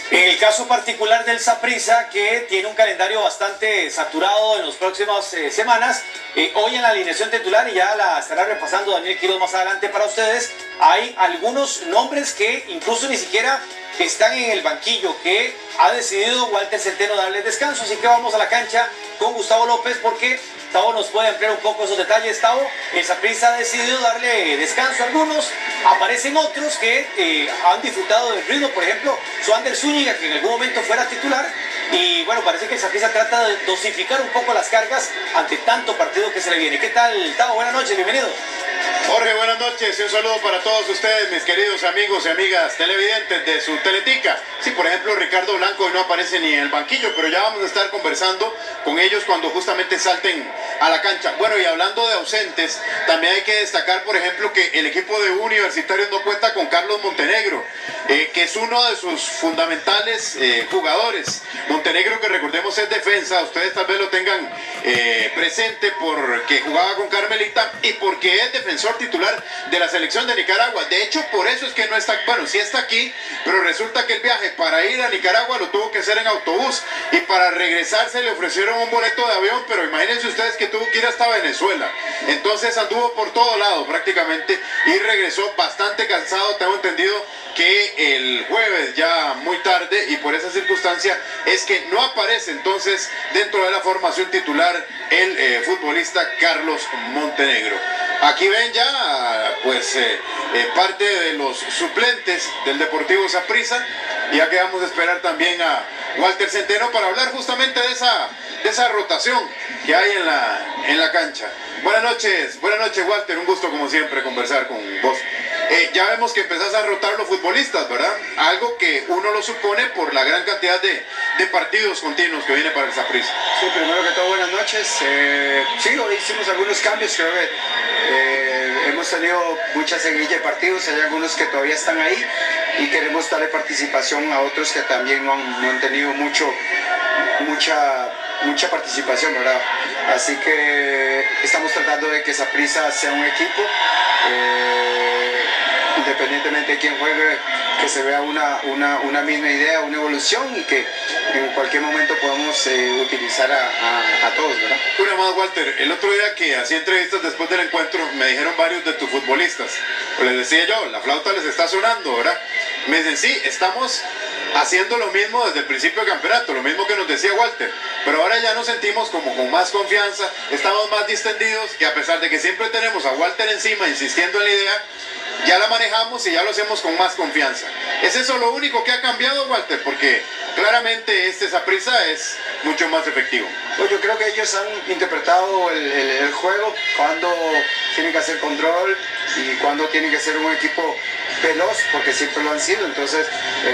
En el caso particular del Saprissa, que tiene un calendario bastante saturado en las próximas semanas, hoy en la alineación titular, y ya la estará repasando Daniel Quiroz más adelante para ustedes, hay algunos nombres que incluso ni siquiera están en el banquillo, que ha decidido Walter Centeno darles descanso. Así que vamos a la cancha con Gustavo López, porque Tavo nos puede ampliar un poco esos detalles. Tavo, el Saprissa ha decidido darle descanso a algunos, aparecen otros que han disfrutado del ritmo, por ejemplo, Suander Zúñiga, que en algún momento fuera titular, y bueno, parece que el Saprissa trata de dosificar un poco las cargas ante tanto partido que se le viene. ¿Qué tal, Tavo? Buenas noches, bienvenido. Jorge, buenas noches y un saludo para todos ustedes, mis queridos amigos y amigas televidentes de su Teletica. Sí, por ejemplo, Ricardo Blanco hoy no aparece ni en el banquillo, pero ya vamos a estar conversando con ellos cuando justamente salten a la cancha. Bueno, y hablando de ausentes, también hay que destacar, por ejemplo, que el equipo de Universitarios no cuenta con Carlos Montenegro, que es uno de sus fundamentales jugadores. Montenegro, que recordemos es defensa, ustedes tal vez lo tengan presente porque jugaba con Carmelita y porque es defensor titular de la selección de Nicaragua. De hecho, por eso es que no está, bueno, sí está aquí, pero resulta que el viaje para ir a Nicaragua lo tuvo que hacer en autobús, y para regresarse le ofrecieron un boleto de avión, pero imagínense ustedes que tuvo que ir hasta Venezuela. Entonces anduvo por todo lado prácticamente y regresó bastante cansado. Tengo entendido que el jueves ya muy tarde, y por esa circunstancia es que no aparece entonces dentro de la formación titular el futbolista Carlos Montenegro. Aquí ven ya pues parte de los suplentes del Deportivo Saprissa, y ya que vamos a esperar también a Walter Centeno para hablar justamente de esa rotación que hay en la cancha. Buenas noches Walter, un gusto como siempre conversar con vos. Ya vemos que empezás a rotar los futbolistas, ¿verdad? Algo que uno lo supone por la gran cantidad de partidos continuos que viene para el Saprissa. Sí, primero que todo, buenas noches. Sí, hoy hicimos algunos cambios, creo que hemos tenido mucha seguidilla de partidos, hay algunos que todavía están ahí y queremos darle participación a otros que también no han tenido mucha participación, ¿verdad? Así que estamos tratando de que Saprissa sea un equipo, independientemente de quién juegue, que se vea una misma idea, una evolución, y que en cualquier momento podamos utilizar a todos, ¿verdad? Una más, Walter, el otro día que hacía entrevistas después del encuentro, me dijeron varios de tus futbolistas, pues les decía yo, la flauta les está sonando, ¿verdad? Me dicen, sí, estamos haciendo lo mismo desde el principio del campeonato, lo mismo que nos decía Walter, pero ahora ya nos sentimos como con más confianza, estamos más distendidos, y a pesar de que siempre tenemos a Walter encima insistiendo en la idea, ya la manejamos y ya lo hacemos con más confianza. ¿Es eso lo único que ha cambiado, Walter? Porque claramente este Saprissa es mucho más efectivo. Pues yo creo que ellos han interpretado el juego, cuando tienen que hacer control y cuando tienen que ser un equipo veloz, porque siempre lo han sido. Entonces,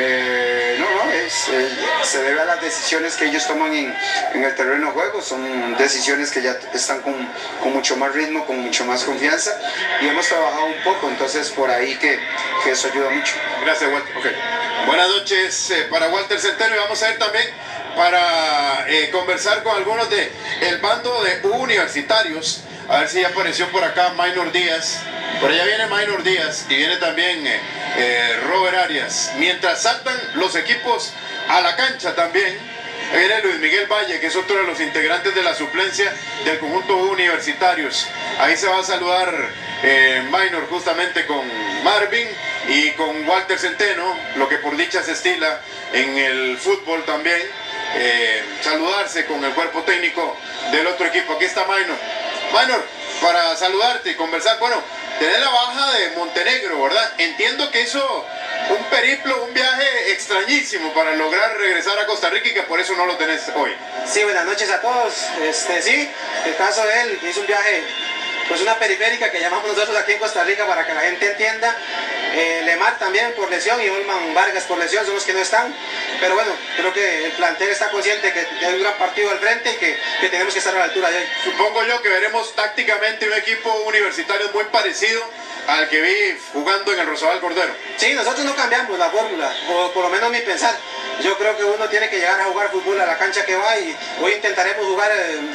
se debe a las decisiones que ellos toman en el terreno de juego. Son decisiones que ya están con mucho más ritmo, con mucho más confianza, y hemos trabajado un poco, entonces por ahí que eso ayuda mucho. Gracias, Walter. Okay. Buenas noches para Walter Centeno, y vamos a ver también para conversar con algunos del bando de Universitarios, a ver si ya apareció por acá Minor Díaz. Por allá viene Minor Díaz y viene también Robert Arias. Mientras saltan los equipos a la cancha también, viene Luis Miguel Valle, que es otro de los integrantes de la suplencia del conjunto Universitarios. Ahí se va a saludar Minor justamente con Marvin y con Walter Centeno, lo que por dicha se estila en el fútbol también, saludarse con el cuerpo técnico del otro equipo. Aquí está Minor. Minor, para saludarte y conversar, bueno, tenés la baja de Montenegro, ¿verdad? Entiendo que hizo un periplo, un viaje extrañísimo para lograr regresar a Costa Rica, y que por eso no lo tenés hoy. Sí, buenas noches a todos. Sí, el caso de él, hizo un viaje, pues una periférica que llamamos nosotros aquí en Costa Rica, para que la gente entienda. Lemar también por lesión y Olman Vargas por lesión son los que no están, pero bueno, creo que el plantel está consciente que hay un gran partido al frente y que tenemos que estar a la altura de hoy. Supongo yo que veremos tácticamente un equipo Universitario muy parecido al que vi jugando en el Rosabal Cordero. Sí, nosotros no cambiamos la fórmula, o por lo menos mi pensar. yo creo que uno tiene que llegar a jugar fútbol a la cancha que va, y hoy intentaremos jugar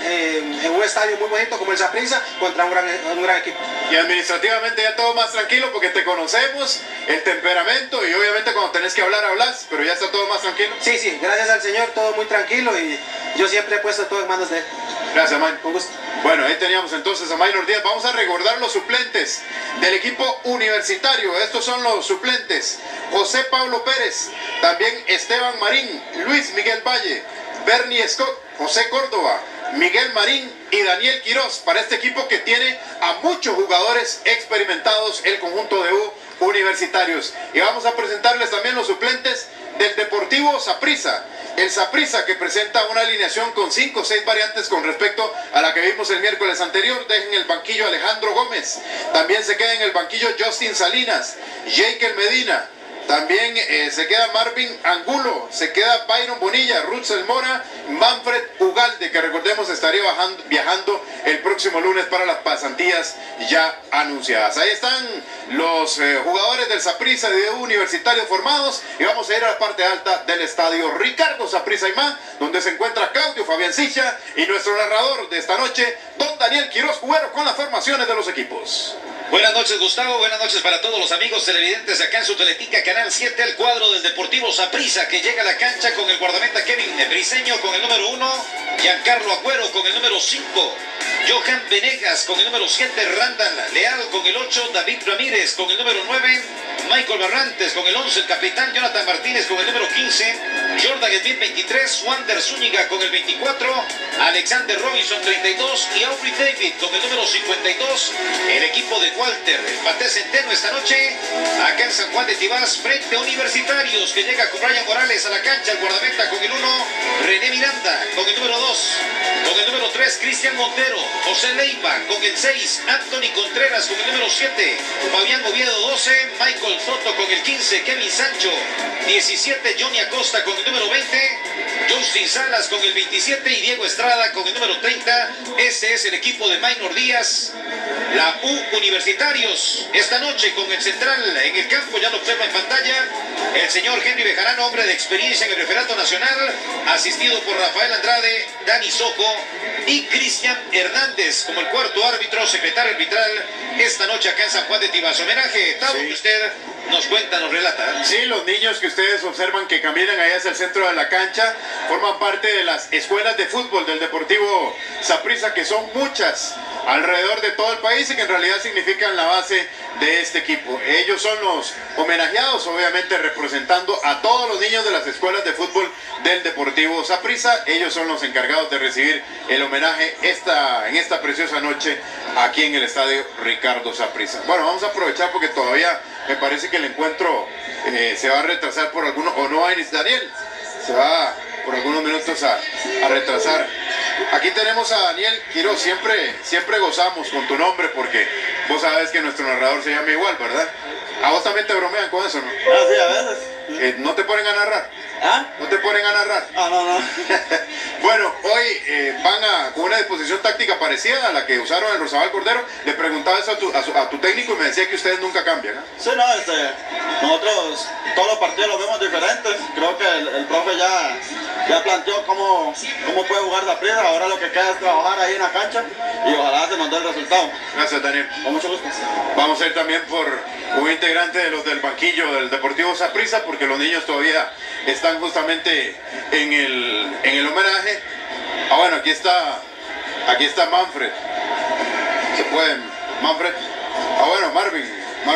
en un estadio muy bonito como el Saprissa contra un gran equipo. Y administrativamente ya todo más tranquilo porque te conocemos, el temperamento, y obviamente cuando tenés que hablar, hablas, pero ya está todo más tranquilo. Sí, sí, gracias al Señor, todo muy tranquilo, y yo siempre he puesto todo en manos de él. Gracias, Maynor. Con gusto. Bueno, ahí teníamos entonces a Maynor Díaz. Vamos a recordar los suplentes del equipo universitario. Estos son los suplentes: José Pablo Pérez, también Esteban Marín, Luis Miguel Valle, Bernie Scott, José Córdoba, Miguel Marín y Daniel Quiroz, para este equipo que tiene a muchos jugadores experimentados, el conjunto de universitarios. Y vamos a presentarles también los suplentes del Deportivo Saprissa. El Saprissa, que presenta una alineación con 5 o 6 variantes con respecto a la que vimos el miércoles anterior. Deja en el banquillo Alejandro Gómez. También se queda en el banquillo Justin Salinas, Jekyll Medina. También se queda Marvin Angulo, se queda Byron Bonilla, Rutsel Mora, Manfred Ugalde, que recordemos estaría viajando el próximo lunes para las pasantías ya anunciadas. Ahí están los jugadores del Saprissa de universitarios formados, y vamos a ir a la parte alta del estadio Ricardo Saprissa Aymá, donde se encuentra Claudio Fabián Sicha y nuestro narrador de esta noche, don Daniel Quiroz Cubero, con las formaciones de los equipos. Buenas noches, Gustavo, buenas noches para todos los amigos televidentes acá en su Teletica Canal 7, el cuadro del Deportivo Saprissa, que llega a la cancha con el guardameta Kevin Briseño con el número 1, Giancarlo Agüero con el número 5, Johan Venegas con el número 7, Randall Leal con el 8, David Ramírez con el número 9, Michael Barrantes con el 11, el capitán Jonathan Martínez con el número 15, Jordan Edwin 23, Wander Zúñiga con el 24, Alexander Robinson 32 y Aubrey David con el número 52, el equipo de Walter, el Paté Centeno esta noche, acá en San Juan de Tibás, frente a Universitarios, que llega con Brian Morales a la cancha, el guardameta con el 1, René Miranda con el número 2, con el número 3, Cristian Montero, José Leiva con el 6, Anthony Contreras con el número 7, Fabián Oviedo 12, Michael Soto con el 15, Kevin Sancho 17, Johnny Acosta con el número 20, Justin Salas con el 27 y Diego Estrada con el número 30. Ese es el equipo de Maynor Díaz. La Universitarios esta noche con el central en el campo, ya lo observa en pantalla el señor Henry Bejarano, hombre de experiencia en el referato nacional, asistido por Rafael Andrade, Dani Sojo y Cristian Hernández como el cuarto árbitro, secretario arbitral esta noche acá en San Juan de Tibás. Homenaje, Tavo, que usted nos cuenta, nos relata. Sí, los niños que ustedes observan que caminan ahí hacia el centro de la cancha forman parte de las escuelas de fútbol del Deportivo Saprissa, que son muchas alrededor de todo el país y que en realidad significan la base de este equipo. Ellos son los homenajeados, obviamente representando a todos los niños de las escuelas de fútbol del Deportivo Saprissa. Ellos son los encargados de recibir el homenaje en esta preciosa noche aquí en el estadio Ricardo Saprissa. Bueno, vamos a aprovechar porque todavía me parece que el encuentro se va a retrasar por algunos, o no, Daniel, se va por algunos minutos a retrasar. Aquí tenemos a Daniel Quiroz, siempre gozamos con tu nombre porque vos sabes que nuestro narrador se llama igual, ¿verdad? A vos también te bromean con eso, ¿no? Ah, sí, a veces. ¿No te ponen a narrar? ¿Ah? ¿No te ponen a narrar? Ah, no. Bueno, hoy van con una disposición táctica parecida a la que usaron en Rosabal Cordero. Le preguntaba eso a tu técnico y me decía que ustedes nunca cambian, ¿eh? Sí, no, nosotros todos los partidos los vemos diferentes. Creo que el profe ya planteó cómo puede jugar Saprissa. Ahora lo que queda es trabajar ahí en la cancha y ojalá se nos dé el resultado. Gracias, Daniel. Con mucho gusto. Vamos a ir también por un integrante de los del banquillo del Deportivo Saprissa, porque los niños todavía están justamente en el homenaje. Ah, bueno, aquí está Manfred. Se puede, Manfred. Ah, bueno, Marvin.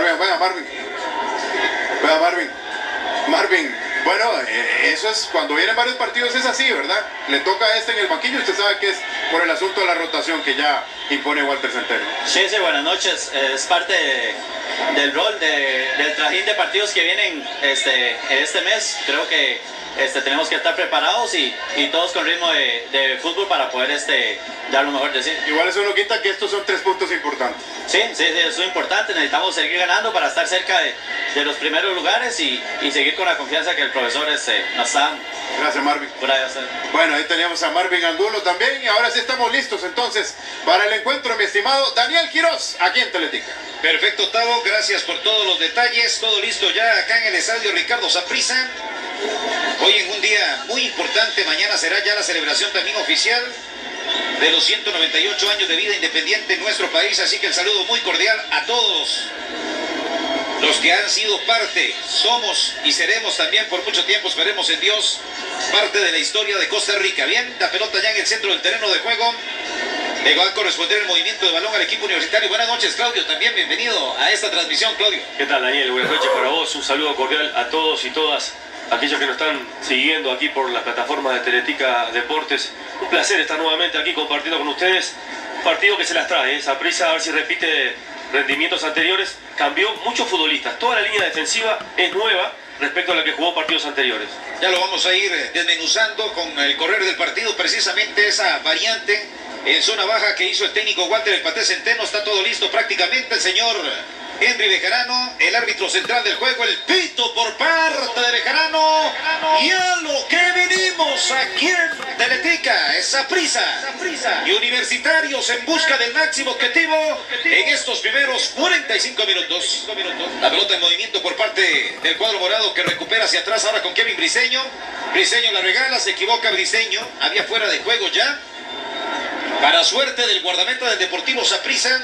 Bueno, eso es, cuando vienen varios partidos es así, ¿verdad? Le toca a este en el banquillo, usted sabe que es por el asunto de la rotación que ya impone Walter Centeno. Sí, buenas noches. Es parte del rol del trajín de partidos que vienen este mes. Creo que tenemos que estar preparados y todos con ritmo de fútbol para poder dar lo mejor de sí. Igual eso no quita que estos son 3 puntos importantes. Sí, eso es importante. Necesitamos seguir ganando para estar cerca de los primeros lugares y seguir con la confianza que el profesor nos está dando. Gracias, Marvin. Por ahí, bueno, ahí teníamos a Marvin Angulo también y ahora sí estamos listos entonces para el encuentro, mi estimado Daniel Quiroz, aquí en Teletica. Perfecto, Tavo, gracias por todos los detalles, todo listo ya acá en el estadio Ricardo Saprissa. Hoy Hoy en un día muy importante, mañana será ya la celebración también oficial de los 198 años de vida independiente en nuestro país, así que el saludo muy cordial a todos los que han sido parte, somos y seremos también por mucho tiempo, esperemos en Dios, parte de la historia de Costa Rica. Bien, la pelota ya en el centro del terreno de juego. Le va a corresponder el movimiento de balón al equipo universitario. Buenas noches, Claudio, también bienvenido a esta transmisión, Claudio. ¿Qué tal, Daniel? Buenas noches para vos, un saludo cordial a todos y todas aquellos que nos están siguiendo aquí por las plataformas de Teletica Deportes. Un placer estar nuevamente aquí compartiendo con ustedes. Un partido que se las trae, Saprissa, a ver si repite rendimientos anteriores. Cambió muchos futbolistas, toda la línea defensiva es nueva respecto a la que jugó partidos anteriores. Ya lo vamos a ir desmenuzando con el correr del partido, precisamente esa variante en zona baja que hizo el técnico Walter El Paté Centeno. Está todo listo prácticamente. El señor Henry Bejarano, el árbitro central del juego, el pito por parte de Bejarano. Y a lo que venimos aquí en Teletica, esa prisa. Y Universitarios en busca del máximo objetivo en estos primeros 45 minutos. La pelota en movimiento por parte del cuadro morado que recupera hacia atrás ahora con Kevin Briseño. Briseño la regala, se equivoca Briseño. Había fuera de juego ya. Para suerte del guardameta del Deportivo Saprissa.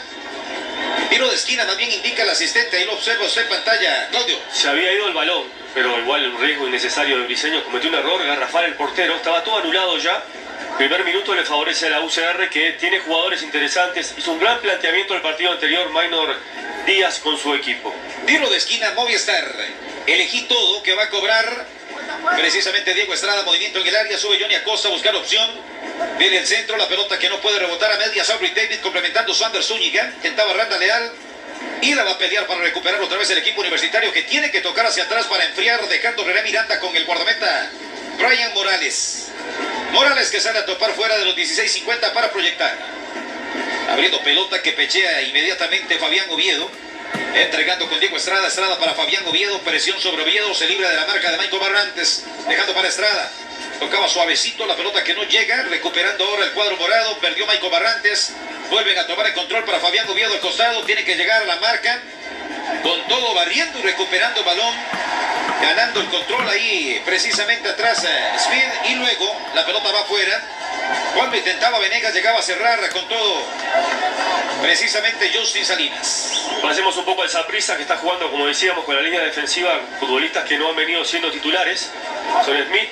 Tiro de esquina también indica el asistente, ahí lo observa usted en pantalla, Claudio. Se había ido el balón, pero igual un riesgo innecesario de Briseño, cometió un error, garrafal el portero, estaba todo anulado ya. Primer minuto le favorece a la UCR, que tiene jugadores interesantes, hizo un gran planteamiento del partido anterior, Maynor Díaz con su equipo. Tiro de esquina, Movistar, elegí todo, que va a cobrar precisamente Diego Estrada, movimiento en el área, sube Johnny Acosta a buscar opción. Viene el centro, la pelota que no puede rebotar a medias. Aubrey David complementando Swander Zúñiga. Tentaba Randa Leal. Y la va a pelear para recuperar otra vez el equipo universitario, que tiene que tocar hacia atrás para enfriar, dejando René Miranda con el guardameta Brian Morales. Morales que sale a topar fuera de los 16:50 para proyectar. Abriendo pelota que pechea inmediatamente Fabián Oviedo. Entregando con Diego Estrada. Estrada para Fabián Oviedo. Presión sobre Oviedo. Se libra de la marca de Michael Barrantes. Dejando para Estrada. Tocaba suavecito la pelota que no llega, recuperando ahora el cuadro morado, perdió Michael Barrantes, vuelven a tomar el control para Fabián Oviedo al costado, tiene que llegar a la marca, con todo barriendo y recuperando el balón, ganando el control ahí precisamente atrás Smith, y luego la pelota va afuera. Cuando intentaba Venegas, llegaba a cerrar con todo precisamente Justin Salinas. Pasemos un poco al Saprissa, que está jugando, como decíamos, con la línea defensiva, futbolistas que no han venido siendo titulares. Son Smith,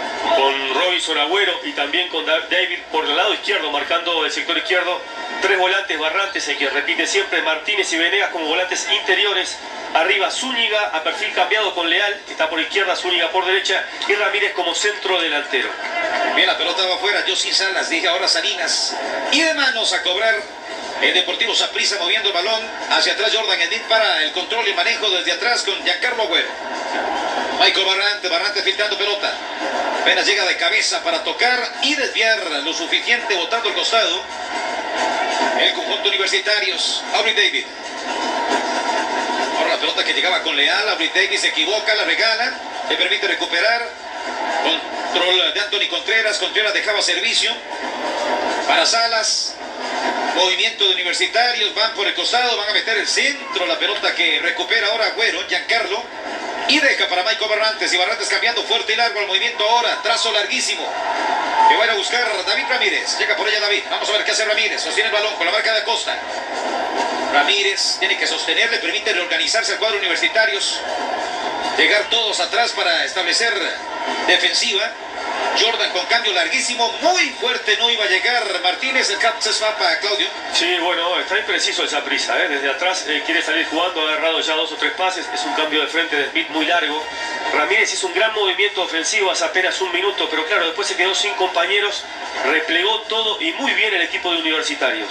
con Robinson Agüero y también con David por el lado izquierdo, marcando el sector izquierdo. Tres volantes Barrantes, el que repite siempre, Martínez y Venegas como volantes interiores. Arriba Zúñiga, a perfil cambiado con Leal, que está por izquierda, Zúñiga por derecha, y Ramírez como centro delantero. Bien, la pelota va afuera, Josin Salas, dije ahora Salinas. Y de manos a cobrar el Deportivo Saprissa, moviendo el balón hacia atrás. Jordan Edith para el control y manejo desde atrás con Giancarlo Agüero. Michael Barrantes filtrando pelota. Apenas llega de cabeza para tocar y desviar lo suficiente, botando el costado. El conjunto Universitarios. Aubrey David. Ahora la pelota que llegaba con Leal. Aubrey David se equivoca, la regala. Le permite recuperar. Control de Anthony Contreras. Contreras dejaba servicio para Salas. Movimiento de Universitarios. Van por el costado. Van a meter el centro. La pelota que recupera ahora Agüero. Giancarlo. Y deja para Michael Barrantes. Y Barrantes cambiando fuerte y largo al movimiento ahora. Trazo larguísimo. Que va a ir a buscar David Ramírez. Llega por ella David. Vamos a ver qué hace Ramírez. Sostiene el balón con la marca de Acosta. Ramírez tiene que sostener. Le permite reorganizarse al cuadro Universitarios. Llegar todos atrás para establecer defensiva. Jordan con cambio larguísimo, muy fuerte, no iba a llegar Martínez, el cap se escapa, Claudio. Sí, bueno, está impreciso el Saprissa, desde atrás quiere salir jugando, ha agarrado ya 2 o 3 pases, es un cambio de frente de Smith muy largo. Ramírez hizo un gran movimiento ofensivo hace apenas un minuto, pero claro, después se quedó sin compañeros, replegó todo y muy bien el equipo de Universitarios.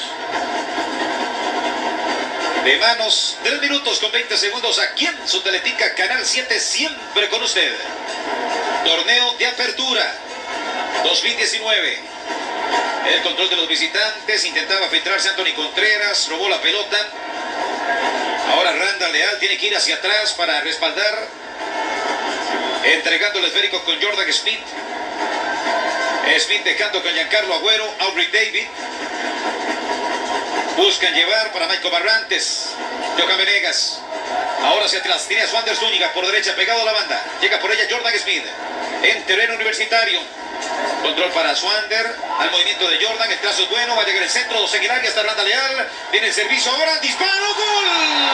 De manos, 3 minutos con 20 segundos aquí en su Teletica, Canal 7, siempre con usted. Torneo de apertura 2019. El control de los visitantes, intentaba filtrarse Anthony Contreras, robó la pelota. Ahora Randall Leal tiene que ir hacia atrás para respaldar. Entregando el esférico con Jordan Smith. Smith dejando con Giancarlo Agüero, Aubrey David. Buscan llevar para Michael Barrantes. Johan Venegas. Ahora hacia atrás tiene a Swander Zúñiga por derecha pegado a la banda. Llega por ella Jordan Smith. en terreno universitario. Control para Swander, al movimiento de Jordan, el trazo es bueno, va a llegar el centro, dos en el área, está Randall Leal, viene el servicio ahora, disparo, gol.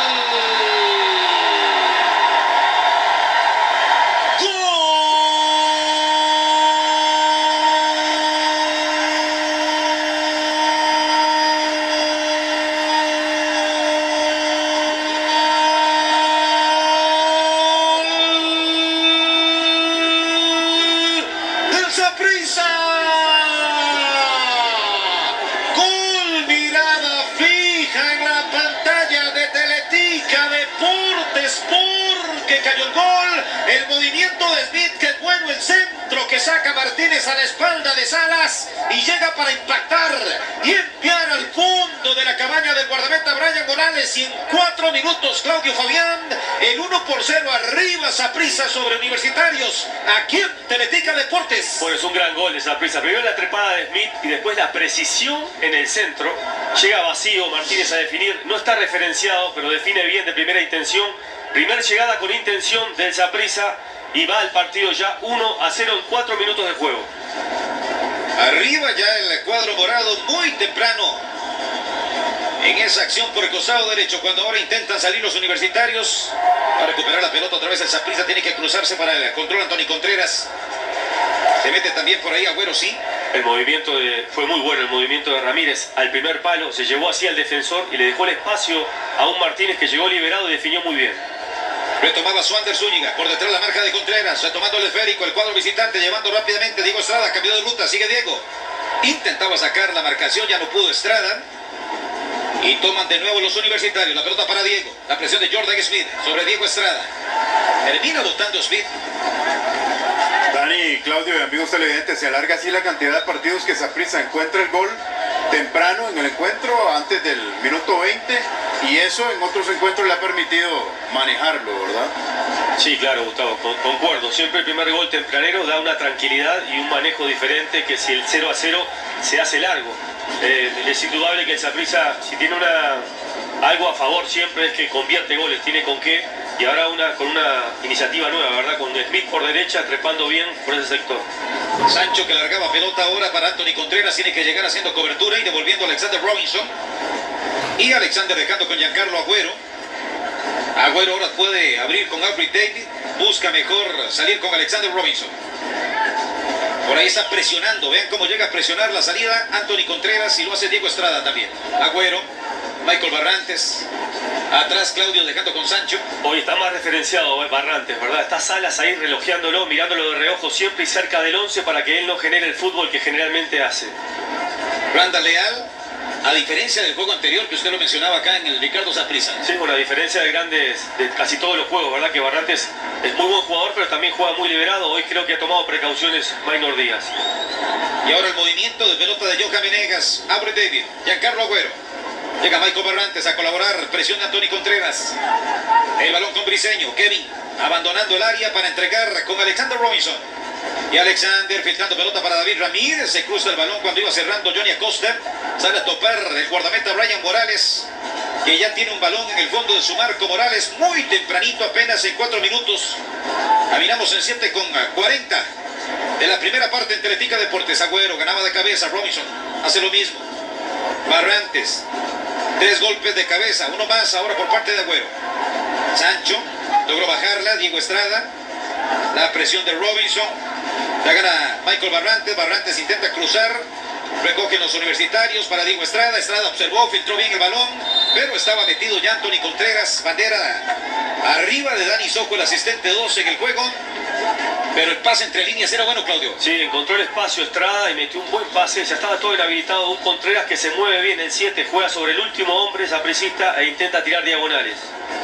El movimiento de Smith, que es bueno, el centro que saca Martínez a la espalda de Salas y llega para impactar y enviar al fondo de la cabaña del guardameta Brian Morales. Y en 4 minutos, Claudio Fabián, el 1-0 arriba Saprissa sobre Universitarios, aquí en Teletica Deportes. Pues un gran gol de Saprissa. Primero la trepada de Smith y después la precisión en el centro. Llega vacío Martínez a definir, no está referenciado, pero define bien de primera intención. Primer llegada con intención del Saprissa y va el partido ya 1-0 en 4 minutos de juego. Arriba ya el cuadro morado muy temprano en esa acción por el costado derecho, cuando ahora intentan salir los universitarios para recuperar la pelota otra vez. El Saprissa tiene que cruzarse para el control. Anthony Contreras se mete también por ahí, Agüero sí. El movimiento fue muy bueno, el movimiento de Ramírez al primer palo, se llevó así al defensor y le dejó el espacio a un Martínez que llegó liberado y definió muy bien. Retomaba Swander Zúñiga, por detrás la marca de Contreras, retomando el esférico, el cuadro visitante, llevando rápidamente Diego Estrada, cambió de ruta, sigue Diego. Intentaba sacar la marcación, ya no pudo Estrada. Y toman de nuevo los universitarios, la pelota para Diego. La presión de Jordan Smith sobre Diego Estrada. Termina votando Smith. Dani, Claudio y amigos televidentes, se alarga así la cantidad de partidos que Saprissa encuentra el gol temprano en el encuentro, antes del minuto 20, y eso en otros encuentros le ha permitido manejarlo, ¿verdad? Sí, claro, Gustavo, concuerdo. Siempre el primer gol tempranero da una tranquilidad y un manejo diferente que si el 0-0 se hace largo. Es indudable que el Saprissa, si tiene algo a favor siempre, es que convierte goles, tiene con qué. Y ahora con una iniciativa nueva, ¿verdad? Con Smith por derecha, trepando bien por ese sector. Sancho que largaba pelota ahora para Anthony Contreras, tiene que llegar haciendo cobertura y devolviendo a Alexander Robinson. Y Alexander dejando con Giancarlo Agüero. Agüero ahora puede abrir con Aubrey David, busca mejor salir con Alexander Robinson. Por ahí está presionando, vean cómo llega a presionar la salida Anthony Contreras y lo hace Diego Estrada también. Agüero, Michael Barrantes. Atrás Claudio dejando con Sancho. Hoy está más referenciado Barrantes, ¿verdad? Está Salas ahí relojeándolo, mirándolo de reojo siempre y cerca del 11 para que él no genere el fútbol que generalmente hace. Randall Leal, a diferencia del juego anterior que usted lo mencionaba acá en el Ricardo Saprissa. Sí, con la diferencia de casi todos los juegos, ¿verdad? Que Barrantes es muy buen jugador, pero también juega muy liberado. Hoy creo que ha tomado precauciones Maynor Díaz. Y ahora el movimiento de pelota de Johan Venegas, abre David, Giancarlo Agüero. Llega Michael Barrantes a colaborar, presiona a Anthony Contreras. El balón con Briseño, Kevin abandonando el área para entregar con Alexander Robinson. Y Alexander filtrando pelota para David Ramírez, se cruza el balón cuando iba cerrando Johnny Acosta. Sale a topar el guardameta Brian Morales, que ya tiene un balón en el fondo de su marco. Morales muy tempranito, apenas en 4 minutos. Caminamos en 7:40 de la primera parte en Teletica Deportes. Agüero ganaba de cabeza, Robinson hace lo mismo. Barrantes, 3 golpes de cabeza, uno más ahora por parte de Agüero. Sancho logró bajarla, Diego Estrada, la presión de Robinson, la gana Michael Barrantes. Barrantes intenta cruzar, recogen los universitarios para Diego Estrada. Estrada observó, filtró bien el balón, pero estaba metido ya Anthony Contreras. Bandera arriba de Dani Sojo, el asistente 2 en el juego. Pero el pase entre líneas era bueno, Claudio. Sí, encontró el espacio Estrada y metió un buen pase. Ya estaba todo inhabilitado. Un Contreras que se mueve bien el 7, juega sobre el último hombre, sapricista, e intenta tirar diagonales.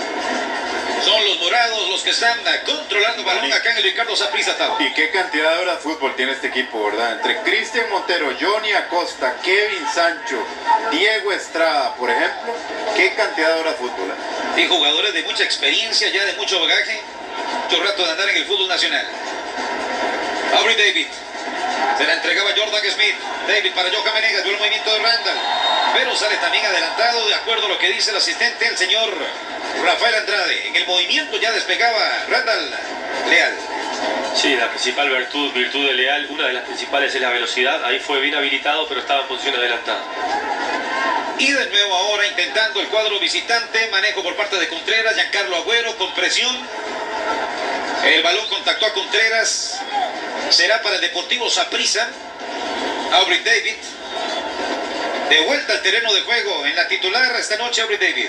Son los morados los que están controlando el balón acá en el Ricardo Saprissa. Y qué cantidad de horas de fútbol tiene este equipo, ¿verdad? Entre Cristian Montero, Johnny Acosta, Kevin Sancho, Diego Estrada, por ejemplo, qué cantidad de horas de fútbol. Y jugadores de mucha experiencia, ya de mucho bagaje, mucho rato de andar en el fútbol nacional. Aubrey David, se la entregaba Jordan Smith. David para Johan Venegas, vio el movimiento de Randall, pero sale también adelantado, de acuerdo a lo que dice el asistente, el señor Rafael Andrade. En el movimiento ya despegaba Randall Leal. Sí, la principal virtud de Leal, una de las principales es la velocidad. Ahí fue bien habilitado, pero estaba en posición adelantada. Y de nuevo ahora intentando el cuadro visitante, manejo por parte de Contreras, Giancarlo Agüero con presión. El balón contactó a Contreras, será para el Deportivo Saprissa. Aubrey David, de vuelta al terreno de juego en la titular esta noche Aubrey David.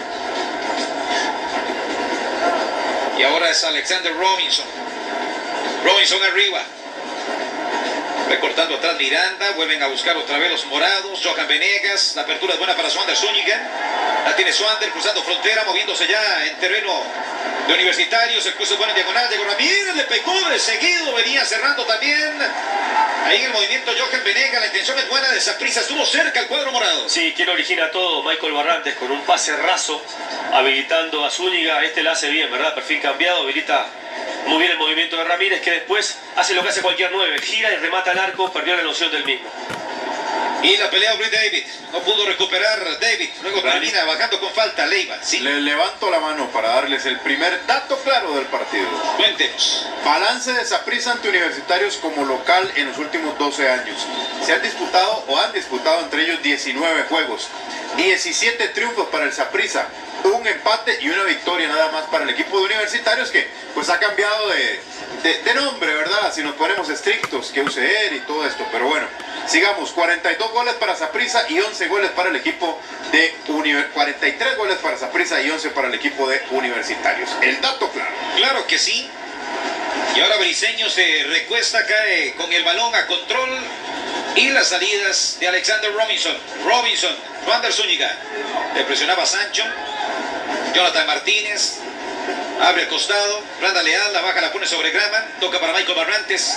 Y ahora es Alexander Robinson. Robinson arriba. Recortando atrás Miranda, vuelven a buscar otra vez los morados. Johan Venegas, la apertura es buena para Swander Zúñiga. La tiene Swander cruzando frontera, moviéndose ya en terreno de Universitarios. El cruce es bueno en diagonal, llegó Ramírez, le pegó de seguido, venía cerrando también. Ahí en el movimiento Johan Venegas, la intención es buena de Saprissa, estuvo cerca el cuadro morado. Sí, quien origina todo, Michael Barrantes, con un pase raso, habilitando a Zúñiga. Este la hace bien, ¿verdad? Perfil cambiado, habilita muy bien el movimiento de Ramírez, que después hace lo que hace cualquier 9, gira y remata al arco, perdió la noción del mismo. Y la pelea Aubrey David, no pudo recuperar David, luego termina bajando con falta Leiva. ¿Sí? Le levanto la mano para darles el primer dato claro del partido. Cuéntenos. Balance de Saprissa ante Universitarios como local en los últimos 12 años. Se han disputado entre ellos 19 juegos. 17 triunfos para el Saprissa, un empate y una victoria nada más para el equipo de Universitarios, que pues ha cambiado de nombre, ¿verdad? Si nos ponemos estrictos, que UCR y todo esto, pero bueno, sigamos. 42 goles para Saprissa y 11 goles para el equipo de 43 goles para Saprissa y 11 para el equipo de Universitarios. El dato claro. Claro que sí. Y ahora Briseño se recuesta, cae con el balón a control. Y las salidas de Alexander Robinson. Swander Zúñiga. Le presionaba Sancho. Jonathan Martínez. Abre el costado. Brandon Leal. La baja, la pone sobre grama. Toca para Michael Barrantes.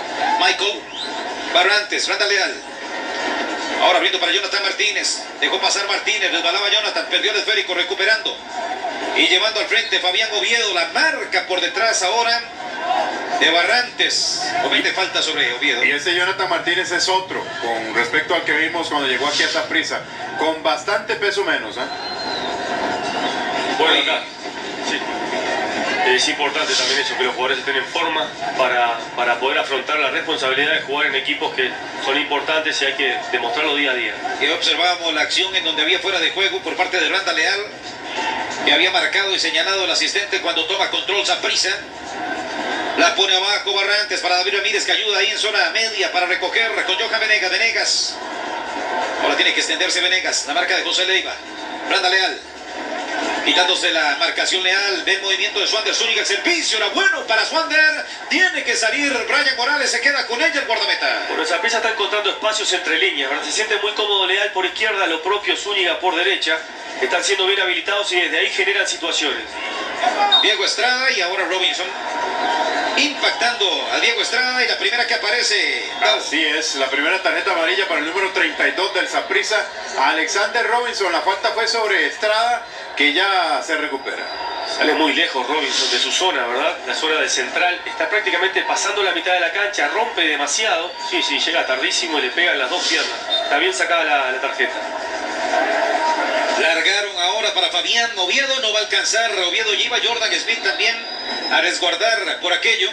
Brandon Leal. Ahora abriendo para Jonathan Martínez. Dejó pasar Martínez. Resbalaba Jonathan. Perdió el esférico. Recuperando. Y llevando al frente Fabián Oviedo. La marca por detrás ahora de Barrantes. Comete falta sobre Oviedo. Y ese Jonathan Martínez es otro, con respecto al que vimos cuando llegó aquí a Saprissa, con bastante peso menos, ¿eh? Bueno, acá, sí. Es importante también eso, que los jugadores estén en forma para poder afrontar la responsabilidad de jugar en equipos que son importantes y hay que demostrarlo día a día. Y observamos la acción en donde había fuera de juego por parte de Brandon Leal, que había marcado y señalado el asistente cuando toma control Saprissa. La pone abajo Barrantes para David Ramírez, que ayuda ahí en zona media para recoger con Johan Venegas. Ahora tiene que extenderse Venegas, la marca de José Leiva. Brandon Leal, quitándose la marcación Leal, ve el movimiento de Swander Zúñiga, el servicio era bueno para Swander, tiene que salir Brian Morales, se queda con ella el guardameta. Bueno, Saprissa está encontrando espacios entre líneas, ¿verdad? Se siente muy cómodo Leal por izquierda, lo propio Zúñiga por derecha, están siendo bien habilitados y desde ahí generan situaciones. Diego Estrada y ahora Robinson, impactando a Diego Estrada, y la primera que aparece. Así es, la primera tarjeta amarilla para el número 32 del Saprissa, Alexander Robinson. La falta fue sobre Estrada, que ya se recupera. Sale muy lejos Robinson de su zona, ¿verdad? La zona de central, está prácticamente pasando la mitad de la cancha, rompe demasiado. Sí, llega tardísimo y le pega en las dos piernas. Está bien sacada la tarjeta. Largaron ahora para Fabián Oviedo, no va a alcanzar Oviedo, lleva Jordan Smith también a resguardar por aquello.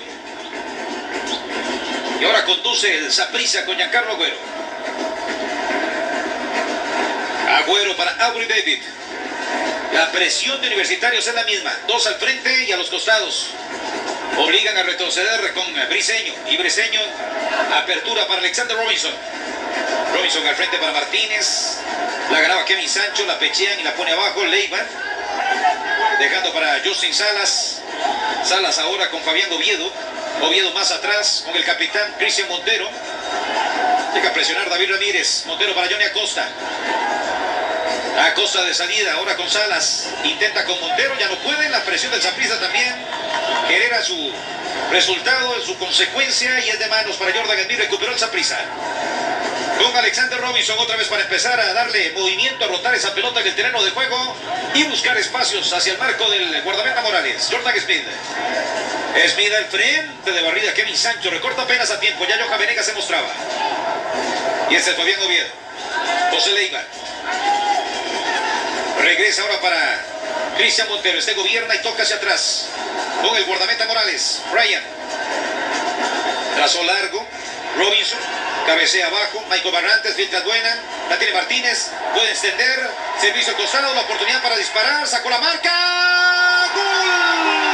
Y ahora conduce el Saprissa con Giancarlo Agüero. Agüero para Aubrey David. La presión de Universitarios es la misma, dos al frente y a los costados. Obligan a retroceder con Briseño, y Briseño, apertura para Alexander Robinson. Robinson al frente para Martínez. La ganaba Kevin Sancho, la pechean y la pone abajo Leiva. Dejando para Justin Salas. Salas ahora con Fabián Oviedo. Oviedo más atrás con el capitán Cristian Montero. Llega a presionar David Ramírez. Montero para Johnny Acosta. Acosta de salida, ahora con Salas. Intenta con Montero, ya no puede. La presión del Saprissa también genera su resultado, su consecuencia, y es de manos para Jordan Smith. Recuperó el Saprissa. Con Alexander Robinson otra vez para empezar a darle movimiento, a rotar esa pelota en el terreno de juego y buscar espacios hacia el marco del guardameta Morales. Jordan Smith. Smith al frente de barrida. Kevin Sancho recorta apenas a tiempo. Ya Johan Venegas se mostraba. Y este es Fabián Oviedo. José Leiva. Regresa ahora para Cristian Montero. Este gobierna y toca hacia atrás con el guardameta Morales. Brian. Trazo largo, Robinson, cabecea abajo, Michael Barrantes, filtra buena, la tiene Martínez, puede extender, servicio al costado, la oportunidad para disparar, sacó la marca, ¡gol!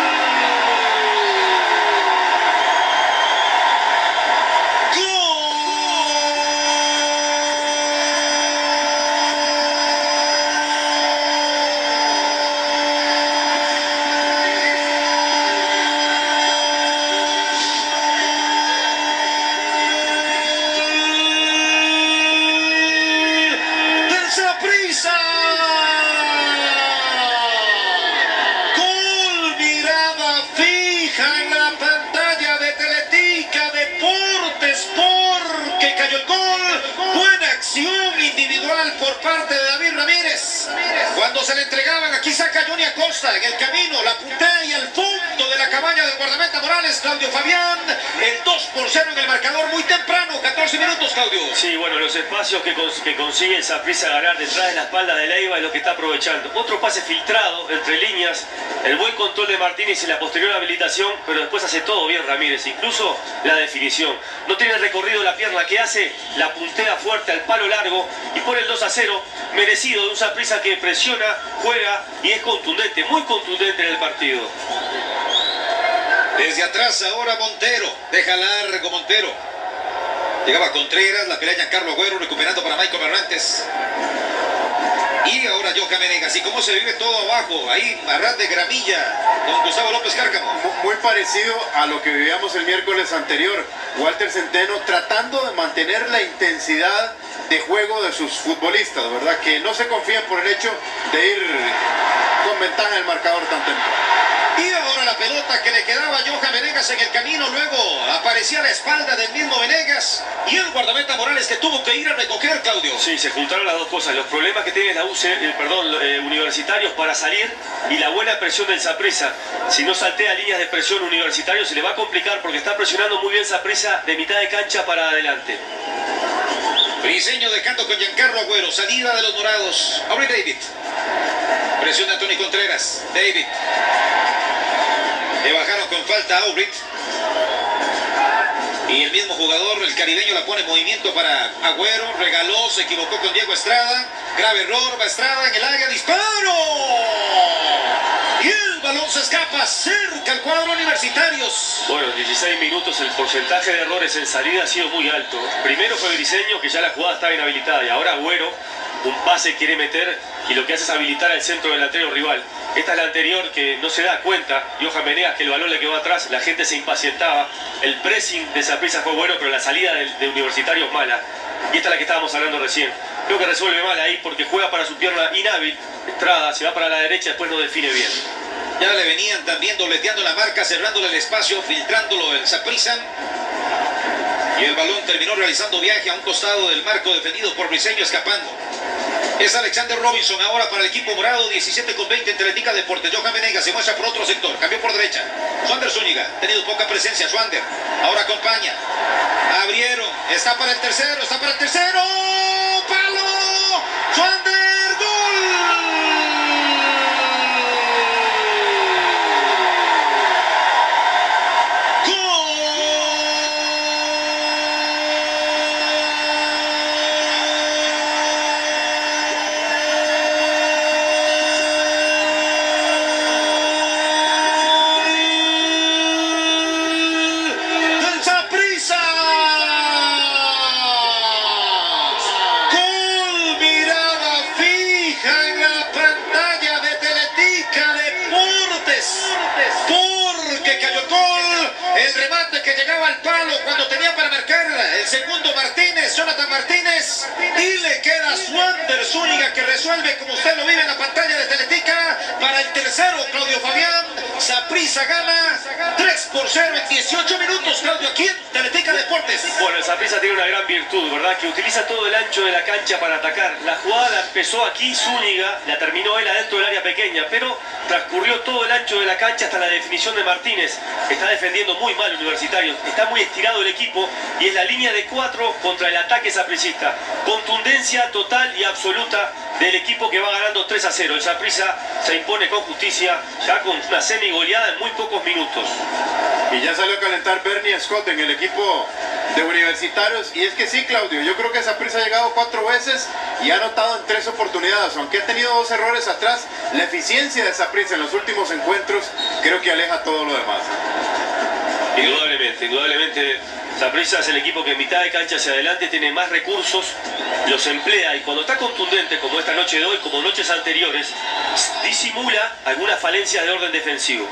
Individual por parte de David Ramírez. Cuando se le entregaban, aquí saca Johnny Acosta en el camino, la puntea y al fondo de la cabaña del guardameta Morales, Claudio Fabián, el 2-0 en el marcador muy temprano, 14 minutos, Claudio. Sí, bueno, los espacios que consigue el Saprissa ganar detrás de la espalda de Leiva es lo que está aprovechando. Otro pase filtrado entre líneas, el buen control de Martínez y la posterior habilitación, pero después hace todo bien Ramírez, incluso la definición. No tiene recorrido la pierna que hace, la puntea fuerte al palo largo y pone el 2-0, merecido de un Saprissa que presiona, juega y es contundente, muy contundente en el partido. Desde atrás ahora Montero, deja largo Montero. Llegaba Contreras, la pelea Giancarlo Agüero recuperando para Michael Barrantes. Y ahora Johan Venegas. Y cómo se vive todo abajo, ahí Marrat de Gramilla, don Gustavo López Cárcamo. Muy parecido a lo que vivíamos el miércoles anterior. Walter Centeno tratando de mantener la intensidad de juego de sus futbolistas, ¿verdad? Que no se confían por el hecho de ir con ventaja en el marcador tan temprano. Y ahora la pelota que le quedaba a Johan Venegas en el camino, luego aparecía a la espalda del mismo Venegas y el guardameta Morales que tuvo que ir a recoger, Claudio. Sí, se juntaron las dos cosas, los problemas que tiene la Universitarios para salir y la buena presión del Saprissa. Si no saltea líneas de presión Universitario se le va a complicar porque está presionando muy bien Saprissa de mitad de cancha para adelante. Briseño dejando con Giancarlo Agüero, salida de los morados. Aubrey David. Presión de Tony Contreras. David. Le bajaron con falta a Aubrey. Y el mismo jugador, el caribeño, la pone en movimiento para Agüero. Regaló, se equivocó con Diego Estrada. Grave error, va Estrada en el área. ¡Disparo! Y el balón se escapa cerca al cuadro Universitarios. Bueno, 16 minutos, el porcentaje de errores en salida ha sido muy alto. Primero fue Briseño, que ya la jugada estaba inhabilitada, y ahora Agüero, un pase quiere meter y lo que hace es habilitar al centro delantero rival. Esta es la anterior que no se da cuenta, Johan Venegas, que el balón le quedó atrás, la gente se impacientaba. El pressing de Saprissa fue bueno, pero la salida de Universitario es mala. Y esta es la que estábamos hablando recién. Creo que resuelve mal ahí porque juega para su pierna inhábil. Estrada se va para la derecha, después no define bien. Ya le venían también dobleteando la marca, cerrándole el espacio, filtrándolo el Saprissa. Y el balón terminó realizando viaje a un costado del marco defendido por Briseño, escapando. Es Alexander Robinson ahora para el equipo morado, 17:20 en Teletica Deportes. Johan Venegas se muestra por otro sector, cambió por derecha. Schwander Zúñiga, tenido poca presencia, Schwander. Ahora acompaña. Abrieron, está para el tercero, ¡palo! Schwander, ¡gol! Segundo Martínez, Jonathan Martínez, y le queda Schwander Zúñiga que resuelve como usted lo vive en la pantalla de Teletica para el tercero, Claudio Fabián. Saprissa gana 3-0 en 18 minutos, Claudio, aquí en Teletica Deportes. Bueno, el Saprissa tiene una gran virtud, ¿verdad? Que utiliza todo el ancho de la cancha para atacar. La jugada la empezó aquí Zúñiga, la terminó él adentro del área pequeña, pero transcurrió todo el ancho de la cancha hasta la definición de Martínez. Está defendiendo muy mal Universitario, está muy estirado el equipo y es la línea de 4 contra el ataque sapricista. Contundencia total. total y absoluta del equipo que va ganando 3-0. El Saprissa se impone con justicia, ya con una semi-goleada en muy pocos minutos. Y ya salió a calentar Bernie Scott en el equipo de Universitarios. Y es que sí, Claudio, yo creo que Saprissa ha llegado 4 veces y ha anotado en 3 oportunidades. Aunque ha tenido 2 errores atrás, la eficiencia de Saprissa en los últimos encuentros creo que aleja todo lo demás. Indudablemente. Saprissa es el equipo que en mitad de cancha hacia adelante tiene más recursos, los emplea y cuando está contundente como esta noche de hoy, como noches anteriores, disimula algunas falencias de orden defensivo.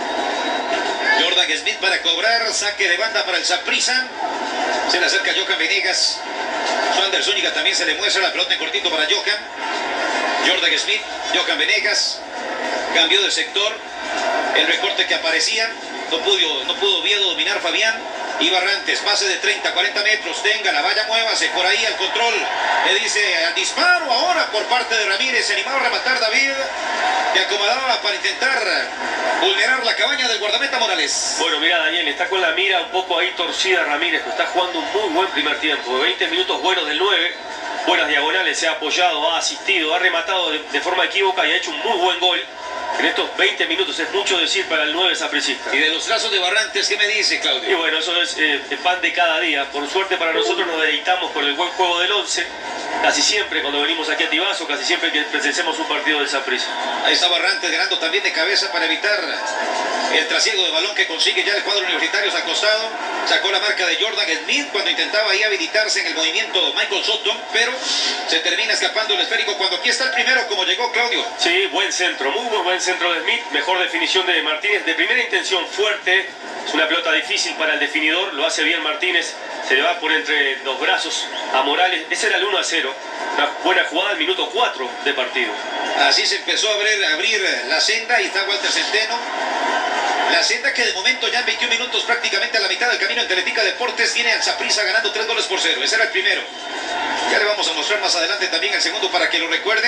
Jordan Smith para cobrar, saque de banda para el Saprissa. Se le acerca Johan Venegas. Swander Zúñiga también se le muestra la pelota en cortito para Johan. Jordan Smith, Johan Venegas. Cambió de sector. El recorte que aparecía. No pudo Oviedo dominar Fabián. Y Barrantes, pase de 30, 40 metros, tenga la valla, muévase por ahí al control, le dice al disparo ahora por parte de Ramírez, se animaba a rematar David, que acomodaba para intentar vulnerar la cabaña del guardameta Morales. Bueno, mira Daniel, está con la mira un poco ahí torcida Ramírez, que está jugando un muy buen primer tiempo, 20 minutos buenos del 9, buenas diagonales, se ha apoyado, ha asistido, ha rematado de forma equívoca y ha hecho un muy buen gol. En estos 20 minutos es mucho decir para el 9 sapricista. Y de los trazos de Barrantes, ¿qué me dice, Claudio? Y bueno, eso es pan de cada día. Por suerte para nosotros nos deleitamos con el buen juego del 11. Casi siempre cuando venimos aquí a Tibaso, casi siempre que presenciamos un partido del Saprissa. Ahí está Barrantes ganando también de cabeza para evitar el trasiego de balón que consigue ya el cuadro universitario al costado. Sacó la marca de Jordan Smith cuando intentaba ahí habilitarse en el movimiento Michael Soto, pero se termina escapando el esférico cuando aquí está el primero como llegó Claudio. Sí, buen centro, muy buen centro de Smith, mejor definición de Martínez, de primera intención fuerte, es una pelota difícil para el definidor, lo hace bien Martínez, se le va por entre los brazos a Morales, ese era el 1-0, una buena jugada al minuto 4 de partido. Así se empezó a abrir la senda y está Walter Centeno. La senda que de momento ya en 21 minutos prácticamente a la mitad del camino en Teletica Deportes tiene al Saprissa ganando 3-0. Ese era el primero. Ya le vamos a mostrar más adelante también el segundo para que lo recuerden.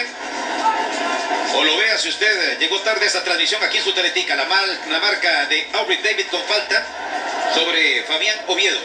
O lo vea si usted llegó tarde a esta transmisión aquí en su Teletica. La marca de Aubrey David con falta sobre Fabián Oviedo.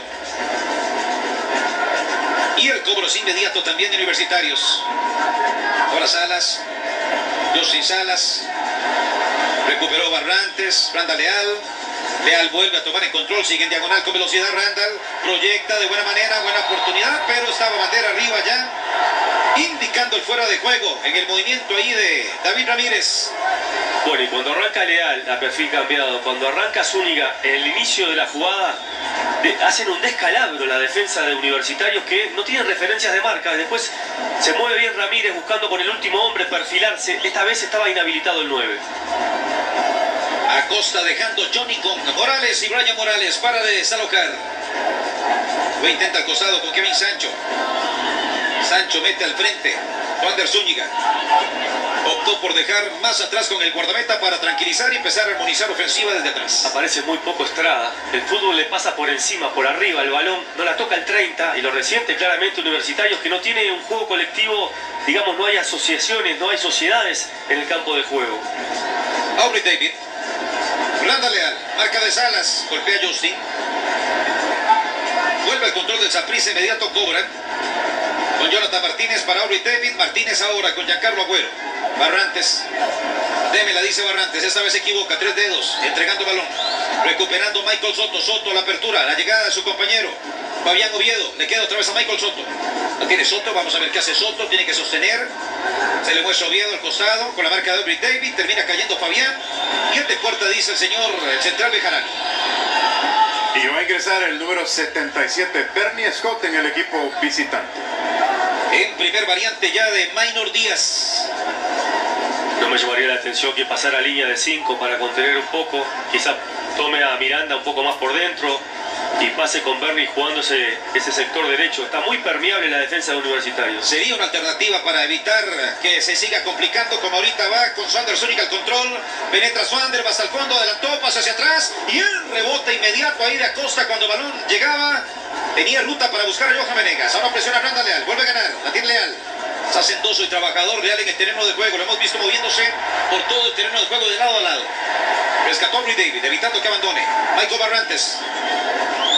Y el cobro es inmediato también de Universitarios. Ahora Salas. Justin Salas. Recuperó Barrantes, Randall Leal vuelve a tomar el control, sigue en diagonal con velocidad Randall, proyecta de buena manera, buena oportunidad, pero estaba bandera arriba ya, indicando el fuera de juego en el movimiento ahí de David Ramírez. Bueno, y cuando arranca Leal, a perfil cambiado, cuando arranca Zúñiga, en el inicio de la jugada, hacen un descalabro la defensa de Universitarios que no tienen referencias de marca, después se mueve bien Ramírez buscando con el último hombre perfilarse, esta vez estaba inhabilitado el 9. Acosta dejando Johnny con Morales y Brian Morales para desalojar. Lo intenta al costado con Kevin Sancho. Sancho mete al frente. Wander Zúñiga optó por dejar más atrás con el guardameta para tranquilizar y empezar a armonizar ofensiva desde atrás. Aparece muy poco Estrada. El fútbol le pasa por encima, por arriba, el balón no la toca el 30 y lo resiente claramente Universitarios que no tiene un juego colectivo, digamos, no hay asociaciones, no hay sociedades en el campo de juego. Aubrey David. Randall Leal, marca de Salas, golpea a Justin. Vuelve al control del Saprissa, inmediato cobran. Con Jonathan Martínez para Aubrey David. Martínez ahora con Giancarlo Agüero. Barrantes. Démela, dice Barrantes. Esta vez se equivoca. 3 dedos. Entregando balón. Recuperando Michael Soto. Soto, la apertura. La llegada de su compañero. Fabián Oviedo. Le queda otra vez a Michael Soto. La tiene Soto. Vamos a ver qué hace Soto. Tiene que sostener. Se le muestra Oviedo al costado. Con la marca de Aubrey David. Termina cayendo Fabián. Y el de puerta dice el señor central Bejarano. Y va a ingresar el número 77, Bernie Scott, en el equipo visitante. En primer variante ya de Maynor Díaz. No me llamaría la atención que pasara a línea de 5 para contener un poco. Quizá tome a Miranda un poco más por dentro y pase con Bernie jugando ese sector derecho. Está muy permeable la defensa de Universitarios. Sería una alternativa para evitar que se siga complicando como ahorita va con Swander Zúñiga al control. Penetra Swander, va hasta el fondo, adelantó, pasa hacia atrás y el rebote inmediato ahí de Acosta cuando el balón llegaba. Tenía ruta para buscar a Johan Venegas. Ahora presiona a Randall Leal, vuelve a ganar, la tiene Leal. Es hacendoso y trabajador Leal en el terreno de juego. Lo hemos visto moviéndose por todo el terreno de juego de lado a lado. Rescató a Aubrey David, evitando que abandone. Michael Barrantes.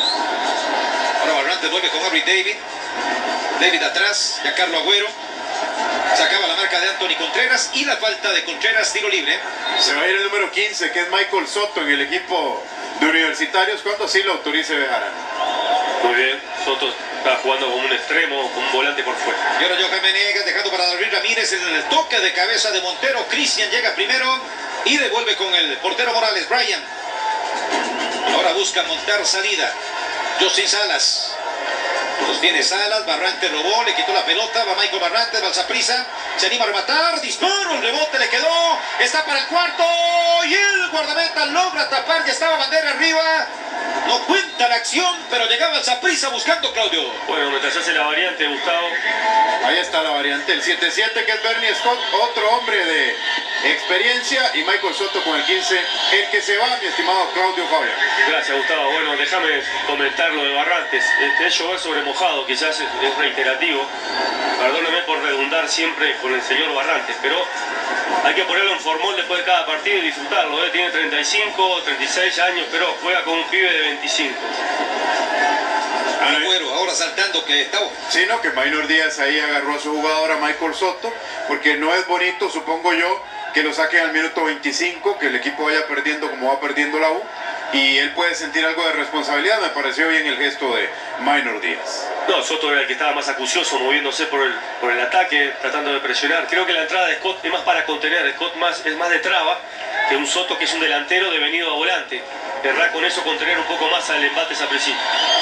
Ahora Barrantes vuelve con Aubrey David. David atrás, Giancarlo Agüero. Sacaba la marca de Anthony Contreras y la falta de Contreras, tiro libre. Se va a ir el número 15, que es Michael Soto en el equipo de Universitarios. ¿Cuándo así lo autorice Bejarano? Muy bien, Soto está jugando como un extremo, con un volante por fuera. Y ahora Johan Venegas dejando para David Ramírez en el toque de cabeza de Montero. Cristian llega primero y devuelve con el portero Morales, Brian. Ahora busca montar salida. Justin Salas. Sostiene Salas, Barrantes robó, le quitó la pelota, va Michael Barrantes, va al Saprissa, se anima a rematar, disparo, el rebote le quedó, está para el cuarto y el guardameta logra tapar, ya estaba bandera arriba, no cuenta la acción, pero llegaba el Saprissa buscando Claudio. Bueno, mientras hace la variante, Gustavo. Ahí está la variante, el 7-7 que es Bernie Scott, otro hombre de experiencia, y Michael Soto con el 15, el que se va, mi estimado Claudio Fabián. Gracias, Gustavo. Bueno, déjame comentar lo de Barrantes. Es llover sobre mojado, quizás es reiterativo. Perdóneme por redundar siempre con el señor Barrantes, pero hay que ponerlo en formol después de cada partido y disfrutarlo. Tiene 35, 36 años, pero juega con un pibe de 25. Agüero, ahora saltando que está... Sí, no, que Maynor Díaz ahí agarró a su jugador, a Michael Soto, porque no es bonito, supongo yo, que lo saquen al minuto 25, que el equipo vaya perdiendo como va perdiendo la U, y él puede sentir algo de responsabilidad. Me pareció bien el gesto de Maynor Díaz. No, Soto era el que estaba más acucioso, moviéndose por el ataque, tratando de presionar. Creo que la entrada de Scott es más para contener. Scott es más de traba que un Soto que es un delantero devenido a volante. Querrá con eso contener un poco más al embate Saprissa.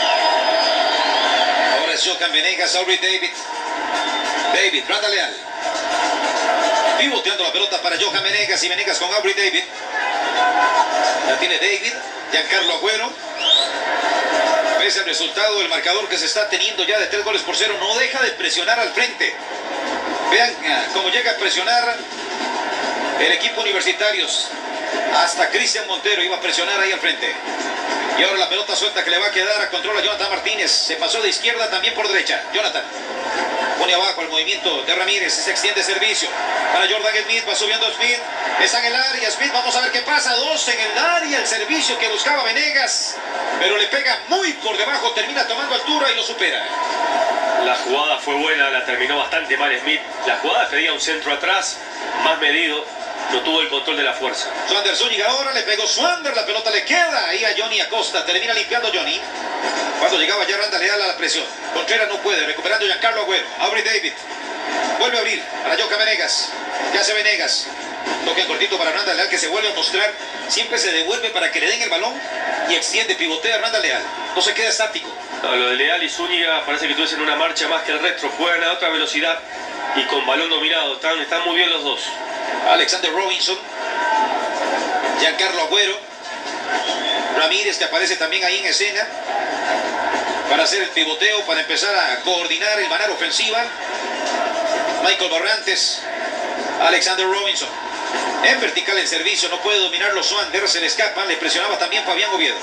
Ahora es Johan Venegas, Aubrey David, Randa Leal. Pivoteando la pelota para Johan Venegas y Venegas con Aubrey David. La tiene David, Giancarlo Agüero. Pese al resultado, el marcador que se está teniendo ya de 3-0 no deja de presionar al frente. Vean cómo llega a presionar el equipo Universitarios. Hasta Cristian Montero iba a presionar ahí al frente. Y ahora la pelota suelta que le va a quedar a control a Jonathan Martínez. Se pasó de izquierda también por derecha. Jonathan pone abajo el movimiento de Ramírez. Se extiende servicio para Jordan Smith. Va subiendo Smith. Está en el área Smith. Vamos a ver qué pasa. 2 en el área. El servicio que buscaba Venegas. Pero le pega muy por debajo. Termina tomando altura y lo supera. La jugada fue buena. La terminó bastante mal Smith. La jugada pedía un centro atrás, más medido. No tuvo el control de la fuerza. Swander Zúñiga ahora, le pegó Swander, la pelota le queda ahí a Johnny Acosta, termina limpiando Johnny. Cuando llegaba ya Randa Leal a la presión. Contreras no puede, recuperando Giancarlo Agüero. Aubrey David, vuelve a abrir para Johan Venegas. Ya hace Venegas. Toque cortito para Randa Leal que se vuelve a mostrar. Siempre se devuelve para que le den el balón y extiende, pivotea a Randa Leal. No se queda estático. No, lo de Leal y Zúñiga parece que tuviesen una marcha más que el resto. Juegan a otra velocidad y con balón dominado. Están muy bien los dos. Alexander Robinson, Giancarlo Agüero, Ramírez que aparece también ahí en escena para hacer el pivoteo, para empezar a coordinar el manar ofensiva. Michael Barrantes, Alexander Robinson en vertical en servicio, no puede dominar los Swander, se le escapan, le presionaba también Fabián Oviedo.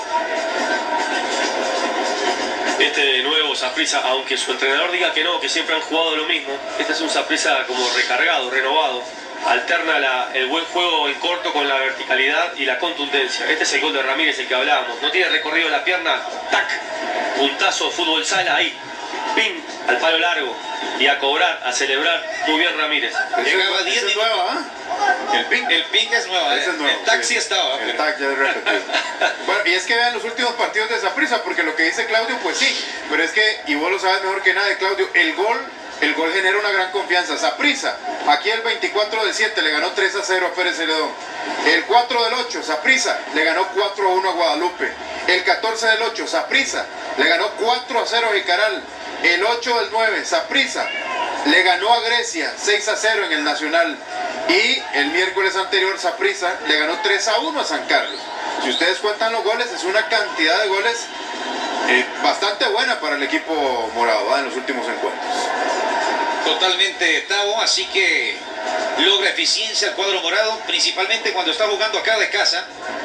Este nuevo Saprissa, aunque su entrenador diga que no, que siempre han jugado lo mismo, este es un Saprissa como recargado, renovado. Alterna el buen juego en corto con la verticalidad y la contundencia. Este es el gol de Ramírez, el que hablábamos. No tiene recorrido en la pierna, tac, puntazo, fútbol sala, ahí, pin, al palo largo. Y a cobrar, a celebrar. Muy bien Ramírez. Llegaba 10 minutos. Nueva, ¿eh? El ping es nueva. Es nuevo, el taxi sí. estaba. El taxi ya es repetido. Bueno, y es que vean los últimos partidos de Saprissa, porque lo que dice Claudio, pues sí. Pero es que, y vos lo sabes mejor que nadie, Claudio, el gol genera una gran confianza. Saprissa, aquí el 24/7 le ganó 3-0 a Pérez Celedón. El 4/8, Saprissa le ganó 4-1 a Guadalupe. El 14/8, Saprissa le ganó 4-0 a Jicaral. El 8/9, Saprissa le ganó a Grecia 6-0 en el Nacional. Y el miércoles anterior, Saprissa le ganó 3-1 a San Carlos. Si ustedes cuentan los goles, es una cantidad de goles bastante buena para el equipo morado en los últimos encuentros. Totalmente, Tavo, así que logra eficiencia el cuadro morado, principalmente cuando está jugando acá de casa,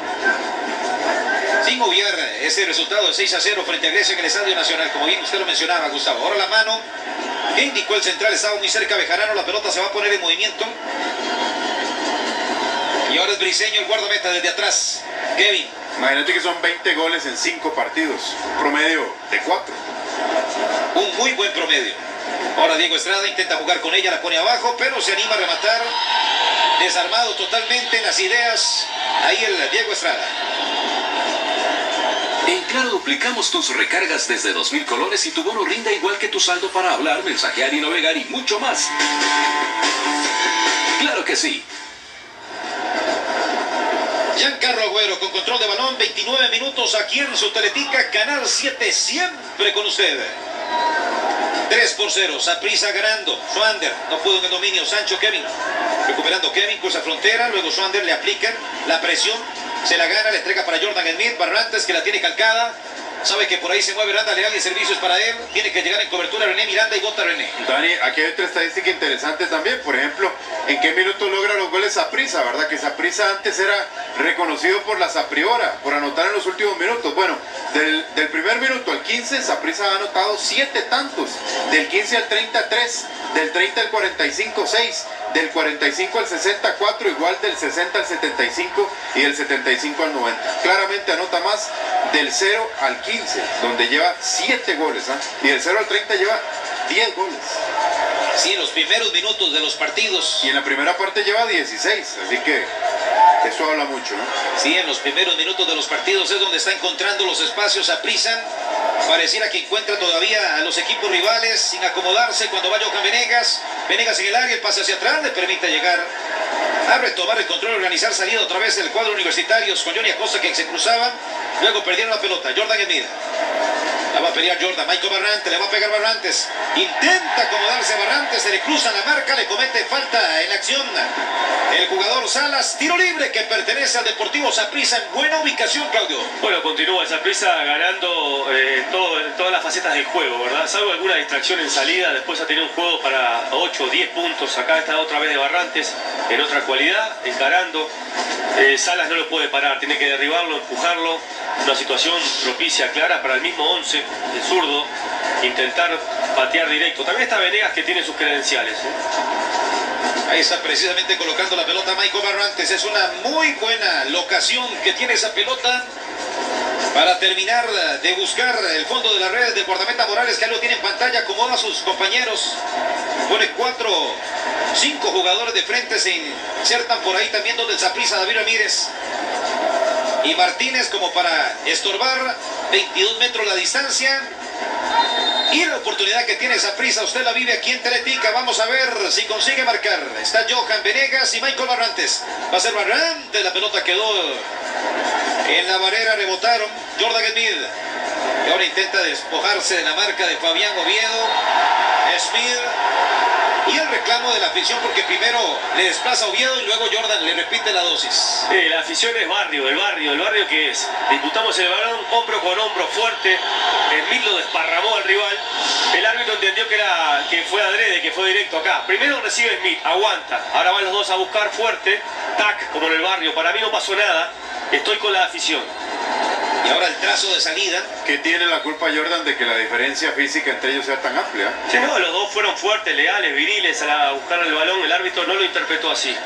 sin obviar ese resultado de 6-0 frente a Grecia en el Estadio Nacional, como bien usted lo mencionaba, Gustavo. Ahora la mano que indicó el central, estaba muy cerca Bejarano, la pelota se va a poner en movimiento. Y ahora es Briseño el guardameta desde atrás, Kevin. Imagínate que son 20 goles en 5 partidos, promedio de 4. Un muy buen promedio. Ahora Diego Estrada intenta jugar con ella, la pone abajo, pero se anima a rematar. Desarmado totalmente en las ideas. Ahí el Diego Estrada. En Claro duplicamos tus recargas desde 2.000 colores y tu bono rinde igual que tu saldo para hablar, mensajear y navegar y mucho más. ¡Claro que sí! Giancarlo Agüero con control de balón, 29 minutos aquí en su Teletica, Canal 7, siempre con usted. 3-0, Saprissa ganando. Schwander no pudo en el dominio. Sancho, Kevin. Recuperando Kevin, cruza frontera. Luego Schwander le aplican la presión. Se la gana, le entrega para Jordan Smith. Barrantes que la tiene calcada. Sabe que por ahí se mueve Miranda Leal y servicios para él. Tiene que llegar en cobertura René Miranda y bota René. Dani, aquí hay otra estadística interesante también. Por ejemplo, ¿en qué minuto logra los goles Saprissa? ¿Verdad? Que Saprissa antes era reconocido por la Sapriora, por anotar en los últimos minutos. Bueno, del primer minuto al 15, Saprissa ha anotado 7 tantos. Del 15 al 30, 3. Del 30 al 45, 6. Del 45 al 64, igual del 60 al 75 y del 75 al 90. Claramente anota más del 0 al 15, donde lleva 7 goles, ¿eh? Y del 0 al 30 lleva 10 goles. Sí, en los primeros minutos de los partidos. Y en la primera parte lleva 16, así que eso habla mucho, ¿no? Sí, en los primeros minutos de los partidos es donde está encontrando los espacios Saprissa. Pareciera que encuentra todavía a los equipos rivales sin acomodarse cuando va Johan Venegas. Venegas en el área, el pase hacia atrás, le permite llegar a retomar el control, organizar salida otra vez el cuadro Universitarios con Johnny Acosta que se cruzaban. Luego perdieron la pelota, Jordan Emida. La va a pelear Jordan, Michael Barrantes, le va a pegar Barrantes. Intenta acomodarse a Barrantes, se le cruza la marca, le comete falta en acción. El jugador Salas, tiro libre que pertenece al Deportivo Saprissa en buena ubicación, Claudio. Bueno, continúa Saprissa ganando todas las facetas del juego, ¿verdad? Salvo alguna distracción en salida, después ha tenido un juego para 8 o 10 puntos. Acá está otra vez de Barrantes, en otra cualidad, encarando. Salas no lo puede parar, tiene que derribarlo, empujarlo. Una situación propicia, clara para el mismo 11, el zurdo, intentar patear directo. También está Venegas que tiene sus credenciales, ¿eh? Ahí está precisamente colocando la pelota Michael Barrantes. Es una muy buena locación que tiene esa pelota para terminar de buscar el fondo de las redes del guardameta Morales, que ahí lo tiene en pantalla, acomoda a sus compañeros. Pone 5 jugadores de frente, se insertan por ahí también donde el Saprissa, David Ramírez y Martínez como para estorbar. 22 metros la distancia. Y la oportunidad que tiene Saprissa, usted la vive aquí en Teletica. Vamos a ver si consigue marcar. Está Johan Venegas y Michael Barrantes. Va a ser Barrantes, la pelota quedó en la barrera, rebotaron. Jordan Smith. Y ahora intenta despojarse de la marca de Fabián Oviedo. Smith. Y el reclamo de la afición porque primero le desplaza a Oviedo y luego Jordan le repite la dosis. La afición es barrio, el barrio que es. Disputamos el balón hombro con hombro fuerte. Smith lo desparramó al rival. El árbitro entendió que fue adrede, que fue directo acá. Primero recibe Smith, aguanta. Ahora van los dos a buscar fuerte. Tac, como en el barrio. Para mí no pasó nada. Estoy con la afición. Y ahora el trazo de salida. ¿Qué tiene la culpa Jordan de que la diferencia física entre ellos sea tan amplia? Sí, no, los dos fueron fuertes, leales, viriles a buscar el balón. El árbitro no lo interpretó así.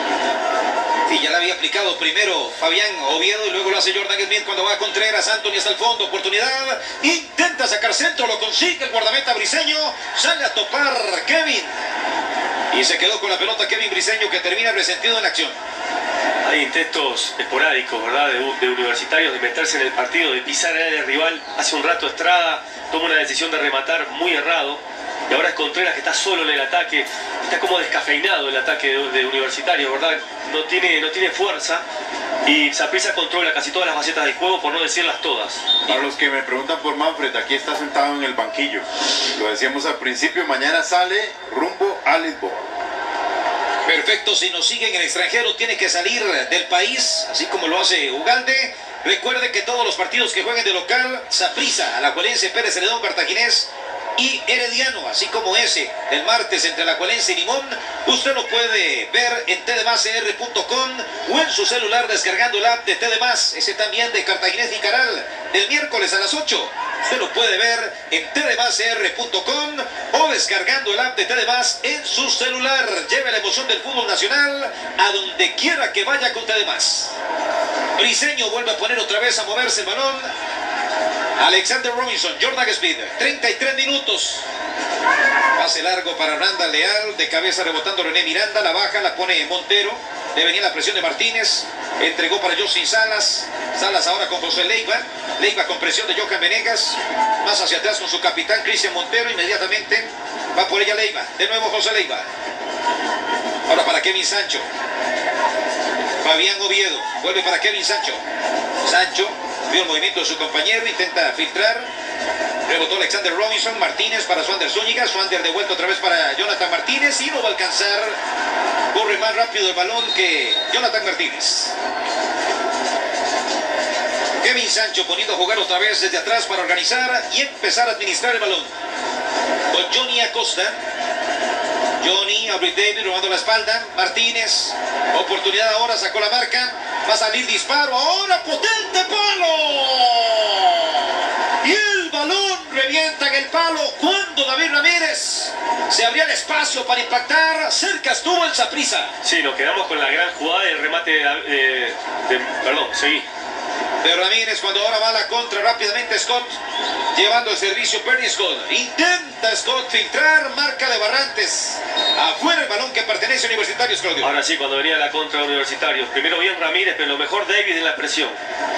Y ya le había aplicado primero Fabián Oviedo y luego lo hace Jordan Smith cuando va a Contreras. Anthony hasta el fondo, oportunidad. Intenta sacar centro, lo consigue el guardameta briseño. Sale a topar Kevin. Y se quedó con la pelota Kevin Briseño, que termina resentido en la acción. Hay intentos esporádicos, ¿verdad? De Universitarios de meterse en el partido, de pisar el área rival. Hace un rato Estrada toma una decisión de rematar muy errado. Y ahora es Contreras que está solo en el ataque. Está como descafeinado el ataque de Universitario, ¿verdad? No tiene fuerza. Y Saprissa controla casi todas las facetas del juego, por no decirlas todas. Para los que me preguntan por Manfred, aquí está sentado en el banquillo. Lo decíamos al principio, mañana sale rumbo a Lisboa. Perfecto, si nos siguen en el extranjero tiene que salir del país, así como lo hace Ugalde. Recuerde que todos los partidos que jueguen de local, Saprissa, Alajuelense, Pérez Celedón, Cartaginés y Herediano, así como ese del martes entre Alajuelense y Limón, usted lo puede ver en tdmascr.com o en su celular descargando el app de TDMás, ese también de Cartaginés y Caral, del miércoles a las 8. Usted lo puede ver en tdmascr.com o descargando el app de TDMás en su celular. Lleve la emoción del fútbol nacional a donde quiera que vaya con TDMás. Briseño vuelve a poner otra vez a moverse el balón. Alexander Robinson, Jordan Speed, 33 minutos. Pase largo para Randall Leal, de cabeza rebotando René Miranda, la baja, la pone Montero. Le venía la presión de Martínez, entregó para Justin Salas. Salas ahora con José Leiva. Leiva con presión de Johan Venegas. Más hacia atrás con su capitán Cristian Montero. Inmediatamente va por ella Leiva. De nuevo José Leiva. Ahora para Kevin Sancho. Fabián Oviedo. Vuelve para Kevin Sancho. Sancho vio el movimiento de su compañero. Intenta filtrar. Rebotó Alexander Robinson. Martínez para Swander Zúñiga. Swander de vuelta otra vez para Jonathan Martínez. Y no va a alcanzar. Corre más rápido el balón que Jonathan Martínez. Kevin Sancho poniendo a jugar otra vez desde atrás para organizar y empezar a administrar el balón. Con Johnny Acosta. Johnny, a Britt David robando la espalda. Martínez. Oportunidad ahora, sacó la marca. Va a salir disparo. Ahora potente palo. Y el balón revienta en el palo cuando David Ramírez se abría el espacio para impactar. Cerca estuvo el Saprissa. Sí, nos quedamos con la gran jugada y el remate perdón, seguí. De Ramírez cuando ahora va a la contra rápidamente Scott. Llevando el servicio Bernie Scott. Intenta Scott filtrar, marca de Barrantes. Afuera el balón que pertenece a Universitarios, Claudio. Ahora sí, cuando venía la contra de Universitarios. Primero bien Ramírez, pero lo mejor David en la presión.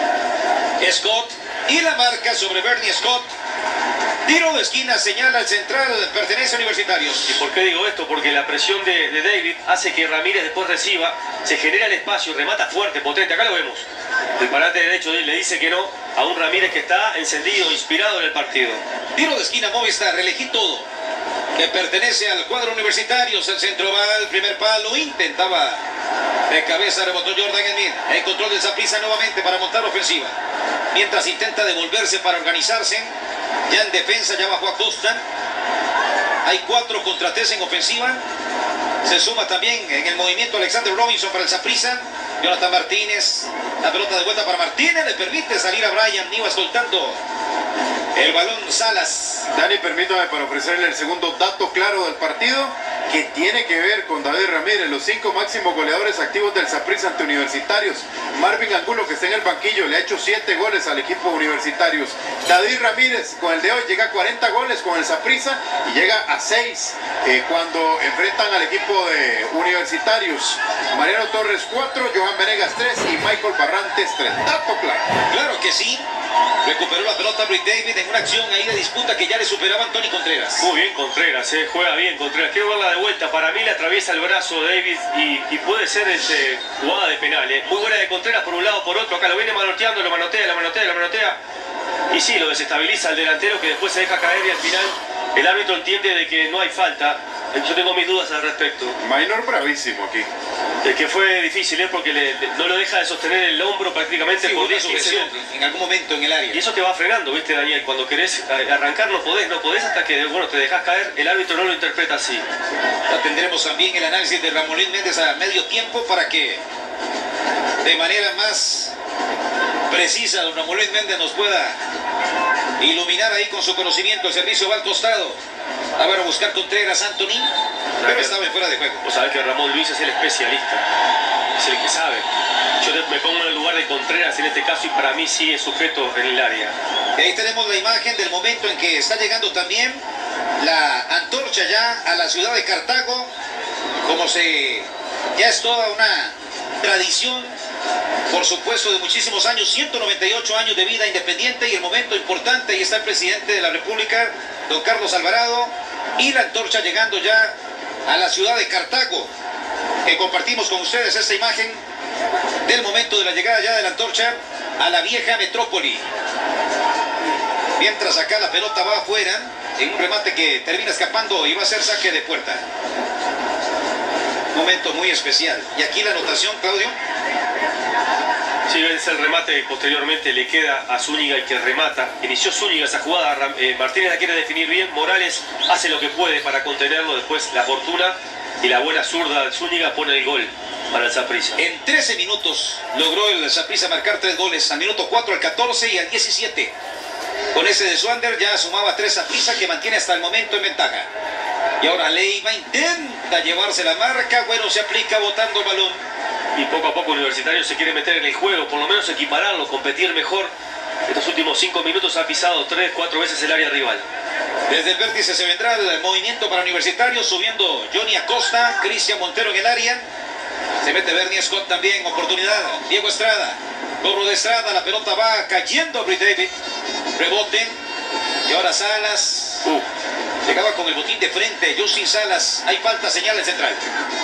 Scott y la marca sobre Bernie Scott. Tiro de esquina, señala el central, pertenece a Universitarios. ¿Y por qué digo esto? Porque la presión de David hace que Ramírez después reciba, se genera el espacio, remata fuerte, potente. Acá lo vemos. El parante derecho le dice que no a un Ramírez que está encendido, inspirado en el partido. Tiro de esquina, Movistar, elegí todo. Que pertenece al cuadro Universitarios. El centro va al primer palo, intentaba de cabeza, rebotó Jordan Smith. El control del Saprissa nuevamente para montar ofensiva. Mientras intenta devolverse para organizarse. Ya en defensa, ya bajó Acosta. Hay 4 contra 3 en ofensiva. Se suma también en el movimiento Alexander Robinson para el Saprissa. Jonathan Martínez. La pelota de vuelta para Martínez. Le permite salir a Brian Nivas soltando el balón Salas. Dani, permítame para ofrecerle el segundo dato claro del partido, que tiene que ver con David Ramírez, los 5 máximos goleadores activos del Saprissa ante Universitarios. Marvin Angulo, que está en el banquillo, le ha hecho 7 goles al equipo Universitarios. David Ramírez, con el de hoy, llega a 40 goles con el Saprissa y llega a 6 cuando enfrentan al equipo de Universitarios. Mariano Torres 4, Johan Venegas 3 y Michael Barrantes 3. Dato claro. Claro que sí. Recuperó la pelota Britt David en una acción ahí de disputa que ya le superaba Anthony Contreras. Muy bien Contreras, juega bien Contreras. Quiero verla de vuelta. Para mí le atraviesa el brazo David y puede ser jugada de penal. Muy buena de Contreras por un lado, por otro. Acá lo viene manoteando, lo manotea. Y sí, lo desestabiliza el delantero, que después se deja caer y al final el árbitro entiende de que no hay falta. Yo tengo mis dudas al respecto. Minor bravísimo aquí. Es que fue difícil, porque no lo deja de sostener el hombro prácticamente por 10 sujeción en algún momento en el área. Y eso te va frenando, ¿viste, Daniel? Cuando querés arrancar no podés hasta que, te dejas caer. El árbitro no lo interpreta así. Ya tendremos también el análisis de Ramón Luis Méndez a medio tiempo para que de manera más precisa don Ramón Luis Méndez nos pueda iluminar ahí con su conocimiento. El servicio va al costado. A ver, a buscar Contreras, Anthony, pero estaba fuera de juego. Vos sabés que Ramón Luis es el especialista, es el que sabe. Yo me pongo en el lugar de Contreras en este caso y para mí sí es sujeto en el área. Y ahí tenemos la imagen del momento en que está llegando también la antorcha ya a la ciudad de Cartago, como ya es toda una tradición, por supuesto, de muchísimos años, 198 años de vida independiente, y el momento importante, ahí está el presidente de la República, don Carlos Alvarado, y la antorcha llegando ya a la ciudad de Cartago, que compartimos con ustedes esta imagen del momento de la llegada ya de la antorcha a la vieja metrópoli. Mientras acá la pelota va afuera, en un remate que termina escapando y va a ser saque de puerta. Momento muy especial. Y aquí la anotación, Claudio. Sí, es el remate que posteriormente le queda a Zúñiga y que remata. Inició Zúñiga esa jugada, Martínez la quiere definir bien, Morales hace lo que puede para contenerlo, después la fortuna y la buena zurda de Zúñiga pone el gol para el Saprissa. En 13 minutos logró el Saprissa marcar 3 goles, al minuto 4, al 14 y al 17. Con ese de Swander ya sumaba 3 Saprissa, que mantiene hasta el momento en ventaja. Y ahora Leiva intenta llevarse la marca, bueno, se aplica botando el balón. Y poco a poco Universitario se quiere meter en el juego, por lo menos equipararlo, competir mejor estos últimos 5 minutos ha pisado 3-4 veces el área rival. Desde el vértice se vendrá el movimiento para Universitario, subiendo Johnny Acosta, Cristian Montero en el área. Se mete Bernie Scott también, oportunidad. Diego Estrada, cobro de Estrada, la pelota va cayendo a Brit David. Rebote. Y ahora Salas. Llegaba con el botín de frente, Justin Salas. Hay falta, señal el central.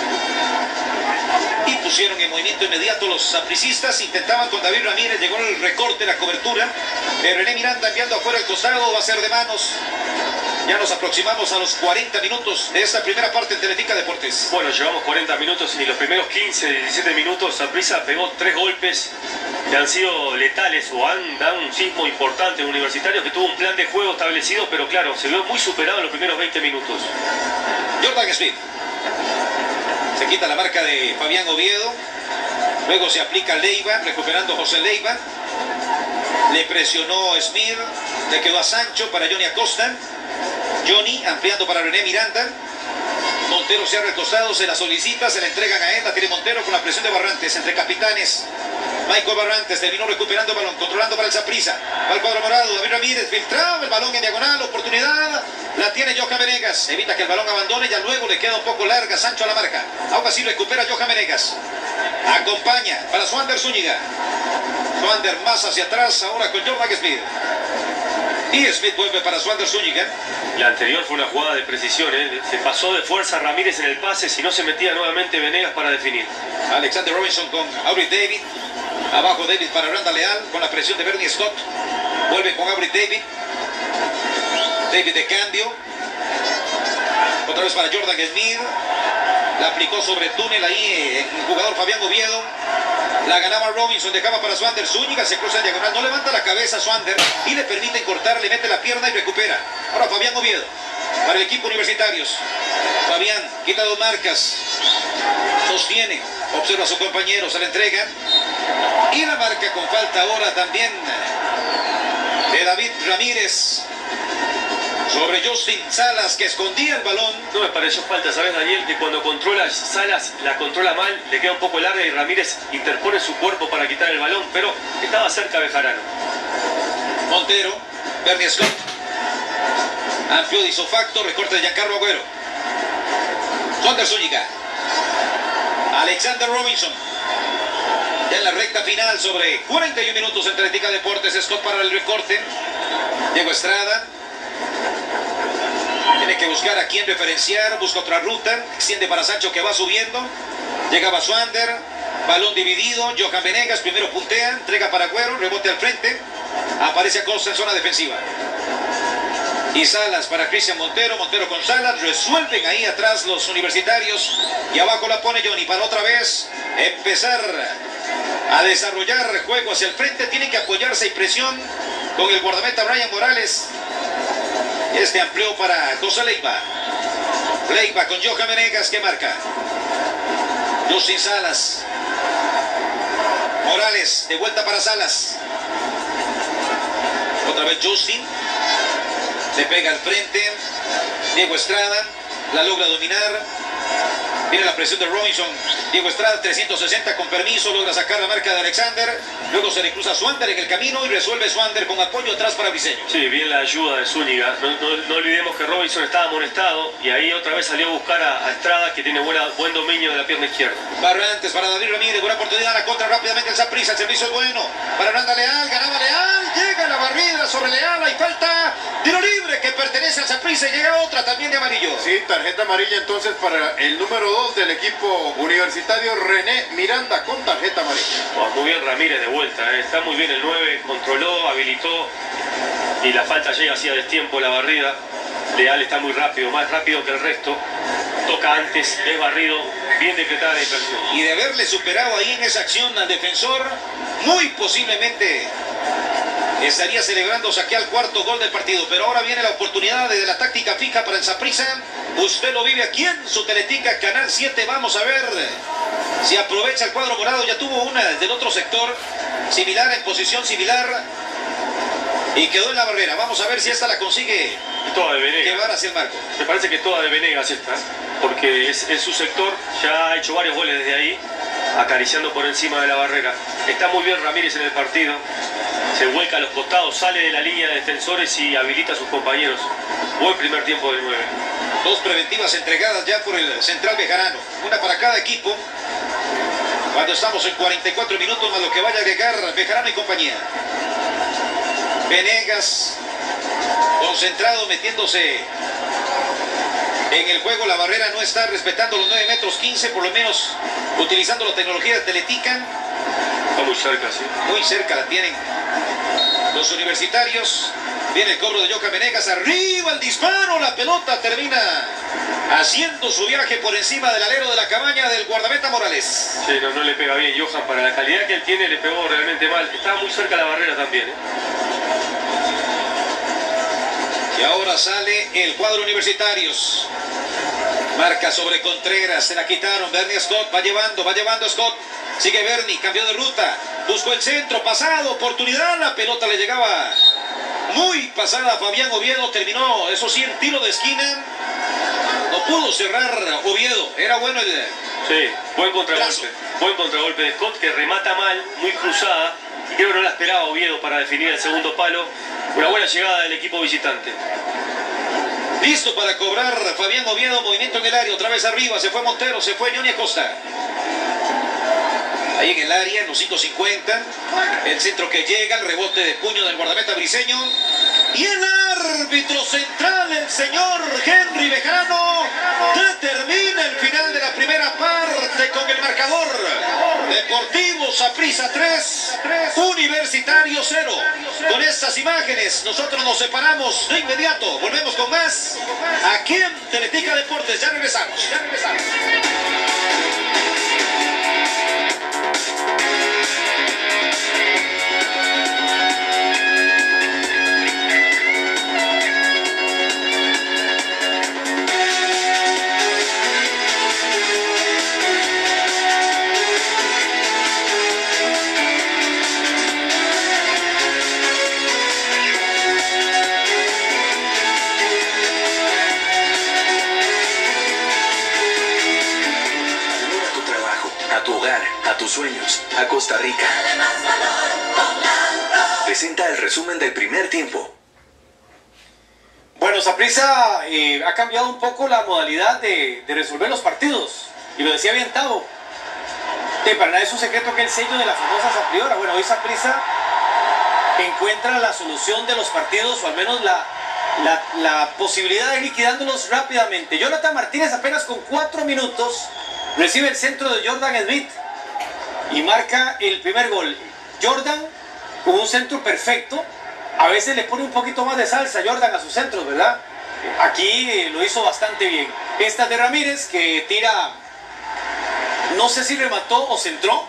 Y pusieron en movimiento inmediato los sapricistas. Intentaban con David Ramírez, llegó el recorte, la cobertura. René Miranda enviando afuera el costado, va a ser de manos. Ya nos aproximamos a los 40 minutos de esta primera parte en Teletica Deportes. Bueno, llevamos 40 minutos y los primeros 15, 17 minutos Saprissa pegó 3 golpes que han sido letales o han dado un sismo importante en Universitario, que tuvo un plan de juego establecido, pero claro, se vio muy superado en los primeros 20 minutos. Jordan Smith. Se quita la marca de Fabián Oviedo. Luego se aplica Leiva, recuperando José Leiva. Le presionó Smith. Le quedó a Sancho para Johnny Acosta. Johnny ampliando para René Miranda. Montero se abre el costado, se la solicita, se la entregan a él. La tiene Montero con la presión de Barrantes entre capitanes. Michael Barrantes terminó recuperando el balón, controlando para el Saprissa. Va al cuadro morado, David Ramírez filtraba el balón en diagonal, oportunidad. La tiene Johan Venegas, evita que el balón abandone, ya luego le queda un poco larga Sancho a la marca. Aún así recupera Johan Venegas. Acompaña para Swander Zúñiga. Swander más hacia atrás, ahora con Jordan Smith. Y Smith vuelve para Swander Zúñiga. La anterior fue una jugada de precisión, se pasó de fuerza Ramírez en el pase, si no se metía nuevamente Venegas para definir. Alexander Robinson con Aubrey David. Abajo David para Randa Leal con la presión de Bernie Scott. Vuelve con Aubrey David. David de cambio. Otra vez para Jordan Smith. La aplicó sobre el túnel ahí el jugador Fabián Oviedo. La ganaba Robinson, dejaba para Swander Zúñiga, se cruza en diagonal, no levanta la cabeza Swander y le permiten cortar, le mete la pierna y recupera. Ahora Fabián Oviedo para el equipo Universitarios. Fabián quita 2 marcas, sostiene, observa a su compañero, se la entrega y la marca con falta ahora también de David Ramírez sobre Justin Salas, que escondía el balón. No me pareció falta, ¿sabes, Daniel? Que cuando controla Salas, la controla mal, le queda un poco larga y Ramírez interpone su cuerpo para quitar el balón, pero estaba cerca Bejarano. Montero, Bernie Scott, amplió de isofacto, recorte de Giancarlo Agüero. Swander Zúñiga, Alexander Robinson. Ya en la recta final sobre 41 minutos en Teletica Deportes, Scott para el recorte. Diego Estrada. Tiene que buscar a quién referenciar, busca otra ruta, extiende para Sancho que va subiendo, llegaba Swander, balón dividido, Johan Venegas primero puntea, entrega para Agüero, rebote al frente, aparece Acosta en zona defensiva. Y Salas para Cristian Montero, Montero con Salas, resuelven ahí atrás los Universitarios y abajo la pone Johnny para otra vez empezar a desarrollar juego hacia el frente, tienen que apoyarse y presión con el guardameta Brian Morales. Este amplió para José Leiva. Leiva con Johan Venegas que marca. Justin Salas. Morales de vuelta para Salas. Otra vez Justin. Le pega al frente. Diego Estrada. La logra dominar. Viene la presión de Robinson. Diego Estrada 360 con permiso. Logra sacar la marca de Alexander. Luego se le cruza Swander en el camino y resuelve Swander con apoyo atrás para Briseño. Sí, bien la ayuda de Zúñiga. No olvidemos que Robinson estaba amonestado y ahí otra vez salió a buscar a Estrada, que tiene buen dominio de la pierna izquierda. Barrantes para David Ramírez. Buena oportunidad. La contra rápidamente el Saprissa. El servicio es bueno. Para Randa Leal. Ganaba Leal. Llega la barrida sobre Leal. Hay falta. Tiro libre que pertenece al Saprissa. Llega otra también de amarillo. Sí, tarjeta amarilla entonces para el número 2 del equipo universitario, René Miranda, con tarjeta amarilla. Oh, muy bien Ramírez de vuelta, está muy bien el 9, controló, habilitó y la falta llega así a destiempo, la barrida. Leal está muy rápido, más rápido que el resto, toca antes, es barrido, bien decretada la infracción. Y de haberle superado ahí en esa acción al defensor, muy posiblemente estaría celebrando saque al cuarto gol del partido, pero ahora viene la oportunidad de la táctica fija para el Saprissa. Usted lo vive aquí en su Teletica, Canal 7. Vamos a ver si aprovecha el cuadro morado. Ya tuvo una desde el otro sector, similar, en posición similar, y quedó en la barrera. Vamos a ver si esta la consigue toda de Venegas. Llevar hacia el marco. Me parece que es toda de Venegas esta, porque es su sector, ya ha hecho varios goles desde ahí, acariciando por encima de la barrera. Está muy bien Ramírez en el partido, se vuelca a los costados, sale de la línea de defensores y habilita a sus compañeros. Buen primer tiempo del 9. Dos preventivas entregadas ya por el central Bejarano, una para cada equipo. Cuando estamos en 44 minutos más lo que vaya a agregar Bejarano y compañía. Venegas, concentrado, metiéndose en el juego. La barrera no está respetando los 9 metros 15, por lo menos utilizando la tecnología de Teletica. Está muy cerca, sí. Muy cerca la tienen los universitarios. Viene el cobro de Johan Venegas, arriba el disparo, la pelota termina haciendo su viaje por encima del alero de la cabaña del guardameta Morales. Sí, no le pega bien Johan, para la calidad que él tiene le pegó realmente mal. Estaba muy cerca la barrera también, ¿eh? Y ahora sale el cuadro universitarios. Marca sobre Contreras, se la quitaron. Bernie Scott va llevando Scott. Sigue Bernie, cambió de ruta. Buscó el centro, pasado, oportunidad. La pelota le llegaba muy pasada a Fabián Oviedo. Terminó, eso sí, en tiro de esquina. No pudo cerrar Oviedo. Era bueno el... Sí, buen contragolpe. Brazo. Buen contragolpe de Scott, que remata mal, muy cruzada. Y creo que no la esperaba Oviedo para definir el segundo palo. Una buena llegada del equipo visitante. Listo para cobrar Fabián Oviedo, movimiento en el área, otra vez arriba, se fue Montero, se fue Johnny Acosta. Ahí en el área, en los 5.50, el centro que llega, el rebote de puño del guardameta briseño. Y el árbitro central, el señor Henry Bejarano, determina el final de la primera parte con el marcador. Deportivo Saprissa 3, Universitario 0. Con estas imágenes nosotros nos separamos de inmediato. Volvemos con más aquí en Teletica Deportes. Ya regresamos. Sueños, a Costa Rica. Presenta el resumen del primer tiempo. Bueno, Saprissa ha cambiado un poco la modalidad de resolver los partidos. Y lo decía bien Tavo. Para nada es un secreto que el sello de la famosa Sapriora. Bueno, hoy Saprissa encuentra la solución de los partidos, o al menos la posibilidad de ir liquidándolos rápidamente. Jonathan Martínez apenas con 4 minutos recibe el centro de Jordan Smith y marca el primer gol. Jordan con un centro perfecto. A veces le pone un poquito más de salsa Jordan a sus centros, ¿verdad? Aquí lo hizo bastante bien. Esta de Ramírez, que tira, no sé si remató o centró,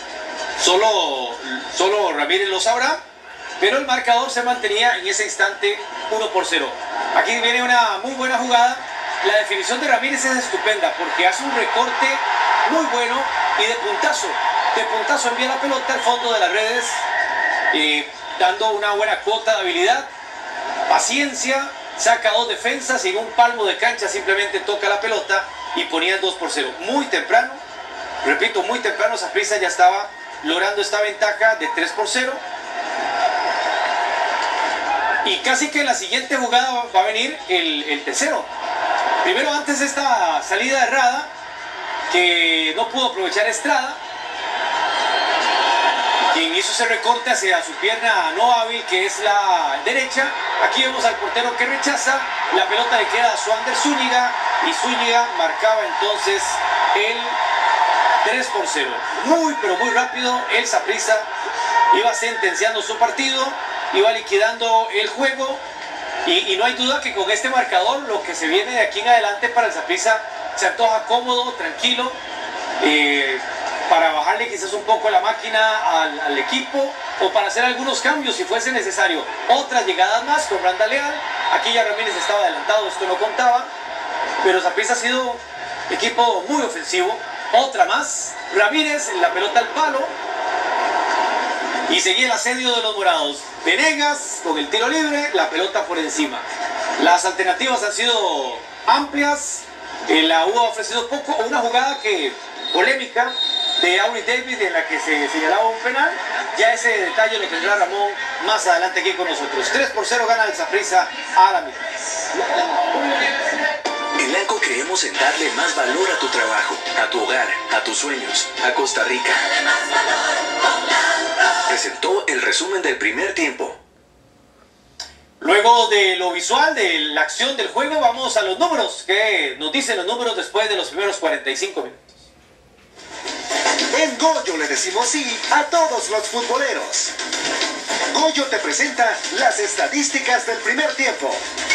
solo Ramírez lo sabrá, pero el marcador se mantenía en ese instante 1-0. Aquí viene una muy buena jugada. La definición de Ramírez es estupenda porque hace un recorte muy bueno y de puntazo envía la pelota al fondo de las redes, dando una buena cuota de habilidad, paciencia, saca 2 defensas y en un palmo de cancha simplemente toca la pelota y ponía el 2-0. Muy temprano, repito, muy temprano Saprissa ya estaba logrando esta ventaja de 3-0. Y casi que en la siguiente jugada va a venir el tercero. Primero, antes de esta salida errada, que no pudo aprovechar Estrada, quien hizo ese recorte hacia su pierna no hábil, que es la derecha. Aquí vemos al portero que rechaza, la pelota le queda a Swander Zúñiga, y Zúñiga marcaba entonces el 3-0. Muy, pero muy rápido, el Saprissa iba sentenciando su partido, iba liquidando el juego, y no hay duda que con este marcador lo que se viene de aquí en adelante para el Saprissa se antoja cómodo, tranquilo, para bajarle quizás un poco la máquina al equipo, o para hacer algunos cambios si fuese necesario. Otras llegadas más con Randa Leal. Aquí ya Ramírez estaba adelantado, esto no contaba, pero Saprissa ha sido equipo muy ofensivo. Otra más, Ramírez, la pelota al palo, y seguía el asedio de los morados. Venegas con el tiro libre, la pelota por encima. Las alternativas han sido amplias, la U ha ofrecido poco. Una jugada polémica de Aubrey David en la que se señalaba un penal, Ya ese detalle lo tendrá Ramón más adelante aquí con nosotros. 3-0 gana el Saprissa a la mitad. En Lanco creemos en darle más valor a tu trabajo, a tu hogar, a tus sueños, a Costa Rica. Presentó el resumen del primer tiempo. Luego de lo visual, de la acción del juego, vamos a los números. ¿Qué nos dicen los números después de los primeros 45 minutos? En Goyo le decimos sí a todos los futboleros. Goyo te presenta las estadísticas del primer tiempo.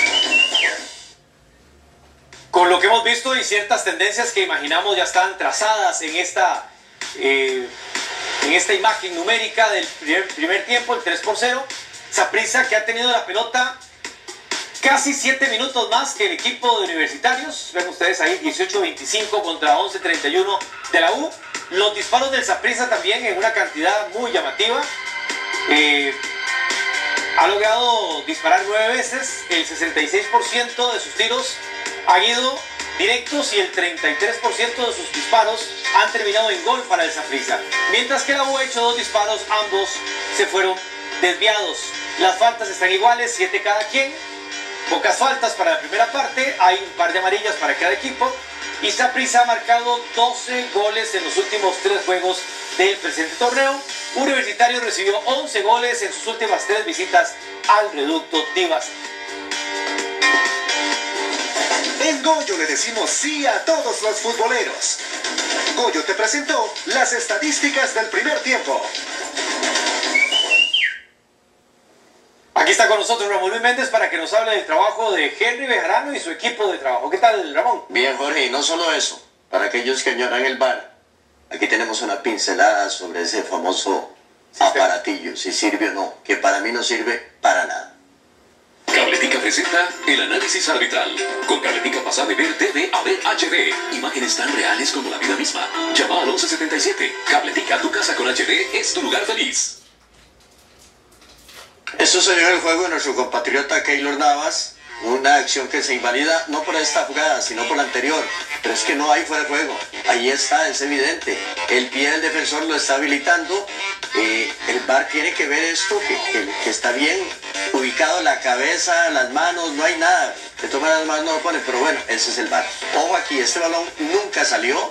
Con lo que hemos visto y ciertas tendencias que imaginamos ya están trazadas en esta imagen numérica del primer tiempo, el 3-0. Saprissa, que ha tenido la pelota casi 7 minutos más que el equipo de Universitarios. Ven ustedes ahí, 18-25 contra 11-31 de la U. Los disparos del Saprissa también en una cantidad muy llamativa. Ha logrado disparar 9 veces. El 66% de sus tiros han ido directos y el 33% de sus disparos han terminado en gol para el Saprissa. Mientras que la U ha hecho 2 disparos, ambos se fueron desviados. Las faltas están iguales, 7 cada quien. Pocas faltas para la primera parte, hay un par de amarillas para cada equipo. Y Saprissa ha marcado 12 goles en los últimos 3 juegos del presente torneo. Universitario recibió 11 goles en sus últimas 3 visitas al Reducto Tibás. En Goyo le decimos sí a todos los futboleros. Goyo te presentó las estadísticas del primer tiempo. Aquí está con nosotros Ramón Luis Méndez para que nos hable del trabajo de Henry Bejarano y su equipo de trabajo. ¿Qué tal, Ramón? Bien, Jorge, y no solo eso. Para aquellos que añoran el VAR, aquí tenemos una pincelada sobre ese famoso aparatillo, si sirve o no, que para mí no sirve para nada. Cabletica presenta el análisis arbitral. Con Cabletica pasa de ver TV a ver HD. Imágenes tan reales como la vida misma. Llama al 1177. Cabletica, tu casa con HD es tu lugar feliz. Eso se dio en el juego de nuestro compatriota Keylor Navas, una acción que se invalida no por esta jugada, sino por la anterior, pero es que no hay fuera de juego, ahí está, es evidente, el pie del defensor lo está habilitando, el VAR tiene que ver esto, que está bien ubicado la cabeza, las manos, no hay nada, de todas maneras las manos no lo ponen, pero bueno, ese es el VAR. Ojo aquí, este balón nunca salió,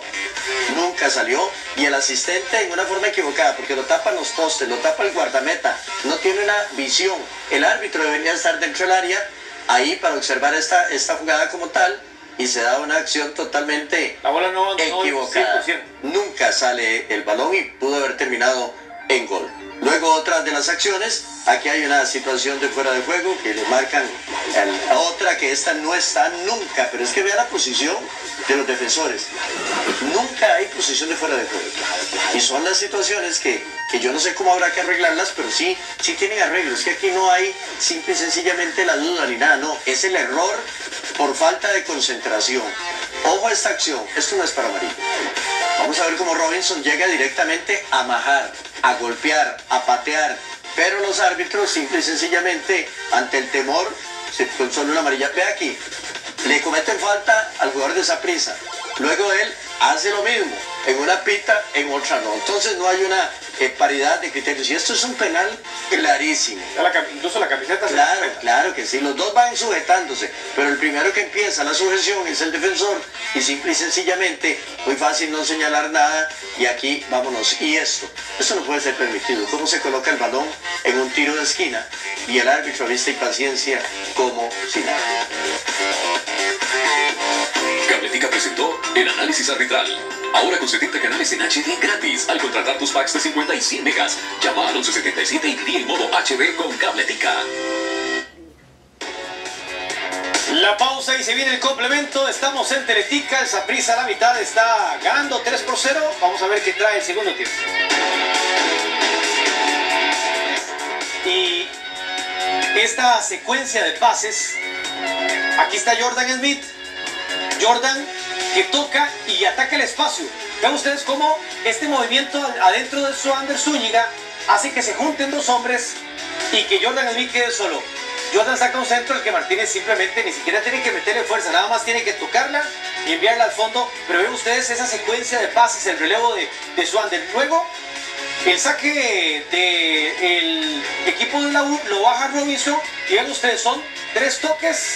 y el asistente en una forma equivocada, porque lo tapan los postes, lo tapa el guardameta, no tiene una visión. El árbitro debería estar dentro del área, ahí para observar esta jugada como tal, y se da una acción totalmente equivocada. Nunca sale el balón y pudo haber terminado en gol. Luego otra de las acciones, aquí hay una situación de fuera de juego que le marcan a otra que esta no está nunca, pero es que vea la posición de los defensores. Nunca hay posición de fuera de juego. Y son las situaciones que yo no sé cómo habrá que arreglarlas, pero sí tienen arreglo. Es que aquí no hay simple y sencillamente la duda ni nada, no. Es el error por falta de concentración. Ojo a esta acción, esto no es para amarillo. Vamos a ver cómo Robinson llega directamente a majar, a golpear, a patear, pero los árbitros simple y sencillamente ante el temor con solo una amarilla. Ve aquí, le cometen falta al jugador de Saprissa, luego él hace lo mismo, en una pita, en otra no. Entonces no hay una paridad de criterios y esto es un penal clarísimo. Incluso la camiseta. Claro que sí, los dos van sujetándose, pero el primero que empieza la sujeción es el defensor y simple y sencillamente muy fácil no señalar nada y aquí vámonos. Y esto no puede ser permitido. Cómo se coloca el balón en un tiro de esquina y el árbitro a vista y paciencia como si nada. Cabletica presentó el análisis arbitral. Ahora con 70 canales en HD gratis al contratar tus packs de 50 y 100 megas. Llama al 1177 y gría en modo HD con Cabletica. La pausa y se viene el complemento. Estamos en Teletica. El Saprissa a la mitad está ganando 3-0. Vamos a ver qué trae el segundo tiempo. Y esta secuencia de pases. Aquí está Jordan Smith. Jordan que toca y ataca el espacio. Vean ustedes cómo este movimiento adentro de Swander Zúñiga hace que se junten dos hombres y que Jordan Smith quede solo. Jordan saca un centro al que Martínez simplemente ni siquiera tiene que meterle fuerza, nada más tiene que tocarla y enviarla al fondo. Pero ven ustedes esa secuencia de pases, el relevo de Swander. Luego El saque del equipo de la U lo baja Robinson y vean ustedes, son 3 toques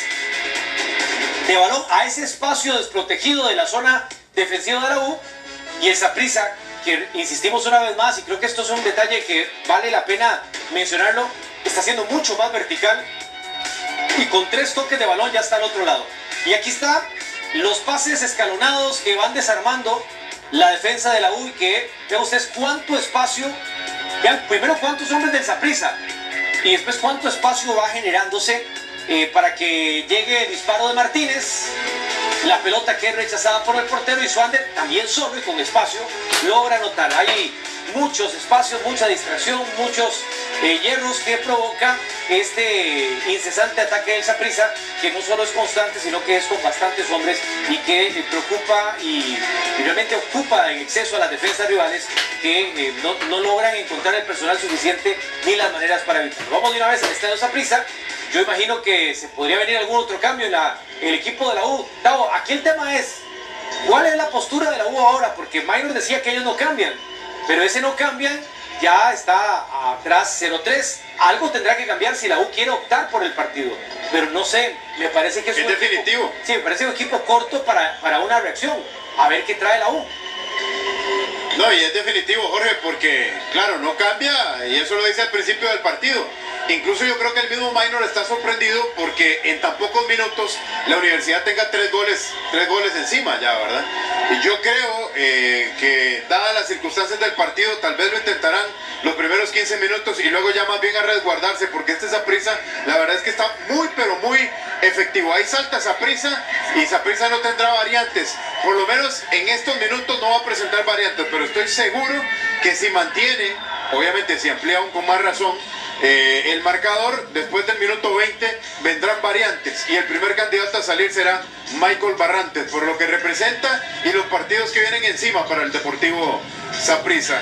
de balón a ese espacio desprotegido de la zona defensiva de la U, y el Saprissa, que insistimos una vez más, y creo que esto es un detalle que vale la pena mencionarlo, está siendo mucho más vertical y con 3 toques de balón ya está al otro lado. Y aquí están los pases escalonados que van desarmando la defensa de la U, y que vean ustedes cuánto espacio, vean primero cuántos hombres del Saprissa y después cuánto espacio va generándose para que llegue el disparo de Martínez, la pelota que es rechazada por el portero, y Swander también solo y con espacio logra anotar. Hay muchos espacios, mucha distracción, muchos hierros que provoca este incesante ataque del Saprissa, que no solo es constante, sino que es con bastantes hombres y que preocupa y realmente ocupa en exceso a las defensas rivales, que no logran encontrar el personal suficiente ni las maneras para evitarlo. Vamos de una vez al estadio Saprissa. Yo imagino que se podría venir algún otro cambio en el equipo de la U. Tavo, aquí el tema es, ¿cuál es la postura de la U ahora? Porque Minor decía que ellos no cambian, pero ese no cambian ya está atrás 0-3. Algo tendrá que cambiar si la U quiere optar por el partido. Pero no sé, me parece que es un definitivo. Equipo, sí, me parece un equipo corto para una reacción. A ver qué trae la U. No, y es definitivo, Jorge, porque, claro, no cambia, y eso lo dice al principio del partido. Incluso yo creo que el mismo Minor está sorprendido porque en tan pocos minutos la Universidad tenga 3 goles encima ya, ¿verdad? Y yo creo que, dadas las circunstancias del partido, tal vez lo intentarán los primeros 15 minutos y luego ya más bien a resguardarse, porque este Saprissa, la verdad es que está muy, pero muy efectivo. Ahí salta Saprissa y Saprissa no tendrá variantes. Por lo menos en estos minutos no va a presentar variantes, pero estoy seguro que si mantiene, obviamente si amplía aún con más razón, el marcador, después del minuto 20 vendrán variantes y el primer candidato a salir será Michael Barrantes, por lo que representa y los partidos que vienen encima para el Deportivo Saprissa.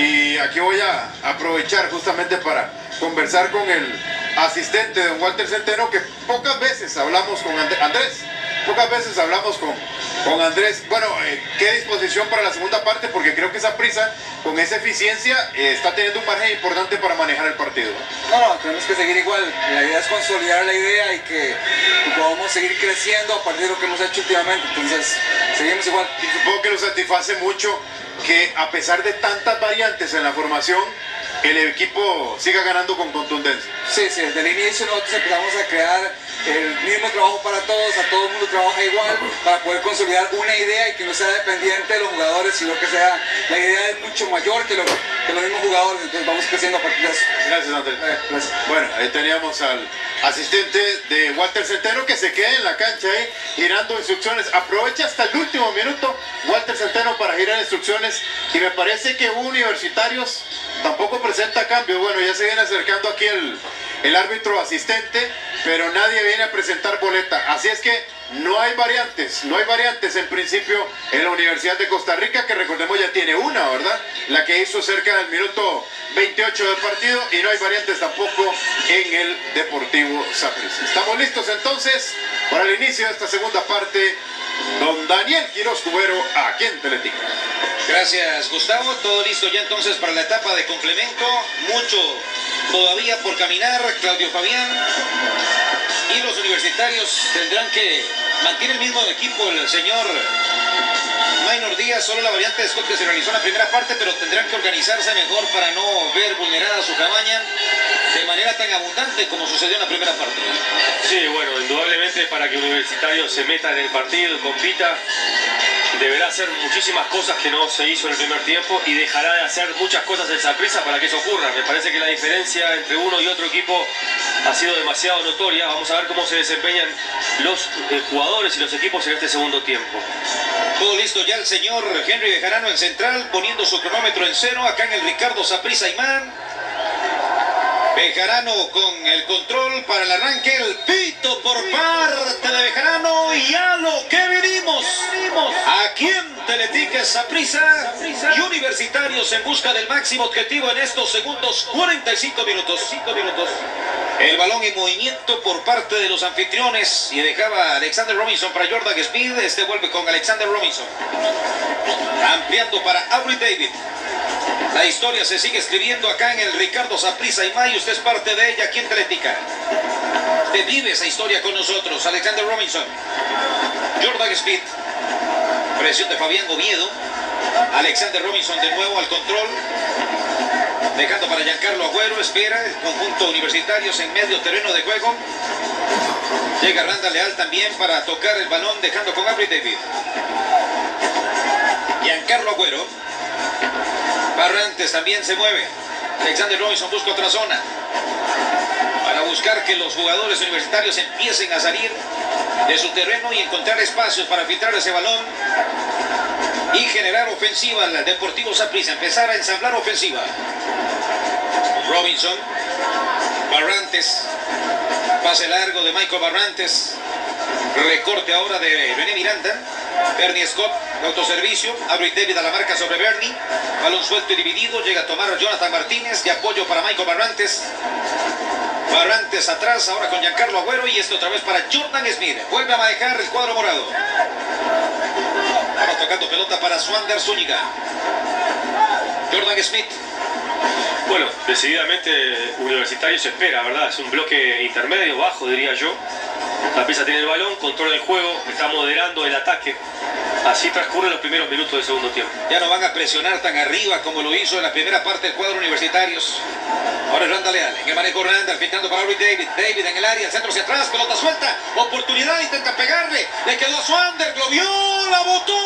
Y aquí voy a aprovechar justamente para conversar con el asistente de don Walter Centeno, que pocas veces hablamos con Andrés. Pocas veces hablamos con Andrés. Bueno, qué disposición para la segunda parte, porque creo que Saprissa con esa eficiencia está teniendo un margen importante para manejar el partido. No, tenemos que seguir igual. La idea es consolidar la idea y que podamos seguir creciendo a partir de lo que hemos hecho últimamente. Entonces, seguimos igual. Y supongo que lo satisface mucho que a pesar de tantas variantes en la formación, el equipo siga ganando con contundencia. Sí, desde el inicio nosotros empezamos a crear el mismo trabajo para todos, a todo el mundo trabaja igual para poder consolidar una idea y que no sea dependiente de los jugadores, sino que sea, la idea es mucho mayor que los mismos jugadores, entonces vamos creciendo a partir de eso. Gracias, Andrés. Gracias. Bueno, ahí teníamos al asistente de Walter Centeno, que se queda en la cancha ahí girando instrucciones. Aprovecha hasta el último minuto Walter Centeno para girar instrucciones, y me parece que Universitarios tampoco presenta cambio. Bueno, ya se viene acercando aquí el árbitro asistente, pero nadie viene a presentar boleta, así es que no hay variantes en principio en la Universidad de Costa Rica, que recordemos ya tiene una, ¿verdad? La que hizo cerca del minuto 28 del partido, y no hay variantes tampoco en el Deportivo Saprissa. Estamos listos entonces para el inicio de esta segunda parte. Don Daniel Quiroz Cubero, aquí en Teletica. Gracias, Gustavo. Todo listo ya entonces para la etapa de complemento. Mucho todavía por caminar, Claudio Fabián. Y los universitarios tendrán que mantener el mismo equipo, el señor Minor Díaz. Solo la variante de Scott que se realizó en la primera parte, pero tendrán que organizarse mejor para no ver vulnerada su cabaña de manera tan abundante como sucedió en la primera parte. Sí, bueno, indudablemente para que Universitario se meta en el partido y compita, deberá hacer muchísimas cosas que no se hizo en el primer tiempo, y dejará de hacer muchas cosas en Saprissa para que eso ocurra. Me parece que la diferencia entre uno y otro equipo ha sido demasiado notoria. Vamos a ver cómo se desempeñan los jugadores y los equipos en este segundo tiempo. Todo listo ya el señor Henry Bejarano en central, poniendo su cronómetro en 0, acá en el Ricardo Saprissa Imán. Bejarano con el control para el arranque, el pito por parte de Bejarano, y a lo que venimos aquí en Teletica Saprissa y Universitarios en busca del máximo objetivo en estos segundos 45 minutos. El balón en movimiento por parte de los anfitriones, y dejaba Alexander Robinson para Jordan Speed. Este vuelve con Alexander Robinson, ampliando para Aubrey David. La historia se sigue escribiendo acá en el Ricardo Saprissa y May. Usted es parte de ella aquí en Teletica. Usted vive esa historia con nosotros. Alexander Robinson, Jordan Smith, presión de Fabián Oviedo. Alexander Robinson de nuevo al control, dejando para Giancarlo Agüero. Espera el conjunto universitarios en medio terreno de juego. Llega Randall Leal también para tocar el balón, dejando con Avery David. Giancarlo Agüero. Barrantes también se mueve. Alexander Robinson busca otra zona para buscar que los jugadores universitarios empiecen a salir de su terreno y encontrar espacios para filtrar ese balón y generar ofensiva al Deportivo Saprissa, empezar a ensamblar ofensiva. Robinson, Barrantes, pase largo de Michael Barrantes, recorte ahora de René Miranda. Bernie Scott, autoservicio, Avery David a la marca sobre Bernie, balón suelto y dividido, llega a tomar a Jonathan Martínez, de apoyo para Michael Barrantes. Barrantes atrás, ahora con Giancarlo Agüero, y esto otra vez para Jordan Smith, vuelve a manejar el cuadro morado. Ahora tocando pelota para Swander Zúñiga. Jordan Smith. Bueno, decididamente Universitario se espera, ¿verdad? Es un bloque intermedio, bajo, diría yo. Saprissa tiene el balón, controla el juego, está moderando el ataque. Así transcurren los primeros minutos del segundo tiempo. Ya no van a presionar tan arriba como lo hizo en la primera parte del cuadro Universitarios. Ahora es Randall Leal, en el manejo Randall, filtrando para Avery David. David en el área, el centro hacia atrás, pelota suelta. Oportunidad, intenta pegarle. Le quedó a Swander, lo vio, la botó.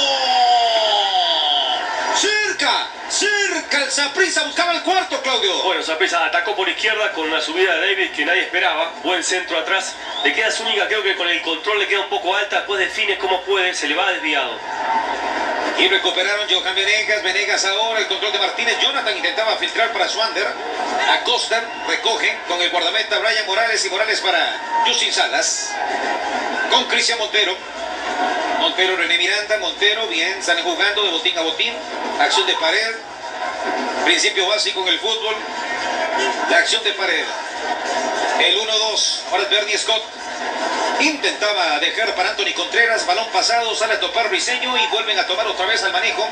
Cerca el Saprissa, buscaba el cuarto, Claudio. Bueno, Saprissa atacó por izquierda con una subida de David que nadie esperaba. Buen centro atrás. Le queda Zúñiga, creo que con el control le queda un poco alta. Después define como puede, se le va desviado. Y recuperaron Johan Venegas ahora, el control de Martínez. Jonathan intentaba filtrar para Swander. Acosta, recogen con el guardameta Brian Morales, y Morales para Justin Salas. Con Cristian Montero. Montero, René Miranda, Montero, bien, están jugando de botín a botín. Acción de pared. Principio básico en el fútbol. La acción de pared. El 1-2. Ahora es Bernie Scott. Intentaba dejar para Anthony Contreras. Balón pasado, sale a topar Briseño y vuelven a tomar otra vez al manejo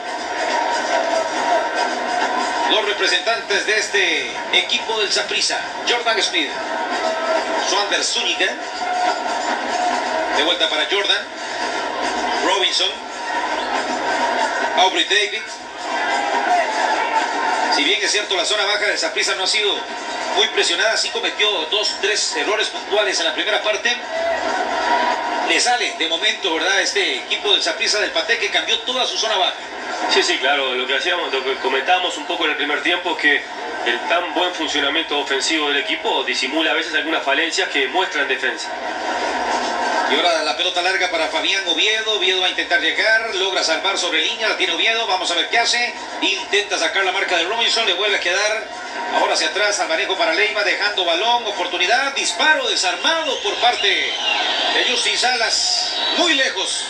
los representantes de este equipo del Saprissa. Jordan Smith. Swander Zúñiga. De vuelta para Jordan. Robinson. Avery David. Si bien es cierto, la zona baja del Saprissa no ha sido muy presionada, sí cometió 2-3 errores puntuales en la primera parte. Le sale de momento, ¿verdad?, este equipo del Saprissa del Paté, que cambió toda su zona baja. Sí, claro, lo que comentábamos un poco en el primer tiempo es que el tan buen funcionamiento ofensivo del equipo disimula a veces algunas falencias que muestra en defensa. Y ahora la pelota larga para Fabián Oviedo. Oviedo va a intentar llegar, logra salvar sobre línea, la tiene Oviedo, vamos a ver qué hace. Intenta sacar la marca de Robinson, le vuelve a quedar ahora hacia atrás al manejo para Leiva, dejando balón, oportunidad, disparo desarmado por parte de Justin Salas, muy lejos.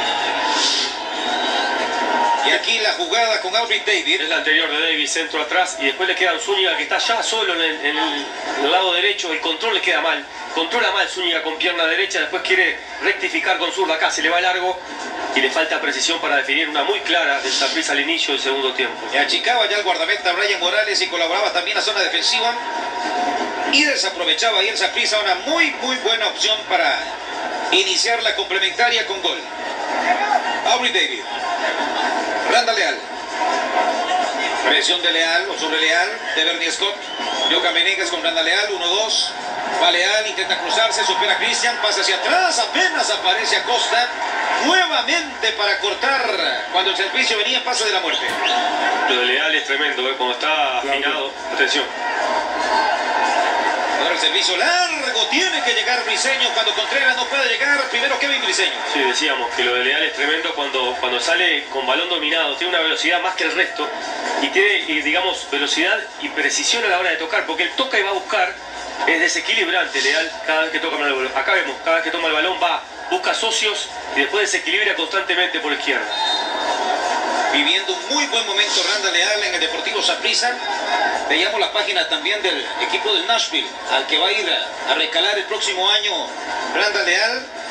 Y aquí la jugada con Avery David. Es la anterior de David, centro atrás, y después le queda Zúñiga, que está ya solo en el lado derecho. El control le queda mal. Controla mal Zúñiga con pierna derecha, después quiere rectificar con zurda. Acá se le va largo y le falta precisión para definir una muy clara del Saprissa al inicio del segundo tiempo. Y achicaba ya el guardameta Brian Morales y colaboraba también a zona defensiva. Y desaprovechaba ahí el Saprissa una muy buena opción para iniciar la complementaria con gol. Avery David. Randall Leal. Presión de Leal o sobre Leal de Bernie Scott. Johan Venegas con Randall Leal, 1-2. Va Leal, intenta cruzarse, supera a Cristian, pasa hacia atrás, apenas aparece Acosta. Nuevamente para cortar cuando el servicio venía, pase de la muerte. Lo de Leal es tremendo, ¿eh? Como está afinado. Atención. Ahora el servicio largo, tiene que llegar Briseño cuando Contreras no puede llegar. Primero Kevin Briseño. Sí, decíamos que lo de Leal es tremendo cuando sale con balón dominado. Tiene una velocidad más que el resto y tiene, digamos, velocidad y precisión a la hora de tocar, porque él toca y va a buscar. Es desequilibrante Leal cada vez que toca el balón. Acá vemos, cada vez que toma el balón va, busca socios y después desequilibra constantemente por izquierda. Viviendo un muy buen momento Randall Leal en el Deportivo Saprissa. Veíamos la página también del equipo del Nashville, al que va a ir a recalar el próximo año Randall Leal.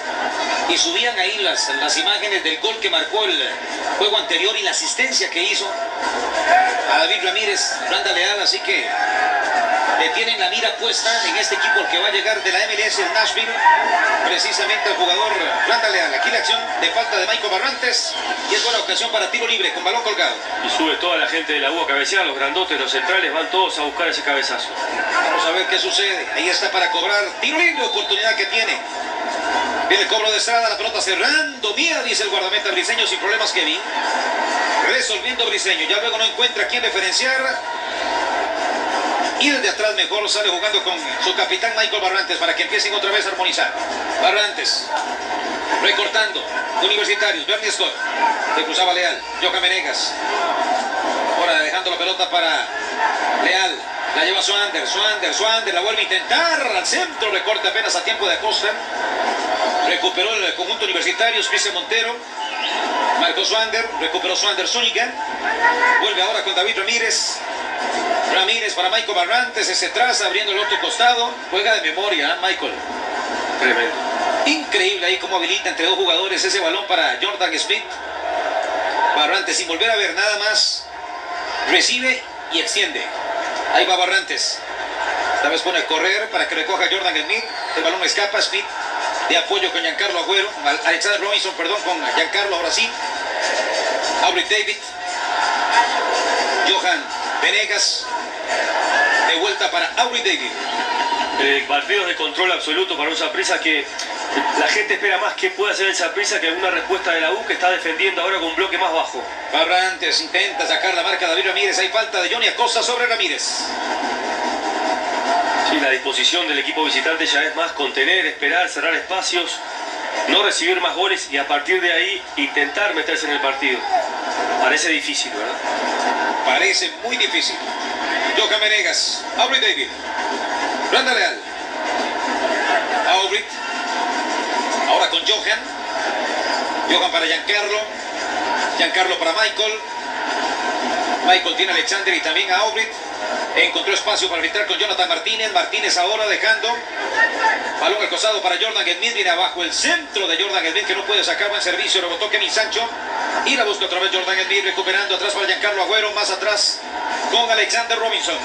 y subían ahí las imágenes del gol que marcó el juego anterior y la asistencia que hizo a David Ramírez, Randall Leal, así que le tienen la mira puesta en este equipo el que va a llegar de la MLS, el Nashville, precisamente al jugador Randall Leal. Aquí la acción de falta de Michael Barrantes y es buena ocasión para tiro libre con balón colgado. Y sube toda la gente de la U a cabecear, los grandotes, los centrales, van todos a buscar ese cabezazo. Vamos a ver qué sucede. Ahí está para cobrar tiro libre, oportunidad que tiene. Viene el cobro de Estrada, la pelota cerrando. Mía, dice el guardameta briseño, sin problemas Kevin. Resolviendo Briseño, ya luego no encuentra quién referenciar. Y desde atrás mejor sale jugando con su capitán Michael Barrantes para que empiecen otra vez a armonizar. Barrantes, recortando, Universitarios, Bernie Scott, le cruzaba Leal, Johan Venegas. Ahora dejando la pelota para Leal, la lleva Swander, la vuelve a intentar, al centro, recorte apenas a tiempo de Acosta. Recuperó el conjunto Universitarios, Cristian Montero. Marcó Swander, recuperó Swander Zúñiga. Vuelve ahora con David Ramírez. Ramírez para Michael Barrantes, se traza abriendo el otro costado. Juega de memoria, Michael. Tremendo. Increíble ahí cómo habilita entre dos jugadores ese balón para Jordan Smith. Barrantes sin volver a ver nada más. Recibe y extiende. Ahí va Barrantes. Esta vez pone a correr para que recoja Jordan Smith. El balón escapa, Smith de apoyo con Giancarlo Agüero. Alexander Robinson, perdón, con Giancarlo ahora sí. Aubrey David. Johan Venegas. De vuelta para Aubrey David. Partidos de control absoluto para un Saprissa que la gente espera más que pueda hacer el Saprissa que alguna respuesta de la U, que está defendiendo ahora con un bloque más bajo. Barrantes intenta sacar la marca de David Ramírez. Hay falta de Johnny Acosta sobre Ramírez. Sí, la disposición del equipo visitante ya es más contener, esperar, cerrar espacios, no recibir más goles y a partir de ahí intentar meterse en el partido. Parece difícil, ¿verdad? Parece muy difícil. Johan Venegas, Aubrey David, Randall Leal, Aubrey, ahora con Johan para Giancarlo para Michael tiene a Alexander y también a Aubrey. Encontró espacio para arbitrar con Jonathan Martínez ahora dejando balón al costado para Jordan Smith. Viene abajo el centro de Jordan Smith que no puede sacar buen servicio, rebotó Kevin Sancho y la busca otra vez Jordan Smith, recuperando atrás para Giancarlo Agüero, más atrás con Alexander Robinson.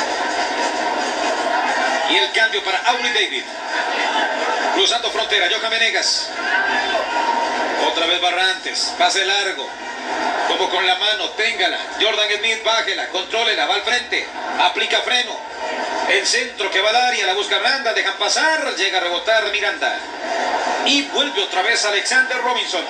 Y el cambio para Aubrey David, cruzando frontera, Johan Venegas, otra vez Barrantes, pase largo, como con la mano, téngala, Jordan Smith, bájela, contrólela, va al frente, aplica freno, el centro que va al área, la busca Randall, dejan pasar, llega a rebotar Miranda, y vuelve otra vez Alexander Robinson.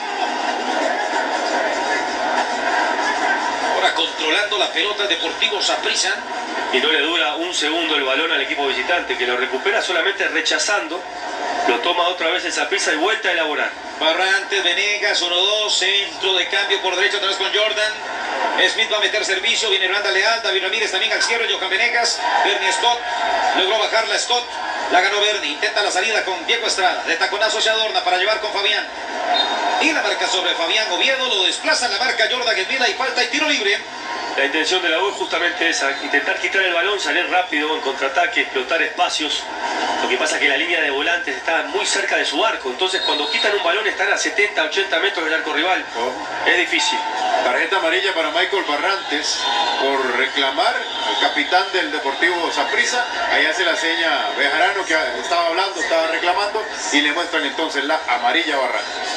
Ahora controlando la pelota Deportivo Saprissa. Y no le dura un segundo el balón al equipo visitante, que lo recupera solamente rechazando, lo toma otra vez el Saprissa y vuelta a elaborar. Barrantes, Venegas, 1-2, centro de cambio por derecha, otra vez con Jordan. Smith va a meter servicio, viene Randall Leal, David Ramírez también al cierre, Johan Venegas, Bernie Scott, logró bajarla Scott, la ganó Bernie, intenta la salida con Diego Estrada, de taconazo se adorna para llevar con Fabián. Y la marca sobre Fabián Oviedo, lo desplaza en la marca Jordan Smith y falta y tiro libre. La intención de la U es justamente esa, intentar quitar el balón, salir rápido en contraataque, explotar espacios. Lo que pasa es que la línea de volantes está muy cerca de su arco, entonces cuando quitan un balón están a 70, 80 metros del arco rival. Es difícil. Tarjeta amarilla para Michael Barrantes por reclamar al capitán del Deportivo Saprissa. Ahí hace la seña Bejarano que estaba hablando, estaba reclamando y le muestran entonces la amarilla a Barrantes.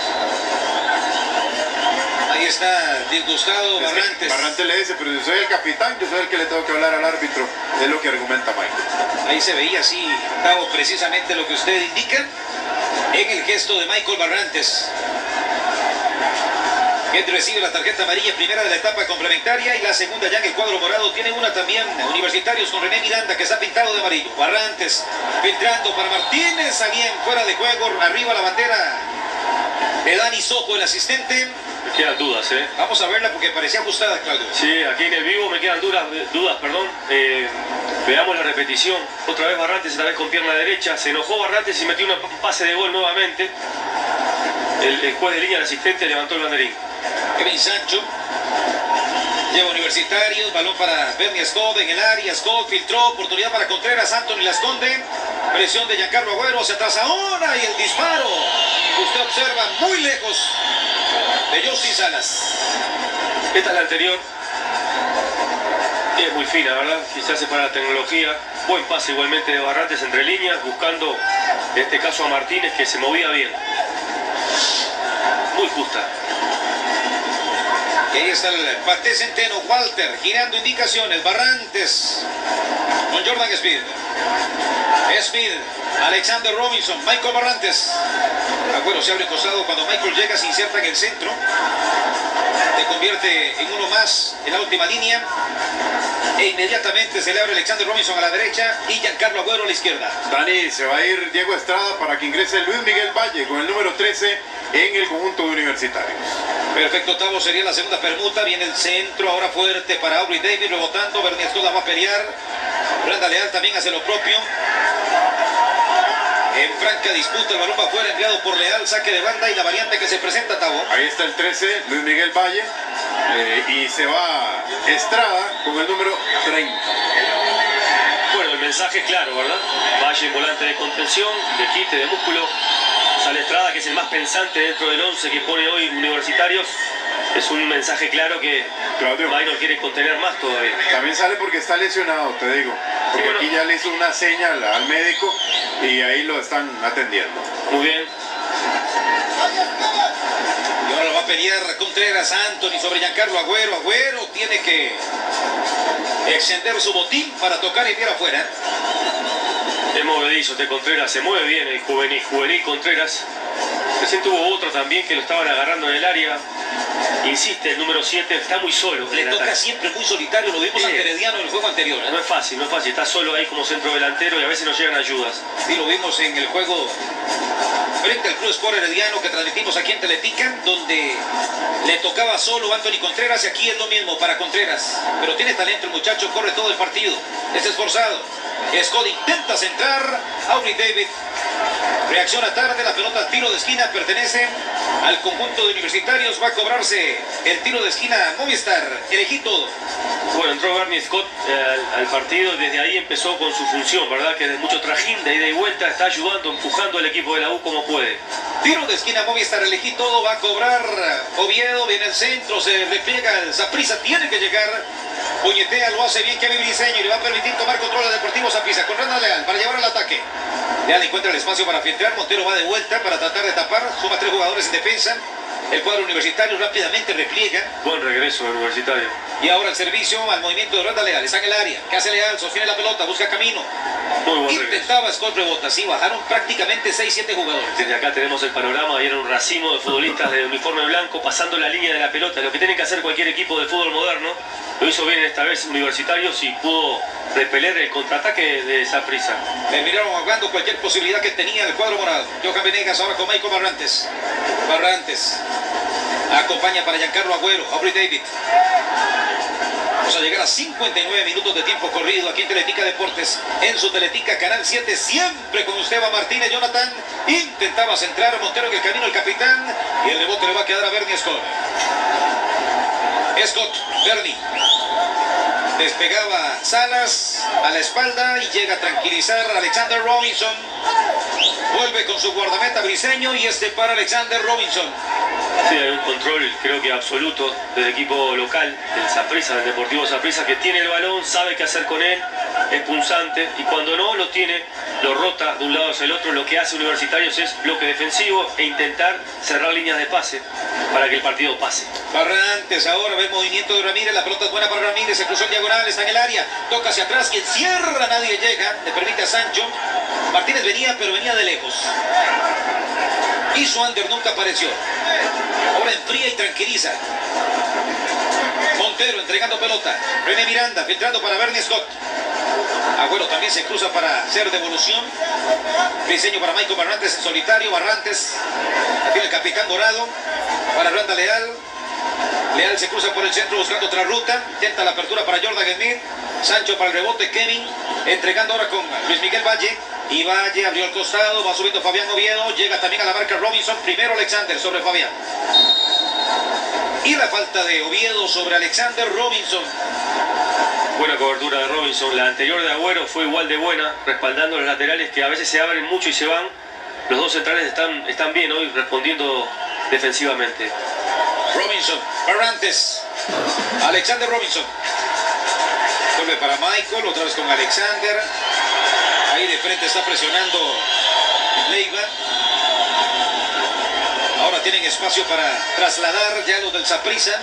Ahí está disgustado Barrantes. Barrantes le dice, pero yo soy el capitán, yo soy el que le tengo que hablar al árbitro. Es lo que argumenta Michael. Ahí se veía así, Gustavo, precisamente lo que usted indica en el gesto de Michael Barrantes. Que recibe la tarjeta amarilla, primera de la etapa complementaria y la segunda ya en el cuadro morado. Tiene una también Universitarios con René Miranda que está pintado de amarillo. Barrantes filtrando para Martínez, alguien fuera de juego, arriba la bandera de Dani Sojo, el asistente. Me quedan dudas, ¿eh? Vamos a verla porque parecía ajustada, Claudio. Sí, aquí en el vivo me quedan dudas, perdón. Veamos la repetición. Otra vez Barrantes, esta vez con pierna derecha. Se enojó Barrantes y metió un pase de gol nuevamente. El juez de línea, el asistente, levantó el banderín. Kevin Sancho lleva Universitarios, balón para Bernie Scott en el área. Scott filtró, oportunidad para Contreras, Anthony la esconde. Presión de Giancarlo Agüero hacia atrás ahora y el disparo. Usted observa muy lejos de Justin Salas. Esta es la anterior. Y es muy fina, ¿verdad? Quizás se para la tecnología. Buen pase igualmente de Barrantes entre líneas, buscando en este caso a Martínez, que se movía bien. Muy justa. Y ahí está el Paté Centeno, Walter, girando indicaciones. Barrantes con Jordan Smith. Smith, Alexander Robinson, Michael Barrantes. Agüero se abre costado cuando Michael llega, se inserta en el centro. Se convierte en uno más en la última línea. E inmediatamente se le abre Alexander Robinson a la derecha y Giancarlo Agüero a la izquierda. Dani, se va a ir Diego Estrada para que ingrese Luis Miguel Valle con el número 13 en el conjunto de Universitarios. Perfecto, Tavo, sería la segunda permuta. Viene el centro, ahora fuerte para Aubrey Davis, rebotando. Bernie Escoda va a pelear. Branda Leal también hace lo propio. En franca disputa, el balón va afuera, enviado por Leal, saque de banda y la variante que se presenta, Tavo. Ahí está el 13, Luis Miguel Valle, y se va Estrada con el número 30. Bueno, el mensaje es claro, ¿verdad? Valle en volante de contención, de quite, de músculo. Sale Estrada, que es el más pensante dentro del 11 que pone hoy Universitarios. Es un mensaje claro que Bayron quiere contener más todavía. También sale porque está lesionado, te digo. Porque aquí ya le hizo una señal al médico y ahí lo están atendiendo. Muy bien. Y ahora lo va a pelear Contreras Anthony sobre Giancarlo Agüero. Agüero tiene que extender su botín para tocar y tirar afuera. Es movedizo este Contreras, se mueve bien el juvenil Contreras. Recién tuvo otro también que lo estaban agarrando en el área. Insiste, el número 7 está muy solo. Le toca siempre muy solitario, lo vimos ante Herediano en el juego anterior. No es fácil, está solo ahí como centro delantero y a veces no llegan ayudas. Sí, lo vimos en el juego frente al Club Sport Herediano que transmitimos aquí en Teletica, donde le tocaba solo a Anthony Contreras y aquí es lo mismo para Contreras. Pero tiene talento el muchacho, corre todo el partido, es esforzado. Scott intenta centrar, Aubrey David reacciona tarde, la pelota al tiro de esquina pertenece al conjunto de Universitarios, va a cobrarse el tiro de esquina Movistar, elegí todo. Bueno, entró Bernie Scott al partido, desde ahí empezó con su función, ¿verdad? Que de mucho trajín, de ida y vuelta, está ayudando, empujando al equipo de la U como puede. Tiro de esquina Movistar, elegí todo, va a cobrar Oviedo, viene el centro, se repliega el Saprissa, tiene que llegar, puñetea, lo hace bien Kevin Briseño y le va a permitir tomar control al Deportivo Saprissa con Randa Leal para llevar al ataque. Leal encuentra el espacio para filtrar, Montero va de vuelta para tratar de tapar, suma 3 jugadores en defensa. El cuadro Universitario rápidamente repliega. Buen regreso del Universitario. Y ahora el servicio al movimiento de Randa Leal. Está en el área. ¿Qué hace Leal? Sostiene la pelota, busca camino. Muy buen Intentaba Scott rebota. Sí, bajaron prácticamente 6-7 jugadores. Desde acá tenemos el panorama. Ahí era un racimo de futbolistas de uniforme blanco pasando la línea de la pelota. Lo que tiene que hacer cualquier equipo de fútbol moderno. Lo hizo bien esta vez Universitarios y pudo repeler el contraataque de Saprissa. Terminaron ahogando cualquier posibilidad que tenía el cuadro morado. Johan Venegas ahora con Michael Barrantes. Barrantes acompaña para Giancarlo Agüero, Aubrey David. Vamos a llegar a 59 minutos de tiempo corrido aquí en Teletica Deportes, en su Teletica Canal 7, siempre con Esteban Martínez. Jonathan intentaba centrar, Montero en el camino, el capitán, y el rebote le va a quedar a Bernie Scott. Scott, Bernie. Despegaba Salas a la espalda y llega a tranquilizar a Alexander Robinson. Vuelve con su guardameta Briseño y este para Alexander Robinson. Sí, hay un control creo que absoluto del equipo local, del Saprissa, del Deportivo Saprissa, que tiene el balón, sabe qué hacer con él, es punzante y cuando no lo tiene, lo rota de un lado hacia el otro. Lo que hace Universitarios es bloque defensivo e intentar cerrar líneas de pase para que el partido pase. Barrantes ahora ve el movimiento de Ramírez, la pelota es buena para Ramírez, se cruzó en diagonal, está en el área, toca hacia atrás, quien cierra, nadie llega, le permite a Sancho. Martínez venía, pero venía de lejos. Y su under nunca apareció. Ahora enfría y tranquiliza. Montero entregando pelota. René Miranda filtrando para Bernie Scott. Agüero también se cruza para hacer devolución. Diseño para Michael Barrantes en solitario. Barrantes tiene el capitán dorado para Randa Leal. Leal se cruza por el centro buscando otra ruta. Intenta la apertura para Jordan Smith. Sancho para el rebote. Kevin entregando ahora con Luis Miguel Valle. Y Valle abrió el costado, va subiendo Fabián Oviedo, llega también a la marca Robinson, primero Alexander sobre Fabián. Y la falta de Oviedo sobre Alexander Robinson. Buena cobertura de Robinson. La anterior de Agüero fue igual de buena, respaldando los laterales que a veces se abren mucho y se van. Los dos centrales están bien hoy, respondiendo defensivamente. Robinson, Barrantes, Alexander Robinson. Vuelve para Michael, otra vez con Alexander. Ahí de frente está presionando Leiva. Ahora tienen espacio para trasladar ya los del Saprissa.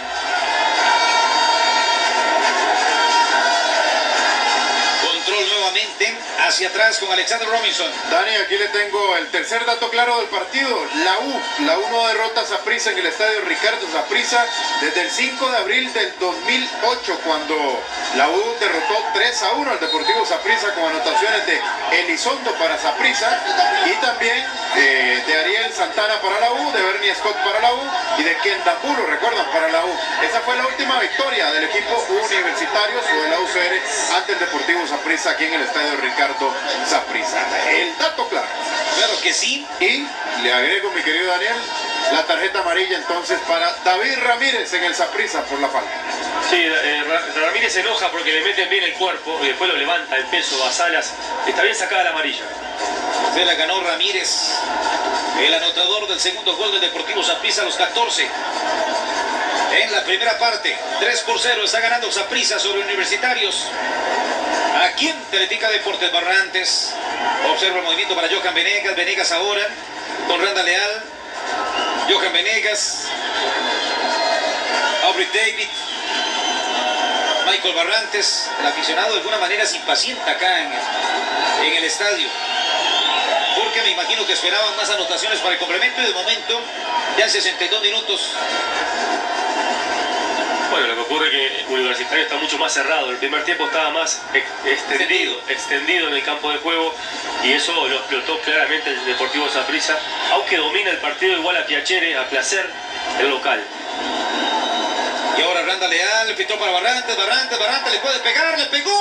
Control nuevamente hacia atrás con Alexander Robinson. Dani, aquí le tengo el tercer dato claro del partido. La U no derrota a Saprissa en el estadio Ricardo Saprissa desde el 5 de abril del 2008, cuando la U derrotó 3-1 al Deportivo Saprissa con anotaciones de Elizondo para Saprissa y también de Ariel Santana para la U, de Bernie Scott para la U y de Ken Dambulo, recuerdan, para la U. Esa fue la última victoria del equipo universitario o de la UCR ante el Deportivo Saprissa aquí en el estadio Ricardo Saprissa. El dato claro. Claro que sí. Y le agrego, mi querido Daniel, la tarjeta amarilla entonces para David Ramírez en el Saprissa por la falta. Sí, Ramírez se enoja porque le meten bien el cuerpo y después lo levanta el peso a Salas. Está bien sacada la amarilla. Se la ganó Ramírez, el anotador del segundo gol del Deportivo Saprissa a los 14. En la primera parte, 3-0 está ganando Saprissa sobre Universitarios. Aquí en Teletica Deportes. Barrantes. Observa el movimiento para Johan Venegas. Venegas ahora con Randa Leal. Johan Venegas. Aubrey David. Michael Barrantes. El aficionado de alguna manera se impacienta acá en el estadio, porque me imagino que esperaban más anotaciones para el complemento y de momento ya en 62 minutos. Bueno, lo que ocurre es que Universitario está mucho más cerrado. El primer tiempo estaba más extendido en el campo de juego y eso lo explotó claramente el Deportivo Saprissa, aunque domina el partido igual a Piacere, a placer el local. Y ahora Randa Leal, filtró para Barrantes, Barrantes le puede pegar, le pegó.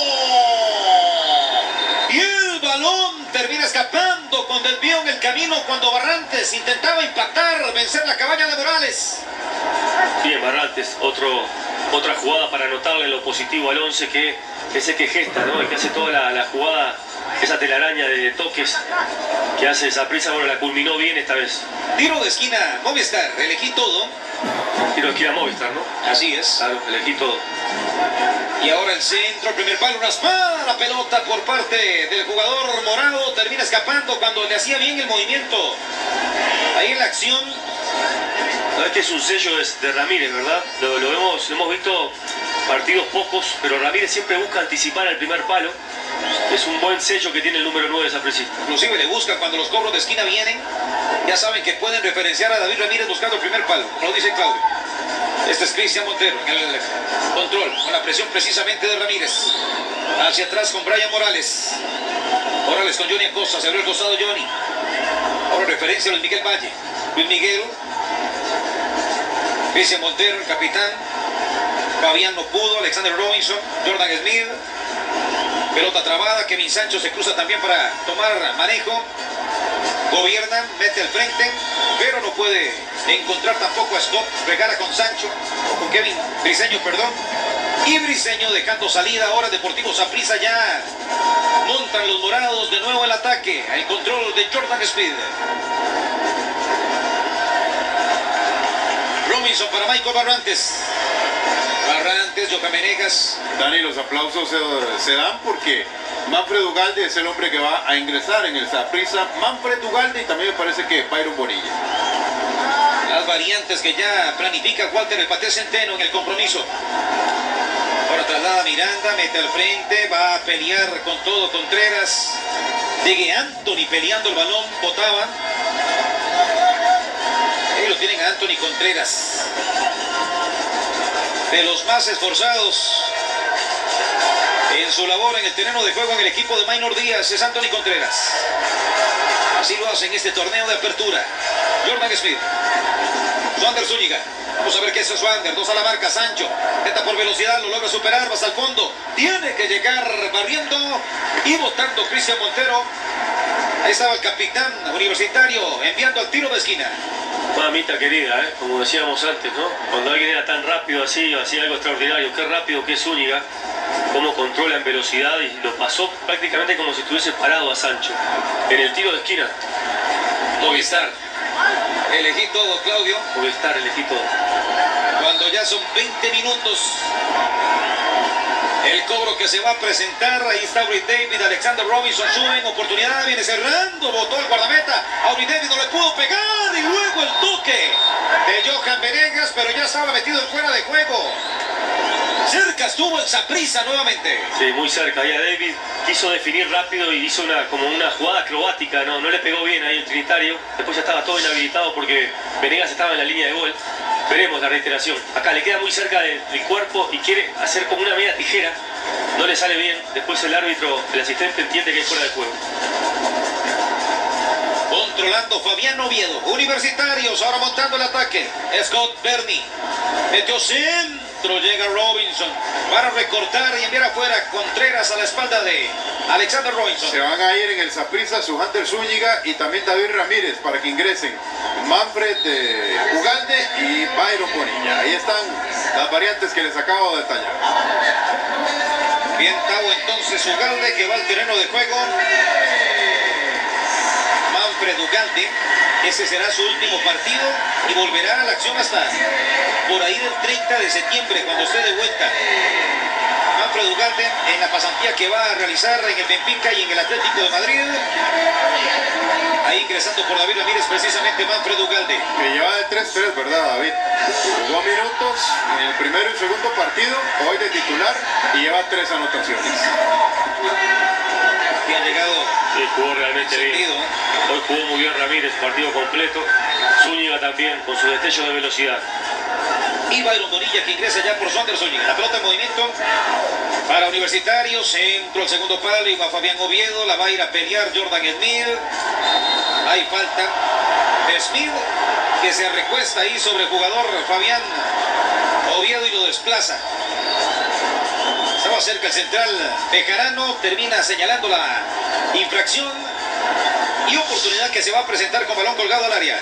Y el balón termina escapando con desvío en el camino cuando Barrantes intentaba impactar, vencer la cabaña de Morales. Bien, Barrantes, otra jugada para anotarle lo positivo al 11, que es el que gesta, ¿no? El que hace toda la jugada, esa telaraña de toques que hace Saprissa. Bueno, la culminó bien esta vez. Tiro de esquina, Movistar, elegí todo. Tiro de esquina Movistar, ¿no? Así es. Claro, elegí todo. Y ahora el centro, el primer palo, raspada la pelota por parte del jugador morado. Termina escapando cuando le hacía bien el movimiento. Ahí en la acción. Este es un sello de Ramírez, ¿verdad? Lo hemos visto partidos pocos, pero Ramírez siempre busca anticipar al primer palo. Es un buen sello que tiene el número 9 de Saprissa. Inclusive le buscan cuando los cobros de esquina vienen. Ya saben que pueden referenciar a David Ramírez buscando el primer palo, como lo dice Claudio. Este es Cristian Montero en el control, con la presión precisamente de Ramírez. Hacia atrás con Brian Morales. Morales con Johnny Acosta, se abrió el costado Johnny. Ahora referencia a Luis Miguel Valle. Luis Miguel. Cristian Montero, el capitán. Fabián no pudo, Alexander Robinson, Jordan Smith. Pelota trabada, Kevin Sancho se cruza también para tomar manejo. Gobiernan, mete al frente, pero no puede encontrar tampoco a Scott. Regala con Sancho, o con Kevin Briseño, perdón. Y Briseño dejando salida. Ahora Deportivo Saprissa ya montan los morados de nuevo el ataque. El control de Jordan Smith. Robinson para Michael Barrantes. Barrantes, Johan Venegas. Dani, los aplausos se dan porque Manfred Ugalde es el hombre que va a ingresar en el Saprissa. Manfred Ugalde y también me parece que Byron Bonilla. Las variantes que ya planifica Walter el Paté Centeno en el compromiso. Ahora traslada a Miranda, mete al frente, va a pelear con todo Contreras. Sigue Anthony peleando el balón, botaba. Ahí lo tienen a Anthony Contreras. De los más esforzados en su labor en el terreno de juego en el equipo de Maynor Díaz es Anthony Contreras. Así lo hace en este torneo de apertura. Jordan Smith. Swander Zúñiga. Vamos a ver qué es Swander. 2 a la marca. Sancho. Meta por velocidad. Lo logra superar. Va hasta el fondo. Tiene que llegar barriendo y botando Cristian Montero. Ahí estaba el capitán universitario enviando al tiro de esquina. Mamita querida, como decíamos antes, ¿no? Cuando alguien era tan rápido así, hacía algo extraordinario. Qué rápido que es Zúñiga, cómo controla en velocidad y lo pasó prácticamente como si estuviese parado a Sancho. En el tiro de esquina. Movistar. Elegí todo, Claudio. Movistar, elegí todo. Cuando ya son 20 minutos. El cobro que se va a presentar, ahí está Aubrey David, Alexander Robinson suben, oportunidad, viene cerrando, botó el guardameta, Aubrey David no le pudo pegar y luego el toque de Johan Venegas, pero ya estaba metido en fuera de juego. Cerca estuvo el Saprissa nuevamente. Sí, muy cerca, ya David quiso definir rápido y hizo como una jugada acrobática, no le pegó bien ahí el trinitario, después ya estaba todo inhabilitado porque Venegas estaba en la línea de gol. Veremos la reiteración. Acá le queda muy cerca del cuerpo y quiere hacer como una media tijera. No le sale bien. Después el árbitro, el asistente, entiende que es fuera de juego. Controlando Fabián Oviedo. Universitarios ahora montando el ataque. Scott Bernie. Metió centro. Llega Robinson. Para recortar y enviar afuera. Contreras a la espalda de Alexander Robinson. Se van a ir en el Saprissa Sujander Zúñiga y también David Ramírez para que ingresen Manfred Ugalde y Byron Bonilla. Ahí están las variantes que les acabo de detallar. Bien, Tavo, entonces Ugalde que va al terreno de juego. Manfred Ugalde, ese será su último partido y volverá a la acción hasta por ahí del 30 de septiembre cuando esté de vuelta. Manfred Ugalde en la pasantía que va a realizar en el Benfica y en el Atlético de Madrid. Ahí ingresando por David Ramírez precisamente Manfred Ugalde. Que lleva de 3-3, ¿verdad, David? 2 minutos en el primero y segundo partido, hoy de titular y lleva 3 anotaciones. Y ha llegado. Sí, jugó realmente bien. Hoy jugó muy bien Ramírez, partido completo. Zúñiga también con su destello de velocidad. Y Byron Bonilla que ingresa ya por Suander Zúñiga. La pelota en movimiento para Universitarios. Centro al segundo palo y va Fabián Oviedo. La va a ir a pelear Jordan Smith. Hay falta de Smith que se recuesta ahí sobre el jugador Fabián Oviedo y lo desplaza. Estaba cerca el central Bejarano. Termina señalando la infracción. Y oportunidad que se va a presentar con balón colgado al área.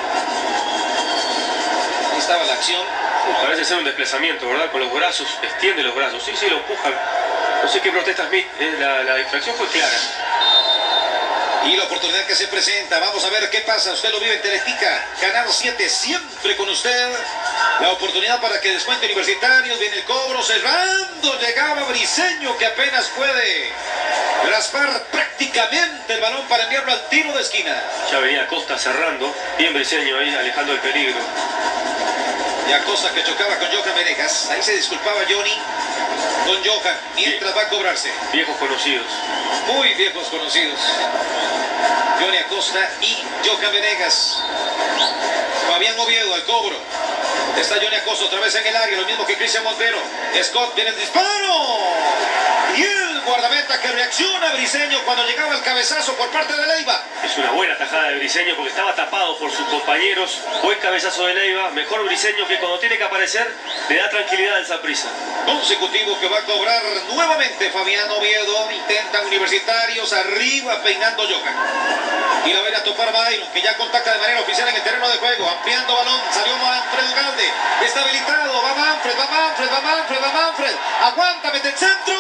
Ahí estaba la acción. Parece ser un desplazamiento, ¿verdad? Con los brazos, extiende los brazos. Sí, lo empujan. No sé qué protesta Smith. La infracción fue clara. Y la oportunidad que se presenta. Vamos a ver qué pasa. Usted lo vive en Teletica. Canal 7 siempre con usted. La oportunidad para que descuente Universitarios. Viene el cobro cerrando. Llegaba Briseño que apenas puede raspar prácticamente el balón para enviarlo al tiro de esquina. Ya venía Costa cerrando. Bien Briseño ahí alejando el peligro. Y Acosta que chocaba con Johan Venegas. Ahí se disculpaba Johnny con Johan mientras va a cobrarse. Viejos conocidos. Muy viejos conocidos. Johnny Acosta y Johan Venegas. Fabián Oviedo al cobro. Está Johnny Acosta otra vez en el área. Lo mismo que Cristian Montero. Scott viene el disparo. Y el guardameta que reacciona Briseño cuando llegaba el cabezazo por parte de Leiva. Es una buena tajada de Briseño porque estaba tapado por sus compañeros. Buen cabezazo de Leiva. Mejor Briseño que cuando tiene que aparecer le da tranquilidad al Saprissa. Consecutivo que va a cobrar nuevamente Fabián Oviedo. Intentan Universitarios arriba peinando Johan. Y la va a ir a topar Byron que ya contacta de manera oficial en el terreno de juego. Ampliando balón. Salió Manfred Ugalde. Está habilitado. Va Manfred, va Manfred, va Manfred, va Manfred. Aguanta, mete el centro.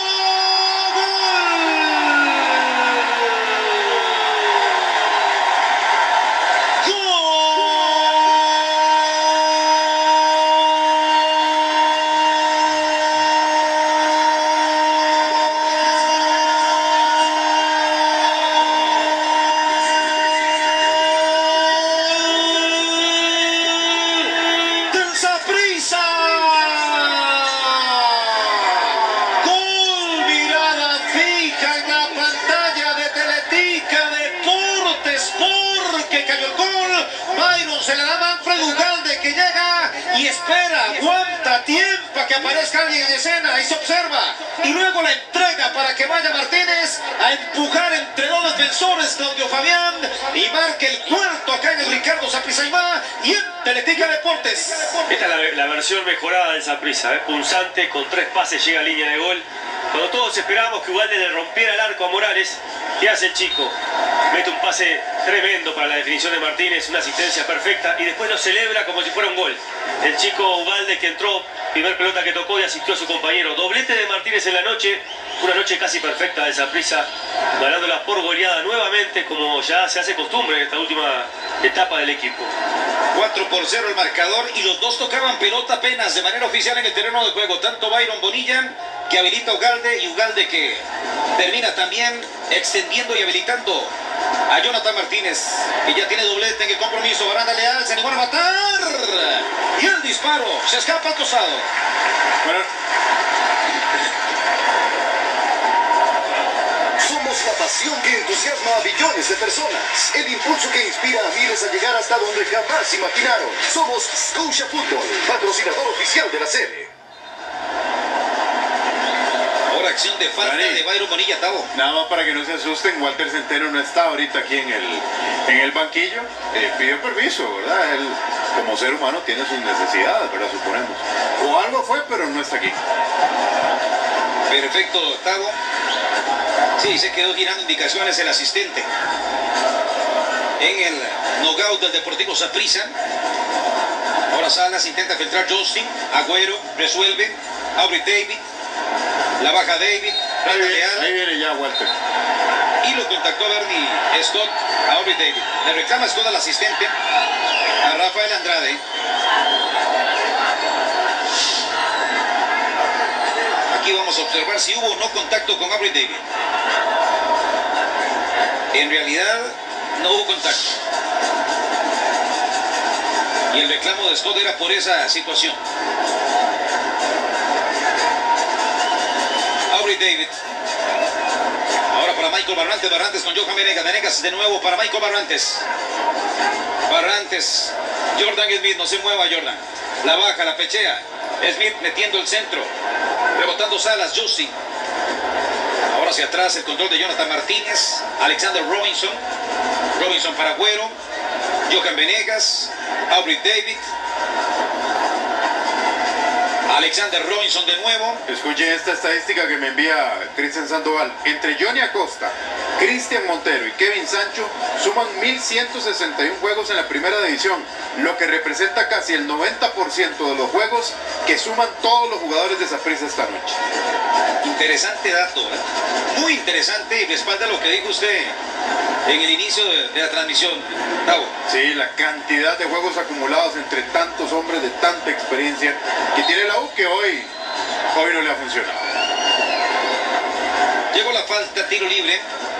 Se la da Manfred Ugalde que llega y espera, aguanta, tiempo a que aparezca alguien en escena y se observa. Y luego la entrega para que vaya Martínez a empujar entre dos defensores, Claudio Fabián, y marque el cuarto acá en el Ricardo Saprissa y en Teletica Deportes. Esta es la versión mejorada del Saprissa, punzante, con 3 pases llega a línea de gol. Cuando todos esperábamos que Ugalde le rompiera el arco a Morales, ¿qué hace el chico? Mete un pase tremendo para la definición de Martínez, una asistencia perfecta y después lo celebra como si fuera un gol. El chico Ugalde que entró, primer pelota que tocó y asistió a su compañero. Doblete de Martínez en la noche, una noche casi perfecta de Saprissa, ganándola por goleada nuevamente como ya se hace costumbre en esta última etapa del equipo. 4-0 el marcador y los dos tocaban pelota apenas de manera oficial en el terreno de juego. Tanto Byron Bonilla, que habilita a Ugalde, y Ugalde que termina también extendiendo y habilitando a Jonathan Martínez, que ya tiene doblete en el compromiso. Baranda Leal se animó a matar y el disparo se escapa al costado. Bueno. Somos la pasión que entusiasma a billones de personas. El impulso que inspira a miles a llegar hasta donde jamás imaginaron. Somos Scotia Fútbol, patrocinador oficial de la serie. Ahora acción de falta de Byron Bonilla, Tavo. Nada más para que no se asusten, Walter Centeno no está ahorita aquí en el banquillo. Pidió permiso, ¿verdad? Él, como ser humano, tiene sus necesidades, ¿verdad? Suponemos. O algo fue, pero no está aquí. Perfecto, Tavo. Sí, se quedó girando indicaciones el asistente en el knockout del Deportivo Saprissa. Ahora Salas intenta filtrar Justin, Agüero resuelve, Aubrey David, la baja David, ahí viene ya Walter. Y lo contactó Bernie Scott a Aubrey David. Le reclama Scott al asistente, a Rafael Andrade. Aquí vamos a observar si hubo o no contacto con Aubrey David. En realidad no hubo contacto. Y el reclamo de Scott era por esa situación. Aubrey David. Ahora para Michael Barrantes. Barrantes con Johan Venegas. Venegas de nuevo para Michael Barrantes. Barrantes. Jordan Smith. No se mueva Jordan. La baja, la pechea. Smith metiendo el centro. Rebotando Salas. Justin. Ahora hacia atrás el control de Jonathan Martínez. Alexander Robinson. Robinson para Agüero. Johan Venegas. Aubrey David. Alexander Robinson de nuevo. Escuchen esta estadística que me envía Cristian Sandoval. Entre Johnny Acosta, Cristian Montero y Kevin Sancho suman 1.161 juegos en la primera división, lo que representa casi el 90% de los juegos que suman todos los jugadores de Saprissa esta noche. Interesante dato, ¿eh? Muy interesante y respalda lo que dijo usted en el inicio de la transmisión, Tavo. Sí, la cantidad de juegos acumulados entre tantos hombres de tanta experiencia que tiene la U, que hoy no le ha funcionado. Llegó la falta, tiro libre.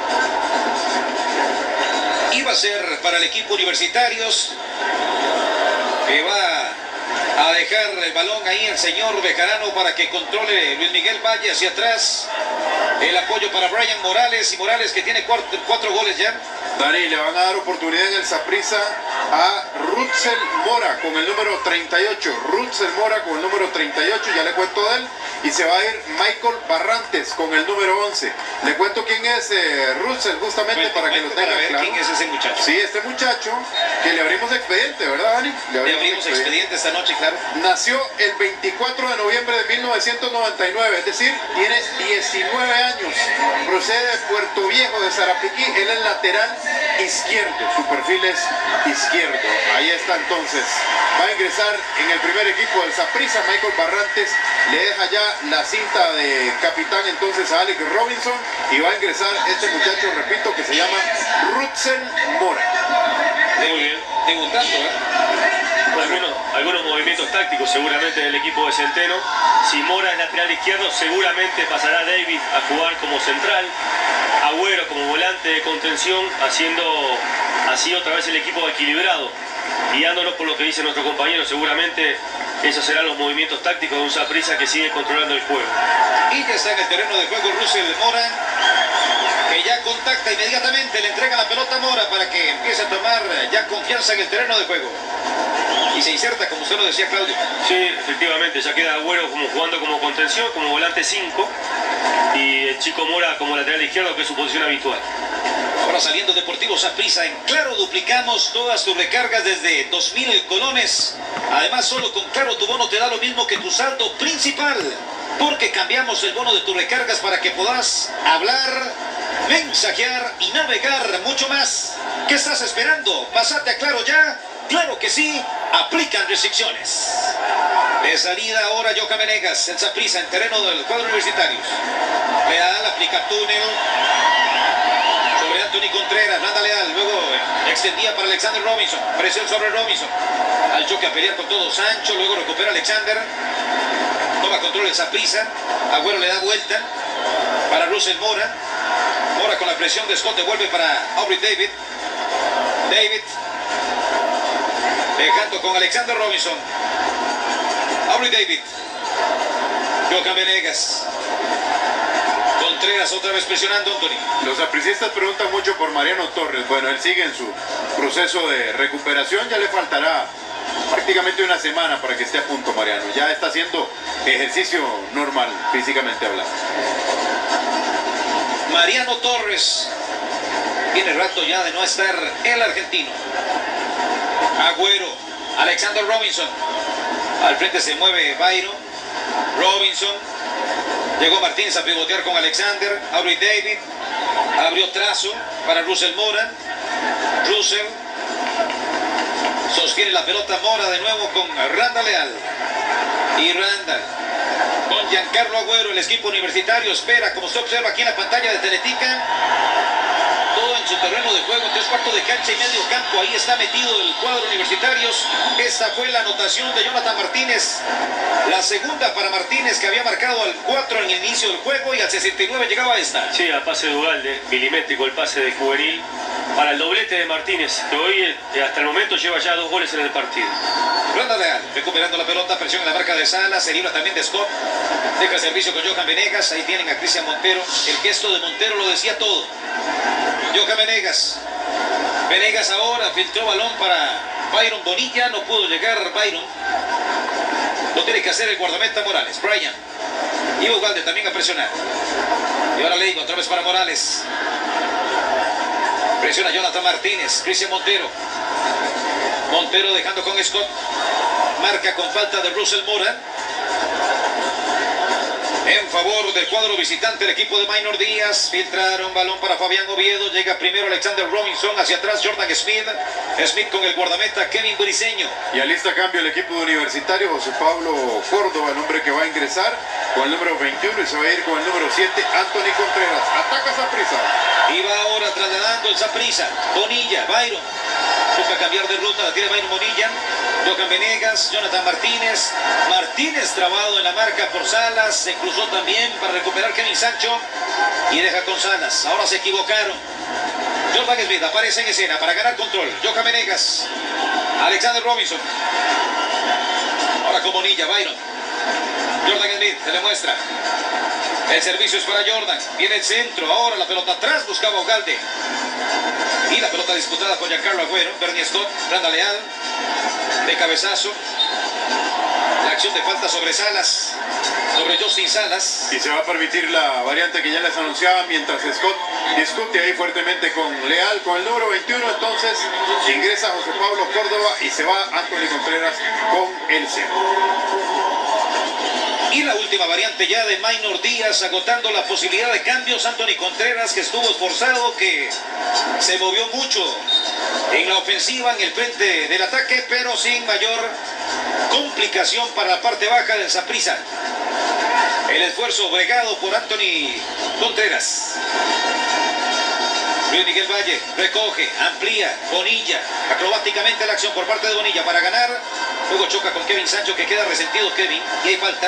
Iba a ser para el equipo Universitarios, que va a dejar el balón ahí el señor Bejarano para que controle Luis Miguel Valle hacia atrás. El apoyo para Brian Morales, y Morales que tiene cuatro goles ya. Dani, le van a dar oportunidad en el Saprissa a Rutzel Mora con el número 38. Rutzel Mora con el número 38, ya le cuento de él. Y se va a ir Michael Barrantes con el número 11. Le cuento quién es Rutzel, justamente para que lo tenga claro. ¿Quién es ese muchacho? Sí, este muchacho que le abrimos expediente, ¿verdad, Dani? Le abrimos expediente esta noche, claro. Nació el 24 de noviembre de 1999, es decir, tiene 19 años. Procede de Puerto Viejo, de Sarapiquí. Él es lateral izquierdo, su perfil es izquierdo. Ahí está entonces. Va a ingresar en el primer equipo del Saprissa. Michael Barrantes le deja ya la cinta de capitán entonces a Alex Robinson y va a ingresar este muchacho, repito, que se llama Rutzel Mora. Muy bien. Debutando, ¿eh? Algunos movimientos tácticos seguramente del equipo de Centeno. Si Mora es lateral izquierdo, seguramente pasará David a jugar como central, Agüero como volante de contención, haciendo así otra vez el equipo equilibrado, guiándonos por lo que dice nuestro compañero. Seguramente esos serán los movimientos tácticos de un Saprissa que sigue controlando el juego. Y ya está en el terreno de juego Rutzel Mora, que ya contacta inmediatamente, le entrega la pelota a Mora para que empiece a tomar ya confianza en el terreno de juego. Y se inserta, como usted lo decía, Claudio. Sí, efectivamente, ya queda Agüero como jugando como contención, como volante 5, y el chico Mora como lateral izquierdo, que es su posición habitual. Ahora saliendo Deportivo Saprissa, en Claro duplicamos todas tus recargas desde 2.000 colones. Además, solo con Claro tu bono te da lo mismo que tu saldo principal, porque cambiamos el bono de tus recargas para que puedas hablar, mensajear y navegar mucho más. ¿Qué estás esperando? Pásate a Claro ya. Claro que sí, aplican restricciones. De salida ahora Johan Venegas, en Saprissa, en terreno del cuadro universitario. Leal aplica túnel sobre Anthony Contreras, Randa Leal, luego extendía para Alexander Robinson, presión sobre Robinson, al choque a pelear con todo Sancho, luego recupera Alexander, toma control en Saprissa, Agüero le da vuelta para Russell Mora, Mora con la presión de Scott devuelve para Aubrey David, dejando con Alexander Robinson, Aubrey David, Johan Venegas, Contreras otra vez presionando a Anthony. Los sapricistas preguntan mucho por Mariano Torres. Bueno, él sigue en su proceso de recuperación, ya le faltará prácticamente una semana para que esté a punto Mariano. Ya está haciendo ejercicio normal, físicamente hablando. Mariano Torres, tiene rato ya de no estar el argentino. Agüero, Alexander Robinson, al frente se mueve Byron, Robinson, llegó Martínez a pivotear con Alexander, Aubrey David, abrió trazo para Russell Mora, Russell, sostiene la pelota Mora de nuevo con Randa Leal, y Randa con Giancarlo Agüero, el equipo universitario espera, como usted observa aquí en la pantalla de Teletica, todo en su terreno de juego, 3/4 de cancha y medio campo, ahí está metido el cuadro universitarios. Esta fue la anotación de Jonathan Martínez, la segunda para Martínez, que había marcado al 4 en el inicio del juego, y al 69 llegaba esta. Sí, a pase de Ugalde, milimétrico el pase de juvenil para el doblete de Martínez, que hoy hasta el momento lleva ya 2 goles en el partido. Randa Leal, recuperando la pelota, presión en la marca de Salas, se libra también de Scott, deja servicio con Johan Venegas, ahí tienen a Cristian Montero, el gesto de Montero lo decía todo. Johan Venegas, Venegas ahora filtró balón para Byron Bonilla, no pudo llegar Byron, lo tiene que hacer el guardameta Morales, Brian, y Ugalde también a presionar, y ahora Leiva otra vez para Morales, presiona Jonathan Martínez, Cristian Montero, Montero dejando con Scott, marca con falta de Russell Mora, en favor del cuadro visitante el equipo de Minor Díaz. Filtraron balón para Fabián Oviedo, llega primero Alexander Robinson, hacia atrás Jordan Smith, Smith con el guardameta Kevin Briseño. Y alista cambio el equipo universitario, José Pablo Córdoba, el hombre que va a ingresar con el número 21 y se va a ir con el número 7, Anthony Contreras. Ataca Saprissa. Y va ahora trasladando el Saprissa, Bonilla, Byron, busca cambiar de ruta, la tiene Byron Bonilla, Johan Venegas, Jonathan Martínez, Martínez trabado en la marca por Salas, se cruzó también para recuperar Kevin Sancho y deja con Salas, ahora se equivocaron. Jordan Smith aparece en escena para ganar control, Johan Venegas, Alexander Robinson, ahora con Bonilla, Byron, Jordan Smith se le muestra, el servicio es para Jordan, viene el centro, ahora la pelota atrás, buscaba Ugalde, y la pelota disputada con Giancarlo Agüero, Bernie Scott, Randa Leal, de cabezazo, la acción de falta sobre Salas, sobre Justin Salas. Y se va a permitir la variante que ya les anunciaba, mientras Scott discute ahí fuertemente con Leal, con el número 21, entonces ingresa José Pablo Córdoba y se va Anthony Contreras con el centro. Y la última variante ya de Minor Díaz, agotando la posibilidad de cambios, Anthony Contreras, que estuvo esforzado, que se movió mucho en la ofensiva, en el frente del ataque, pero sin mayor complicación para la parte baja del Saprissa. El esfuerzo bregado por Anthony Contreras. Luis Miguel Valle recoge, amplía, Bonilla, acrobáticamente la acción por parte de Bonilla para ganar. Luego choca con Kevin Sancho, que queda resentido Kevin, y hay falta.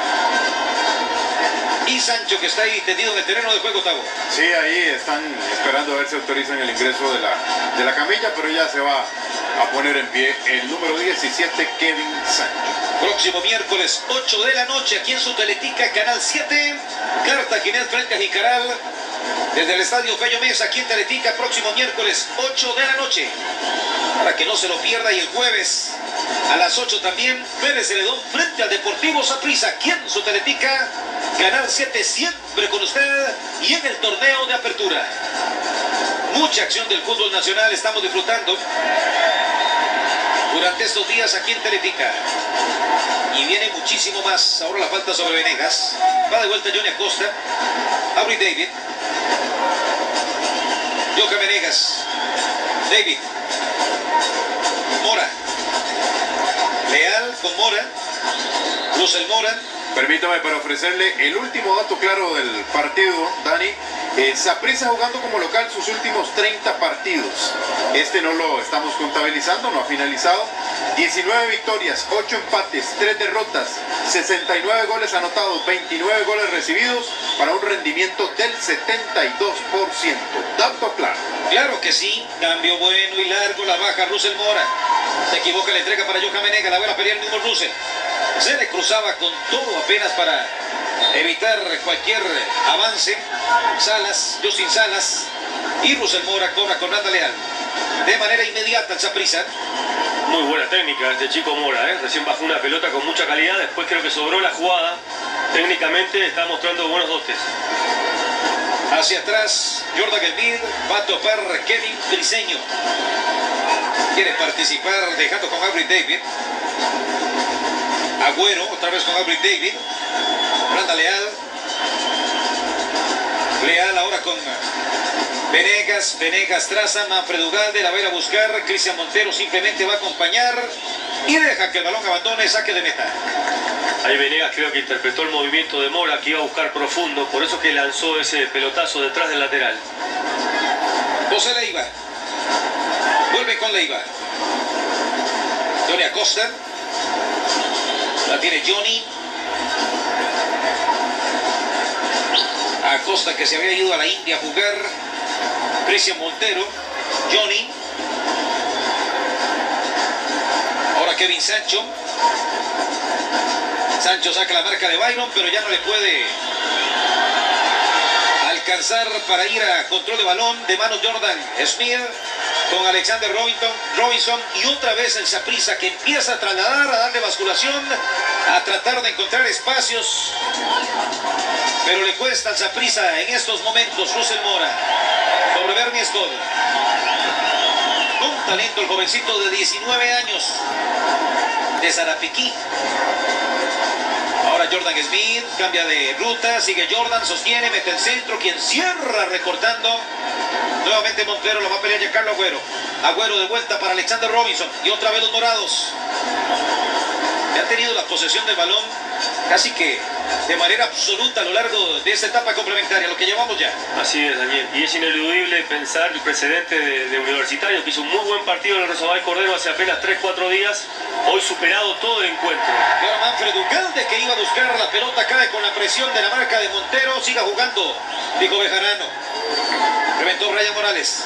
Y Sancho, que está ahí tendido en el terreno de juego, Tavo. Sí, ahí están esperando a ver si autorizan el ingreso de la camilla, pero ya se va a poner en pie el número 17, Kevin Sancho. Próximo miércoles, 8 de la noche, aquí en su Teletica, Canal 7, Cartaginés frente a Jicaral, desde el Estadio Fello Mesa, aquí en Teletica, próximo miércoles, 8 de la noche, para que no se lo pierda. Y el jueves, a las 8 también, Pérez Celedón frente al Deportivo Saprissa, aquí en su Teletica, Canal 7, siempre con usted y en el torneo de apertura. Mucha acción del fútbol nacional estamos disfrutando durante estos días aquí en Teletica. Y viene muchísimo más. Ahora la falta sobre Venegas. Va de vuelta Johnny Acosta. Aubrey David. Johan Venegas. David. Mora. Leal con Mora. Russell Mora. Permítame para ofrecerle el último dato claro del partido, Dani. Saprissa jugando como local sus últimos 30 partidos. Este no lo estamos contabilizando, no ha finalizado. 19 victorias, 8 empates, 3 derrotas, 69 goles anotados, 29 goles recibidos para un rendimiento del 72%. Dato claro. Claro que sí. Cambio bueno y largo. La baja Russell Mora. Se equivoca la entrega para Johan Venegas. La vuelve a pelear el mismo Russell. Se le cruzaba con todo apenas para evitar cualquier avance. Salas, Justin Salas y Russell Mora cobra con Randa Leal. De manera inmediata el Saprissa. Muy buena técnica este chico Mora, recién bajó una pelota con mucha calidad, después creo que sobró la jugada. Técnicamente está mostrando buenos dotes. Hacia atrás, Jordan Smith va a topar Kevin Briseño. Quiere participar dejando con Aubrey David. Agüero, otra vez con Aubrey David. Randa Leal. Leal ahora con Venegas. Venegas traza, Manfred Ugalde la va a ir a buscar. Cristian Montero simplemente va a acompañar y deja que el balón abandone, saque de meta. Ahí Venegas creo que interpretó el movimiento de Mora, que iba a buscar profundo, por eso que lanzó ese pelotazo detrás del lateral. José Leiva. Vuelve con Leiva. Johnny Acosta. La tiene Johnny. Acosta que se había ido a la India a jugar. Cristian Montero. Johnny. Ahora Kevin Sancho. Sancho saca la marca de Byron, pero ya no le puede alcanzar para ir a control de balón. De mano Jordan Smith con Alexander Robinson. Y otra vez el Saprissa que empieza a trasladar, a darle basculación, a tratar de encontrar espacios. Pero le cuesta al Saprissa en estos momentos. Russell Mora sobre Bernie Scott. Con talento el jovencito de 19 años de Sarapiquí. Ahora Jordan Smith cambia de ruta, sigue Jordan, sostiene, mete el centro, quien cierra recortando. Nuevamente Montero, lo va a pelear Giancarlo Agüero. Agüero de vuelta para Alexander Robinson y otra vez los morados. Que han tenido la posesión del balón casi que de manera absoluta a lo largo de esta etapa complementaria, lo que llevamos ya. Así es, Daniel. Y es ineludible pensar el precedente de Universitario, que hizo un muy buen partido en el Rosabal Cordero hace apenas 3-4 días. Hoy superado todo el encuentro. Y ahora Manfred Ugalde, que iba a buscar la pelota, cae con la presión de la marca de Montero. Siga jugando, dijo Bejarano. Reventó Brian Morales.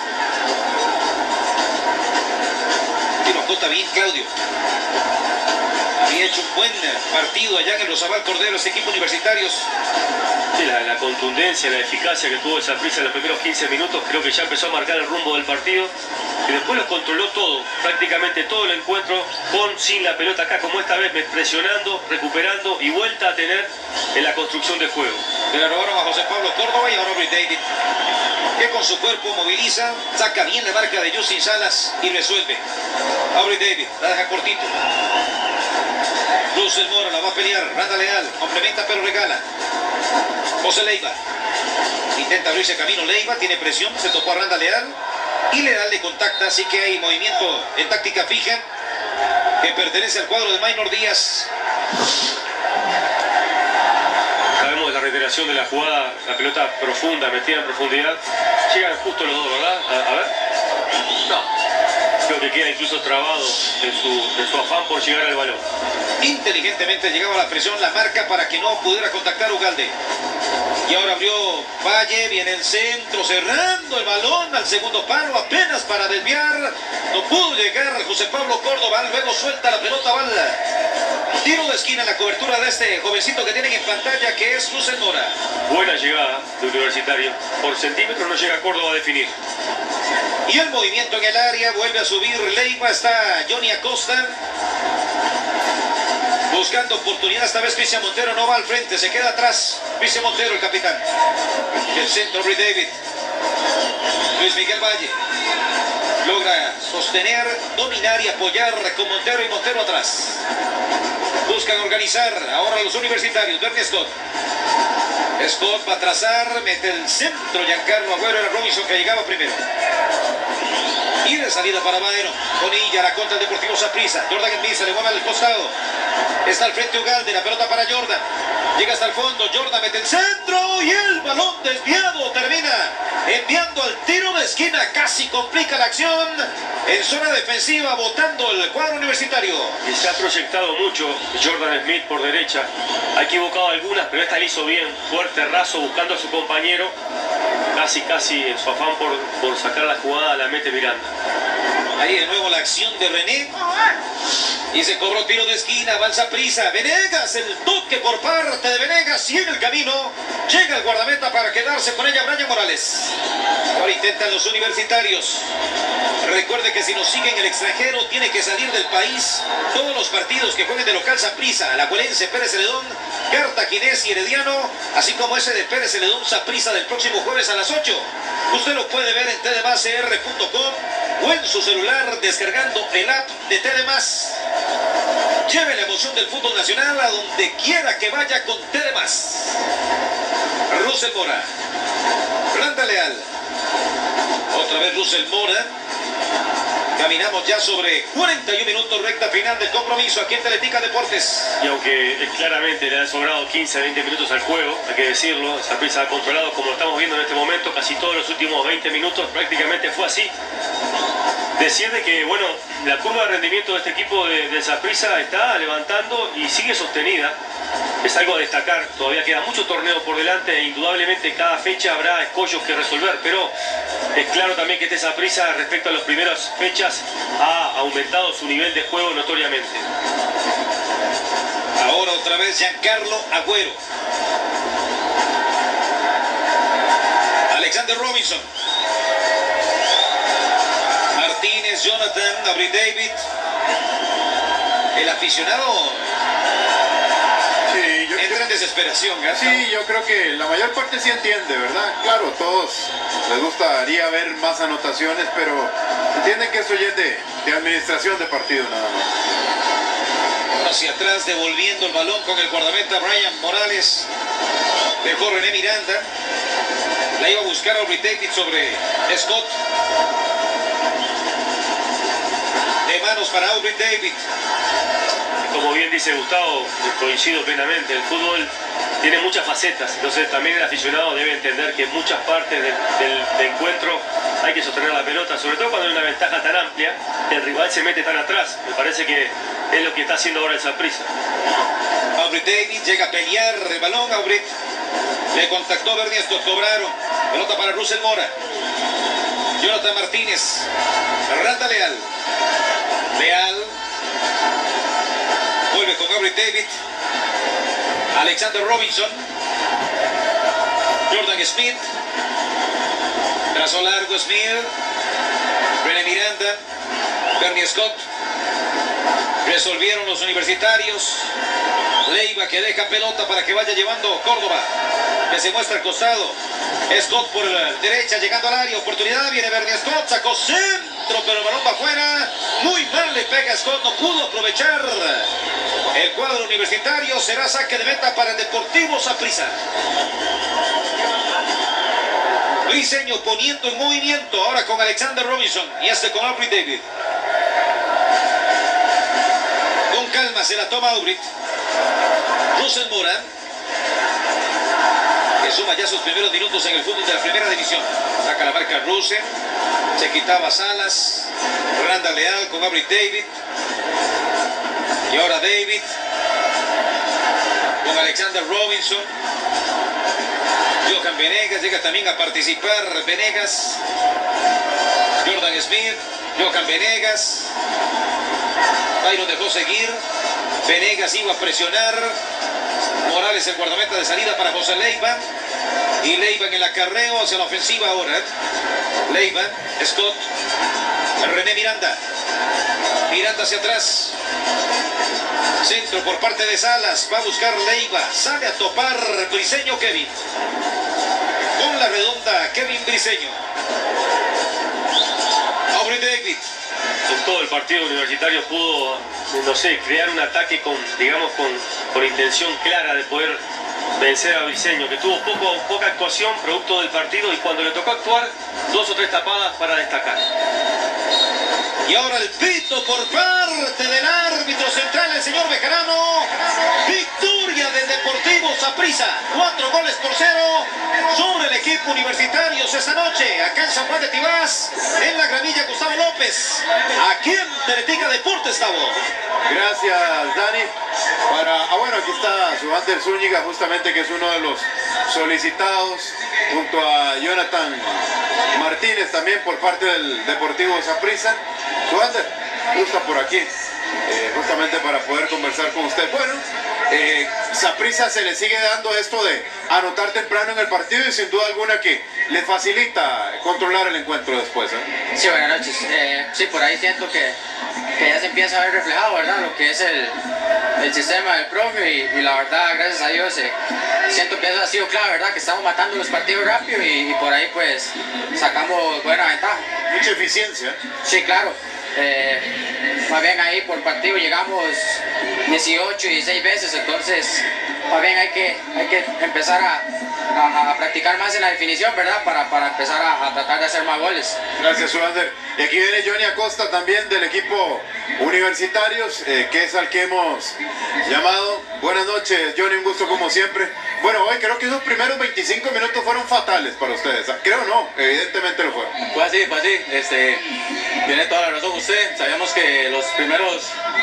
Y lo acota bien Claudio. Había hecho un buen partido allá en el Rosabal Cordero este equipo Universitarios. Sí, la contundencia, la eficacia que tuvo el Saprissa en los primeros 15 minutos, creo que ya empezó a marcar el rumbo del partido. Y después lo controló todo, prácticamente todo el encuentro, con, sin la pelota acá, como esta vez, presionando, recuperando y vuelta a tener en la construcción de juego. Le la robaron a José Pablo Córdoba y ahora Aubrey David, que con su cuerpo moviliza, saca bien la marca de Justin Salas y resuelve. Aubrey David la deja cortito. Russell Mora la va a pelear, Randa Leal, complementa pero regala. José Leiva, intenta abrirse camino Leiva, tiene presión, se topó a Randa Leal y Leal le contacta, así que hay movimiento en táctica fija que pertenece al cuadro de Maynor Díaz. Sabemos de la reiteración de la jugada, la pelota profunda, metida en profundidad. Llegan justo los dos, ¿verdad? A ver. No. Creo que queda incluso trabado en su afán por llegar al balón. Inteligentemente llegaba la presión, la marca para que no pudiera contactar Ugalde. Y ahora abrió Valle, viene el centro, cerrando el balón al segundo palo, apenas para desviar. No pudo llegar José Pablo Córdoba, luego suelta la pelota, va al tiro de esquina en la cobertura de este jovencito que tienen en pantalla, que es Russell Mora. Buena llegada de Universitario. Por centímetros no llega Córdoba a definir. Y el movimiento en el área, vuelve a subir Leiva, está Johnny Acosta. Buscando oportunidad, esta vez Cristian Montero no va al frente, se queda atrás. Cristian Montero, el capitán. El centro, Aubrey David. Luis Miguel Valle logra sostener, dominar y apoyar con Montero y Montero atrás. Buscan organizar ahora los universitarios. Bernie Scott. Scott va a trazar, mete el centro. Giancarlo Agüero, era Robinson que llegaba primero. Y de salida para Byron. Bonilla, la contra el Deportivo Saprissa. Jordan Smith se le mueve al costado. Está al frente Ugalde, la pelota para Jordan. Llega hasta el fondo, Jordan mete el centro y el balón desviado. Termina enviando al tiro de esquina. Casi complica la acción en zona defensiva, botando el cuadro universitario. Y se ha proyectado mucho Jordan Smith por derecha. Ha equivocado algunas, pero esta le hizo bien. Fuerte, raso, buscando a su compañero. Casi en su afán por sacar la jugada, la mete Miranda. Ahí de nuevo la acción de René. Y se cobró tiro de esquina, avanza Prisa. Venegas, el toque por parte de Venegas y en el camino llega el guardameta para quedarse con ella Brian Morales. Ahora intentan los universitarios. Recuerde que si nos sigue en el extranjero tiene que salir del país. Todos los partidos que jueguen de local Saprissa, Alajuelense, Pérez Celedón, Cartaginés y Herediano, así como ese de Pérez Celedón Saprissa del próximo jueves a las 8. Usted lo puede ver en tdmascr.com o en su celular descargando el app de TDMás. Lleve la emoción del fútbol nacional a donde quiera que vaya con TDMás. Russell Mora. Randa Leal. Otra vez Russell Mora. Caminamos ya sobre 41 minutos, recta final del compromiso aquí en Teletica Deportes. Y aunque claramente le han sobrado 15-20 minutos al juego, hay que decirlo, Saprissa ha controlado, como lo estamos viendo en este momento, casi todos los últimos 20 minutos, prácticamente fue así. Decir de que, bueno, la curva de rendimiento de este equipo de Saprissa está levantando y sigue sostenida. Es algo a destacar, todavía queda mucho torneo por delante e indudablemente cada fecha habrá escollos que resolver, pero es claro también que este Saprissa respecto a las primeras fechas ha aumentado su nivel de juego notoriamente. Ahora otra vez Giancarlo Agüero. Alexander Robinson. Martínez, Jonathan, Aubrey David. El aficionado entra en desesperación, Gastón. Sí, yo creo que la mayor parte sí entiende, ¿verdad? Claro, todos les gustaría ver más anotaciones, pero entienden que eso ya es de administración de partido nada más. Hacia atrás, devolviendo el balón con el guardameta Brian Morales. Dejó René Miranda. La iba a buscar Aubrey David sobre Scott. De manos para Aubrey David. Como bien dice Gustavo, coincido plenamente, el fútbol tiene muchas facetas, entonces también el aficionado debe entender que en muchas partes del encuentro hay que sostener la pelota, sobre todo cuando hay una ventaja tan amplia, el rival se mete tan atrás, me parece que es lo que está haciendo ahora el Saprissa. Aubrey David llega a pelear el balón, Aubrey le contactó Bernie Scott, cobraron, pelota para Russell Mora, Jonathan Martínez, Randa Leal, vuelve con Aubrey David, Alexander Robinson, Jordan Smith, trazo largo Smith, René Miranda, Bernie Scott, resolvieron los universitarios, Leiva que deja pelota para que vaya llevando Córdoba, que se muestra al costado, Scott por la derecha llegando al área, oportunidad, viene Bernie Scott, sacó centro, pero el balón va afuera, muy mal le pega Scott, no pudo aprovechar. El cuadro universitario, será saque de meta para el Deportivo Saprissa. Briseño poniendo en movimiento ahora con Alexander Robinson y con Aubrey David. Con calma se la toma Aubrey. Russell Mora, que suma ya sus primeros minutos en el fútbol de la primera división. Saca la marca Russell, se quitaba Salas, Randa Leal con Aubrey David. Y ahora David con Alexander Robinson. Johan Venegas llega también a participar. Venegas, Jordan Smith, Johan Venegas. Byron dejó seguir. Venegas iba a presionar. Morales el guardameta de salida para José Leiva. Y Leiva en el acarreo hacia la ofensiva ahora. Leiva, Scott, René Miranda. Miranda hacia atrás. Centro por parte de Salas. Va a buscar Leiva. Sale a topar Briseño Kevin. Con la redonda Kevin Briseño. Henry David. En todo el partido Universitario pudo, no sé, crear un ataque con intención clara de poder vencer a Briseño, que tuvo poca actuación producto del partido, y cuando le tocó actuar, 2 o 3 tapadas para destacar. Y ahora el pito por parte del árbitro central, el señor Bejarano. Victoria del Deportivo Saprissa, 4-0 sobre el equipo Universitario esta noche, acá en San Juan de Tibás, en la gramilla Gustavo López, aquí en Teletica Deportes, Gabo. Gracias, Dani. Bueno, aquí está Suander Zúñiga, justamente, que es uno de los solicitados, junto a Jonathan Martínez, también por parte del Deportivo Saprissa. Suander, está por aquí, justamente para poder conversar con usted. Bueno, Saprissa se le sigue dando esto de anotar temprano en el partido, y sin duda alguna que le facilita controlar el encuentro después, ¿eh? Sí, buenas noches. Sí, por ahí siento que ya se empieza a ver reflejado, ¿verdad? Lo que es el sistema del profe, y la verdad, gracias a Dios, siento que eso ha sido clave, ¿verdad? Que estamos matando los partidos rápido, y por ahí pues sacamos buena ventaja. Mucha eficiencia. Sí, claro. Más bien ahí por partido llegamos 18 y 16 veces, entonces más bien hay que empezar a practicar más en la definición, ¿verdad? Para empezar a tratar de hacer más goles. Gracias, Suander. Y aquí viene Johnny Acosta, también del equipo Universitarios, que es al que hemos llamado. Buenas noches, Johnny, un gusto como siempre. Bueno, hoy creo que esos primeros 25 minutos fueron fatales para ustedes. Creo no, evidentemente lo fueron. Pues sí. Tiene toda la razón usted. Sabíamos que los primeros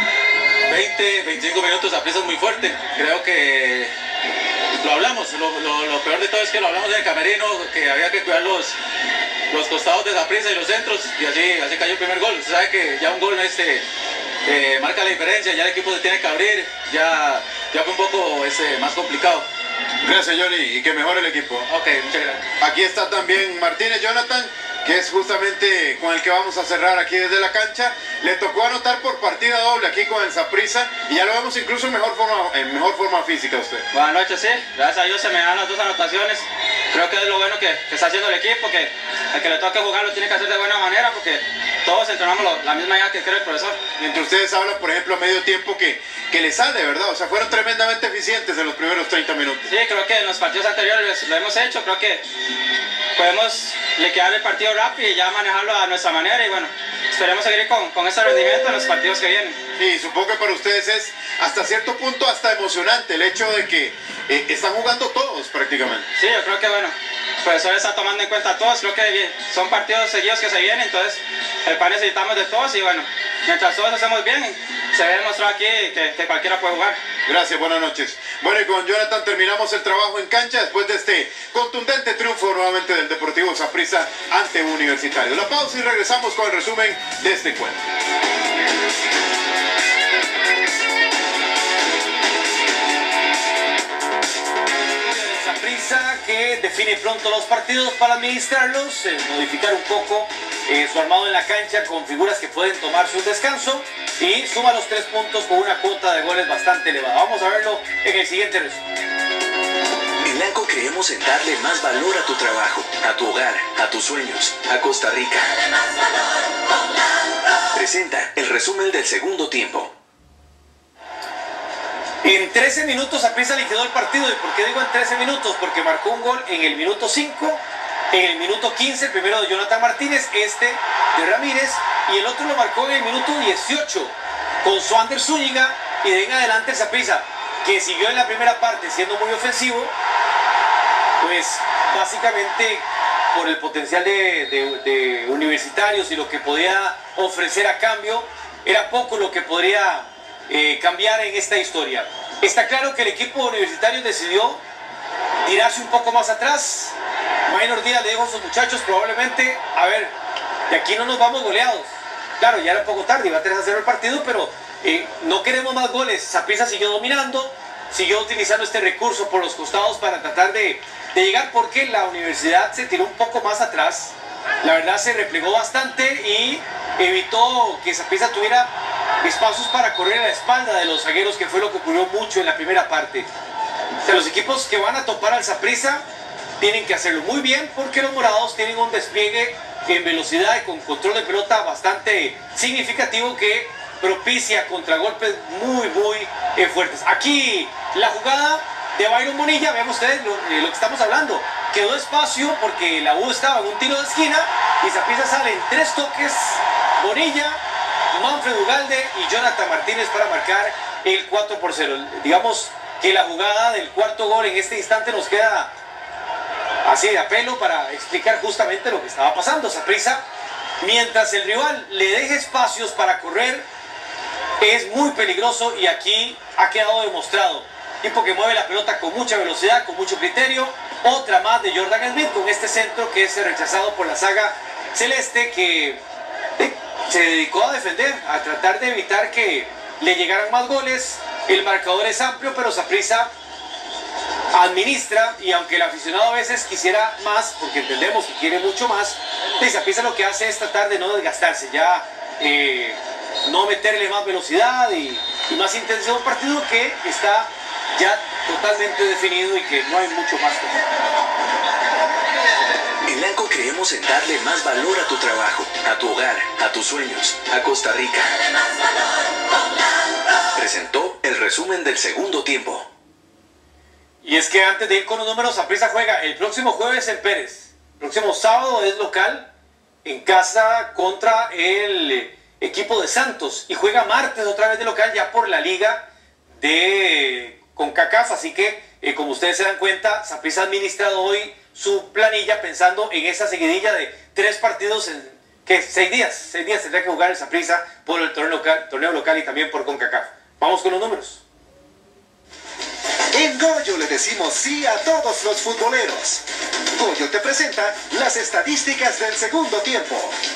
20, 25 minutos Saprissa es muy fuerte. Creo que lo hablamos. Lo peor de todo es que lo hablamos en el camerino, que había que cuidar los costados de Saprissa y los centros, y así cayó el primer gol. Usted sabe que ya un gol marca la diferencia, ya el equipo se tiene que abrir, ya fue un poco más complicado. Gracias, Johnny, y que mejore el equipo. Ok, muchas gracias. Aquí está también Martínez Jonathan, que es justamente con el que vamos a cerrar aquí desde la cancha. Le tocó anotar por partida doble aquí con el Saprissa, y ya lo vemos incluso en mejor forma física usted. Buenas noches, sí. Gracias a Dios se me dan las 2 anotaciones. Creo que es lo bueno que está haciendo el equipo, que el que le toque jugar lo tiene que hacer de buena manera, porque todos entrenamos la misma idea que cree el profesor. Entre ustedes hablan, por ejemplo, a medio tiempo que le sale, ¿verdad? O sea, fueron tremendamente eficientes en los primeros 30 minutos. Sí, creo que en los partidos anteriores lo hemos hecho. Creo que podemos liquidar el partido rápido y ya manejarlo a nuestra manera, y bueno, esperemos seguir con ese rendimiento en los partidos que vienen. Sí, supongo que para ustedes es hasta cierto punto hasta emocionante el hecho de que están jugando todos prácticamente. Sí, yo creo que bueno, el profesor está tomando en cuenta a todos. Creo que son partidos seguidos que se vienen, entonces el pan necesitamos de todos, y bueno, mientras todos hacemos bien, se ve demostrado aquí que cualquiera puede jugar. Gracias, buenas noches. Bueno, y con Jonathan terminamos el trabajo en cancha después de este contundente triunfo nuevamente del Deportivo Saprissa ante Universitario. La pausa y regresamos con el resumen de este encuentro. Saprissa, que define pronto los partidos para administrarlos, modificar un poco su armado en la cancha con figuras que pueden tomarse un descanso, y suma los 3 puntos con una cuota de goles bastante elevada. Vamos a verlo en el siguiente resumen. En Lanco creemos en darle más valor a tu trabajo, a tu hogar, a tus sueños, a Costa Rica. Presenta el resumen del segundo tiempo. En 13 minutos Saprissa liquidó el partido. ¿Y por qué digo en 13 minutos? Porque marcó un gol en el minuto 5, en el minuto 15, el primero de Jonathan Martínez, de Ramírez, y el otro lo marcó en el minuto 18 con Suander Zúñiga, y de ahí en adelante el Saprissa, que siguió en la primera parte siendo muy ofensivo, pues básicamente por el potencial de Universitarios y lo que podía ofrecer a cambio, era poco lo que podría cambiar en esta historia. Está claro que el equipo Universitario decidió tirarse un poco más atrás. Maynor Díaz le dijo a sus muchachos, probablemente, a ver, de aquí no nos vamos goleados. Claro, ya era un poco tarde, iba a 3-0 el partido, pero no queremos más goles. Saprissa siguió dominando, siguió utilizando este recurso por los costados para tratar de llegar, porque la Universidad se tiró un poco más atrás. La verdad, se replegó bastante y evitó que Saprissa tuviera espacios para correr a la espalda de los zagueros, que fue lo que ocurrió mucho en la primera parte. O sea, los equipos que van a topar al Saprissa tienen que hacerlo muy bien, porque los morados tienen un despliegue en velocidad y con control de pelota bastante significativo que propicia contragolpes muy fuertes. Aquí la jugada de Byron Bonilla, vean ustedes lo que estamos hablando. Quedó espacio porque la U estaba en un tiro de esquina y Saprissa sale en 3 toques. Bonilla, Manfred Ugalde y Jonathan Martínez para marcar el 4-0. Digamos que la jugada del cuarto gol en este instante nos queda así de apelo para explicar justamente lo que estaba pasando. Saprissa, mientras el rival le deje espacios para correr, es muy peligroso y aquí ha quedado demostrado. Tipo que mueve la pelota con mucha velocidad, con mucho criterio. Otra más de Jordan Smith con este centro que es rechazado por la saga celeste, que se dedicó a defender, a tratar de evitar que le llegaran más goles. El marcador es amplio, pero Saprissa administra, y aunque el aficionado a veces quisiera más, porque entendemos que quiere mucho más, Saprissa lo que hace es tratar de no desgastarse, ya no meterle más velocidad y más intensidad a un partido que está ya totalmente definido y que no hay mucho más. En Lanco creemos en darle más valor a tu trabajo, a tu hogar, a tus sueños, a Costa Rica. Presentó el resumen del segundo tiempo. Y es que antes de ir con los números, Saprissa juega el próximo jueves en Pérez. El próximo sábado es local en casa contra el equipo de Santos. Y juega martes otra vez de local ya por la liga de CONCACAF. Así que, como ustedes se dan cuenta, Saprissa ha administrado hoy su planilla pensando en esa seguidilla de 3 partidos en 6 días. 6 días tendrá que jugar el Saprissa por el torneo local y también por CONCACAF. Vamos con los números. En Goyo le decimos sí a todos los futboleros. Goyo te presenta las estadísticas del segundo tiempo.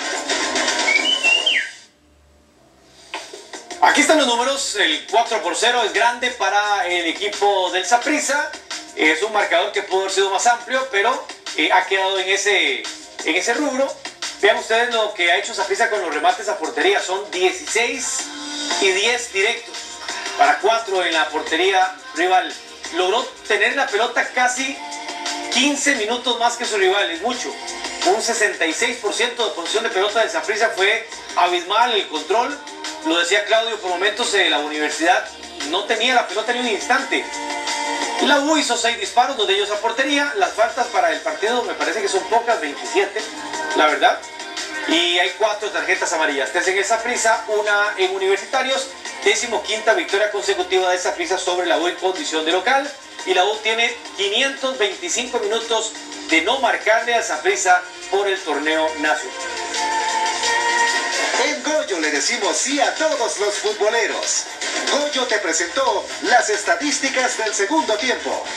Aquí están los números. El 4-0 es grande para el equipo del Saprissa. Es un marcador que pudo haber sido más amplio, pero ha quedado en ese rubro. Vean ustedes lo que ha hecho Saprissa con los remates a portería. Son 16 y 10 directos para 4 en la portería rival. Logró tener la pelota casi 15 minutos más que su rival, es mucho. Un 66% de posición de pelota del Saprissa, fue abismal el control. Lo decía Claudio, por momentos la Universidad no tenía la pelota ni un instante. La U hizo 6 disparos, 2 de ellos a portería. Las faltas para el partido me parece que son pocas, 27, la verdad. Y hay 4 tarjetas amarillas, 3 en el Saprissa, 1 en Universitarios. 15ª victoria consecutiva de Saprissa sobre la U en condición de local. Y la U tiene 525 minutos de no marcarle al Saprissa por el torneo nacional. En Goyo le decimos sí a todos los futboleros. Goyo te presentó las estadísticas del segundo tiempo.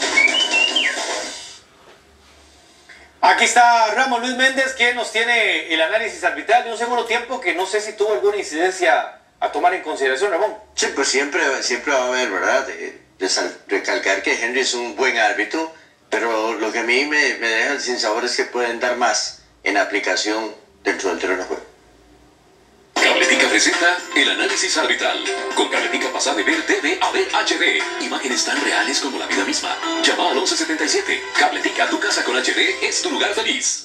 Aquí está Ramón Luis Méndez, que nos tiene el análisis arbitral de un segundo tiempo que no sé si tuvo alguna incidencia a tomar en consideración, Ramón. Sí, pues siempre va a haber, ¿verdad? Recalcar que Henry es un buen árbitro, pero lo que a mí me deja sin sabor es que pueden dar más en aplicación dentro del terreno de juego. Cabletica presenta el análisis arbitral. Con Cabletica pasa de ver TV a ver HD. Imágenes tan reales como la vida misma. Llama al 1177. Cabletica, tu casa con HD es tu lugar feliz.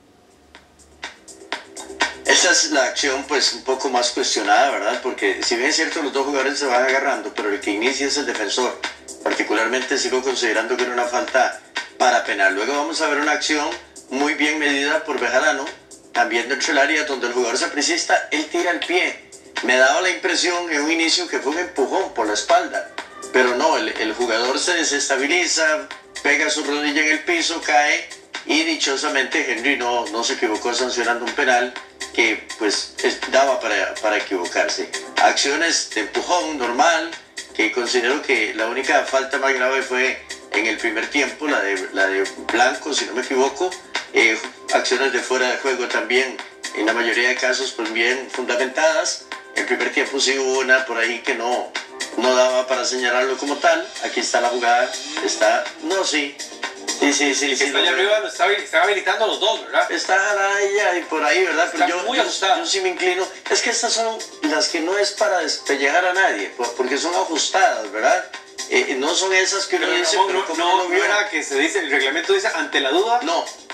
Esta es la acción pues un poco más cuestionada, ¿verdad? Porque si bien es cierto los dos jugadores se van agarrando, pero el que inicia es el defensor. Particularmente sigo considerando que era una falta para penal. Luego vamos a ver una acción muy bien medida por Bejarano, también dentro del área donde el jugador sapricista, él tira el pie. Me daba la impresión en un inicio que fue un empujón por la espalda, pero no, el jugador se desestabiliza, pega su rodilla en el piso, cae y dichosamente Henry no se equivocó sancionando un penal que pues daba para equivocarse. Acciones de empujón normal, que considero que la única falta más grave fue en el primer tiempo, la de Blanco, si no me equivoco. Acciones de fuera de juego también, en la mayoría de casos, pues bien fundamentadas. El primer tiempo sí hubo una por ahí que no daba para señalarlo como tal. Aquí está la jugada, está, no, sí. Sí, está allá arriba, está habilitando a los dos, ¿verdad? Está Araya y por ahí, ¿verdad? Está Pero muy ajustado. Yo sí me inclino. Es que estas son las que no es para despellejar a nadie, porque son ajustadas, ¿verdad? No son esas que uno dice, no era que se dice, el reglamento dice ante la duda. No,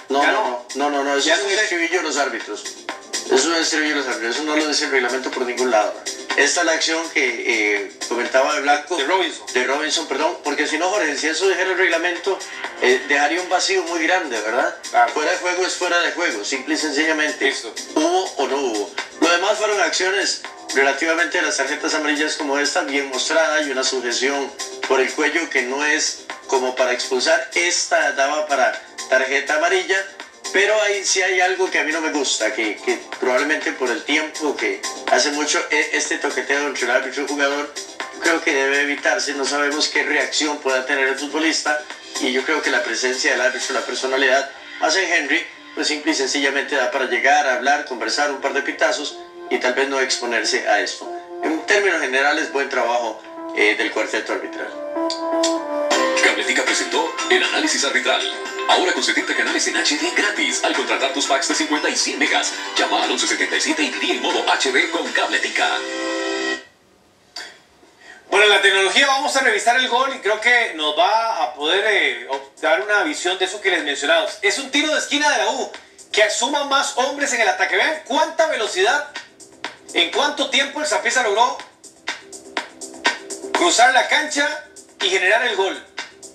No, eso es un estribillo de los árbitros. Eso es un estribillo de los árbitros, eso no lo dice el reglamento por ningún lado. Esta es la acción que comentaba de Blanco. De Robinson, perdón, porque si no, Jorge, si eso dijera el reglamento, dejaría un vacío muy grande, ¿verdad? Claro. Fuera de juego es fuera de juego, simple y sencillamente. Listo. Hubo o no hubo. Lo demás fueron acciones relativamente a las tarjetas amarillas como esta, bien mostrada, y una sujeción por el cuello que no es como para expulsar. Esta daba para tarjeta amarilla, pero ahí sí hay algo que a mí no me gusta, que probablemente por el tiempo que hace mucho este toqueteo entre el árbitro y el jugador, creo que debe evitarse. No sabemos qué reacción pueda tener el futbolista, y yo creo que la presencia del árbitro, la personalidad, más en Henry, pues simple y sencillamente da para llegar a hablar, conversar un par de pitazos y tal vez no exponerse a esto. En términos generales, buen trabajo del cuarteto arbitral. Cabletica presentó el análisis arbitral. Ahora con 70 canales en HD gratis al contratar tus packs de 50 y 100 megas. Llama al 1177 y pedí el modo HD con Cabletica. Bueno, en la tecnología vamos a revisar el gol y creo que nos va a poder dar una visión de eso que les mencionaba. Es un tiro de esquina de la U que suma más hombres en el ataque. Vean cuánta velocidad, en cuánto tiempo el Saprissa logró cruzar la cancha y generar el gol.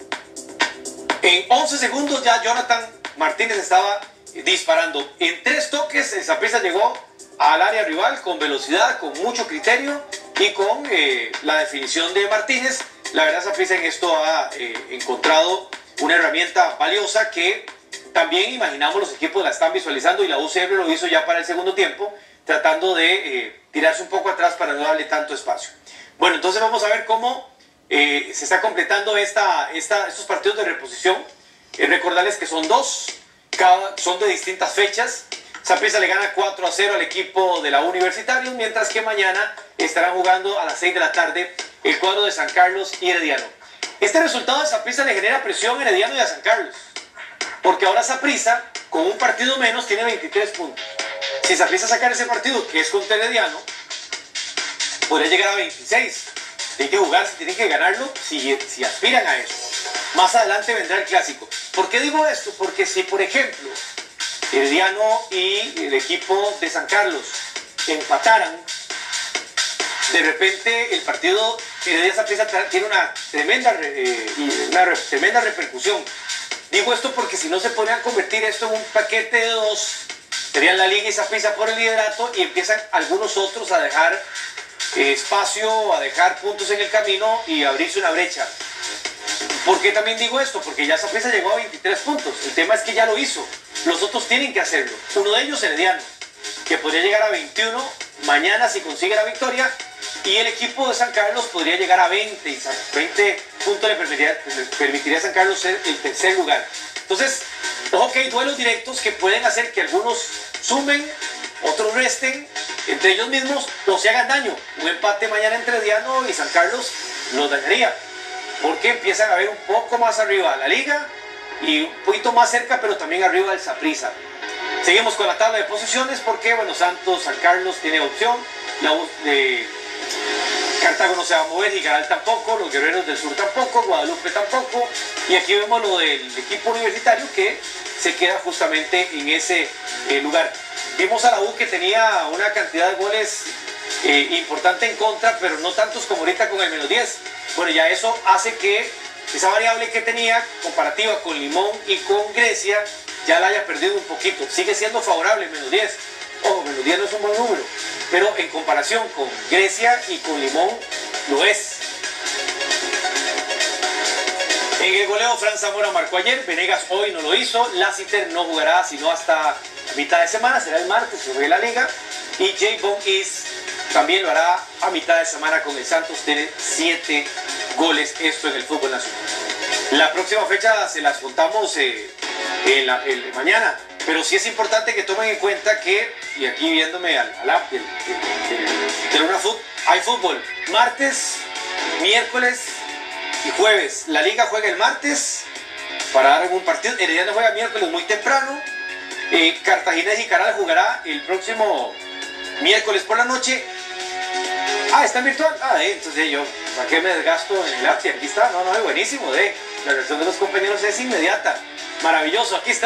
En 11 segundos ya Jonathan Martínez estaba disparando. En 3 toques el Saprissa llegó al área rival con velocidad, con mucho criterio y con la definición de Martínez. La verdad, Saprissa en esto ha encontrado una herramienta valiosa que también imaginamos los equipos la están visualizando, y la UCR lo hizo ya para el segundo tiempo, tratando de tirarse un poco atrás para no darle tanto espacio. Bueno, entonces vamos a ver cómo se está completando estos partidos de reposición. Recordarles que son 2, son de distintas fechas. Saprissa le gana 4-0 al equipo de la Universitario, mientras que mañana estarán jugando a las 6 de la tarde el cuadro de San Carlos y Herediano. Este resultado de Saprissa le genera presión a Herediano y a San Carlos, porque ahora Saprissa, con un partido menos, tiene 23 puntos. Si Saprissa sacar ese partido, que es contra Herediano, podría llegar a 26. Tienen que jugar, tienen que ganarlo si aspiran a eso. Más adelante vendrá el clásico. ¿Por qué digo esto? Porque si, por ejemplo, Herediano y el equipo de San Carlos empataran, de repente el partido Heredia-Saprissa tiene una tremenda repercusión. Digo esto porque si no se podrían convertir esto en un paquete de 2, serían la Liga y Saprissa por el liderato, y empiezan algunos otros a dejar espacio, a dejar puntos en el camino y abrirse una brecha. ¿Por qué también digo esto? Porque ya Saprissa llegó a 23 puntos. El tema es que ya lo hizo. Los otros tienen que hacerlo. Uno de ellos, Herediano, que podría llegar a 21 mañana si consigue la victoria. Y el equipo de San Carlos podría llegar a 20. Y 20 puntos le permitiría a San Carlos ser el tercer lugar. Entonces, ojo que hay duelos directos que pueden hacer que algunos sumen, otros resten entre ellos mismos, o se hagan daño. Un empate mañana entre Herediano y San Carlos los dañaría, porque empiezan a ver un poco más arriba la liga y un poquito más cerca, pero también arriba del Saprissa. Seguimos con la tabla de posiciones porque, bueno, Santos, San Carlos tiene opción, Cartago no se va a mover, Jicaral tampoco, los Guerreros del Sur tampoco, Guadalupe tampoco, y aquí vemos lo del equipo universitario que se queda justamente en ese lugar. Vimos a la U que tenía una cantidad de goles importante en contra, pero no tantos como ahorita con el -10. Bueno, ya eso hace que esa variable que tenía comparativa con Limón y con Grecia ya la haya perdido un poquito. Sigue siendo favorable -10. Ojo, -10 no es un buen número, pero en comparación con Grecia y con Limón lo es. En el goleo, Fran Zamora marcó ayer, Venegas hoy no lo hizo, Lassiter no jugará sino hasta mitad de semana, será el martes que juegue la liga, y J-Bone Is también lo hará a mitad de semana con el Santos. Tiene 7 goles esto en el fútbol nacional. La próxima fecha se las contamos mañana, pero sí es importante que tomen en cuenta que, y aquí viéndome al app de Lunafoot, hay fútbol martes, miércoles y jueves. La liga juega el martes para dar algún partido, Herediano juega miércoles muy temprano, Cartagena y Jicaral jugará el próximo miércoles por la noche. ¿Está en virtual? Entonces yo, ¿para qué me desgasto en el app? Y aquí está, no, es buenísimo, la reacción de los compañeros es inmediata, maravilloso, aquí está.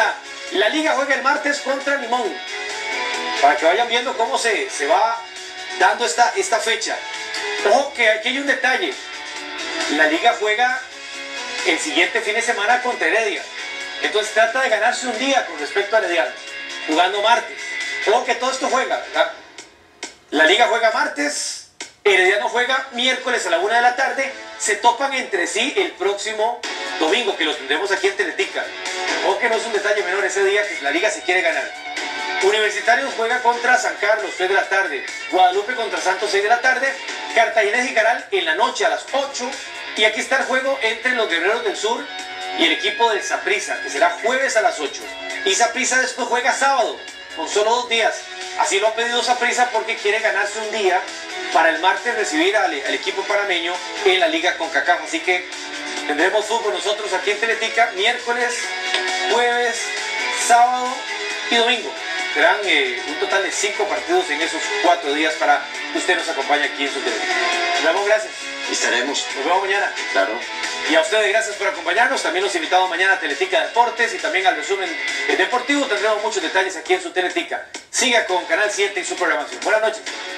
La liga juega el martes contra Limón. Para que vayan viendo cómo se va dando esta fecha. Ojo que aquí hay un detalle. La liga juega el siguiente fin de semana contra Heredia. Entonces trata de ganarse un día con respecto a Herediano, jugando martes. Ojo que todo esto juega, ¿verdad? La liga juega martes, Herediano juega miércoles a la 1 de la tarde. Se topan entre sí el próximo domingo, que lo tendremos aquí en Teletica. Ojo que no es un detalle menor ese día que la liga se quiere ganar. Universitarios juega contra San Carlos, 3 de la tarde. Guadalupe contra Santos, 6 de la tarde. Cartagena y Jicaral en la noche a las 8. Y aquí está el juego entre los Guerreros del Sur y el equipo del Saprissa, que será jueves a las 8. Y Saprissa después juega sábado, con solo 2 días. Así lo ha pedido Saprissa porque quiere ganarse un día para el martes recibir al equipo panameño en la Liga CONCACAF. Así que tendremos fútbol nosotros aquí en Teletica miércoles, jueves, sábado y domingo. Serán un total de 5 partidos en esos 4 días para que usted nos acompañe aquí en su Teletica. Nos vemos, gracias. Y estaremos. Nos vemos mañana. Claro. Y a ustedes gracias por acompañarnos. También los invitamos mañana a Teletica Deportes y también al resumen deportivo. Tendremos muchos detalles aquí en su Teletica. Siga con Canal 7 y su programación. Buenas noches.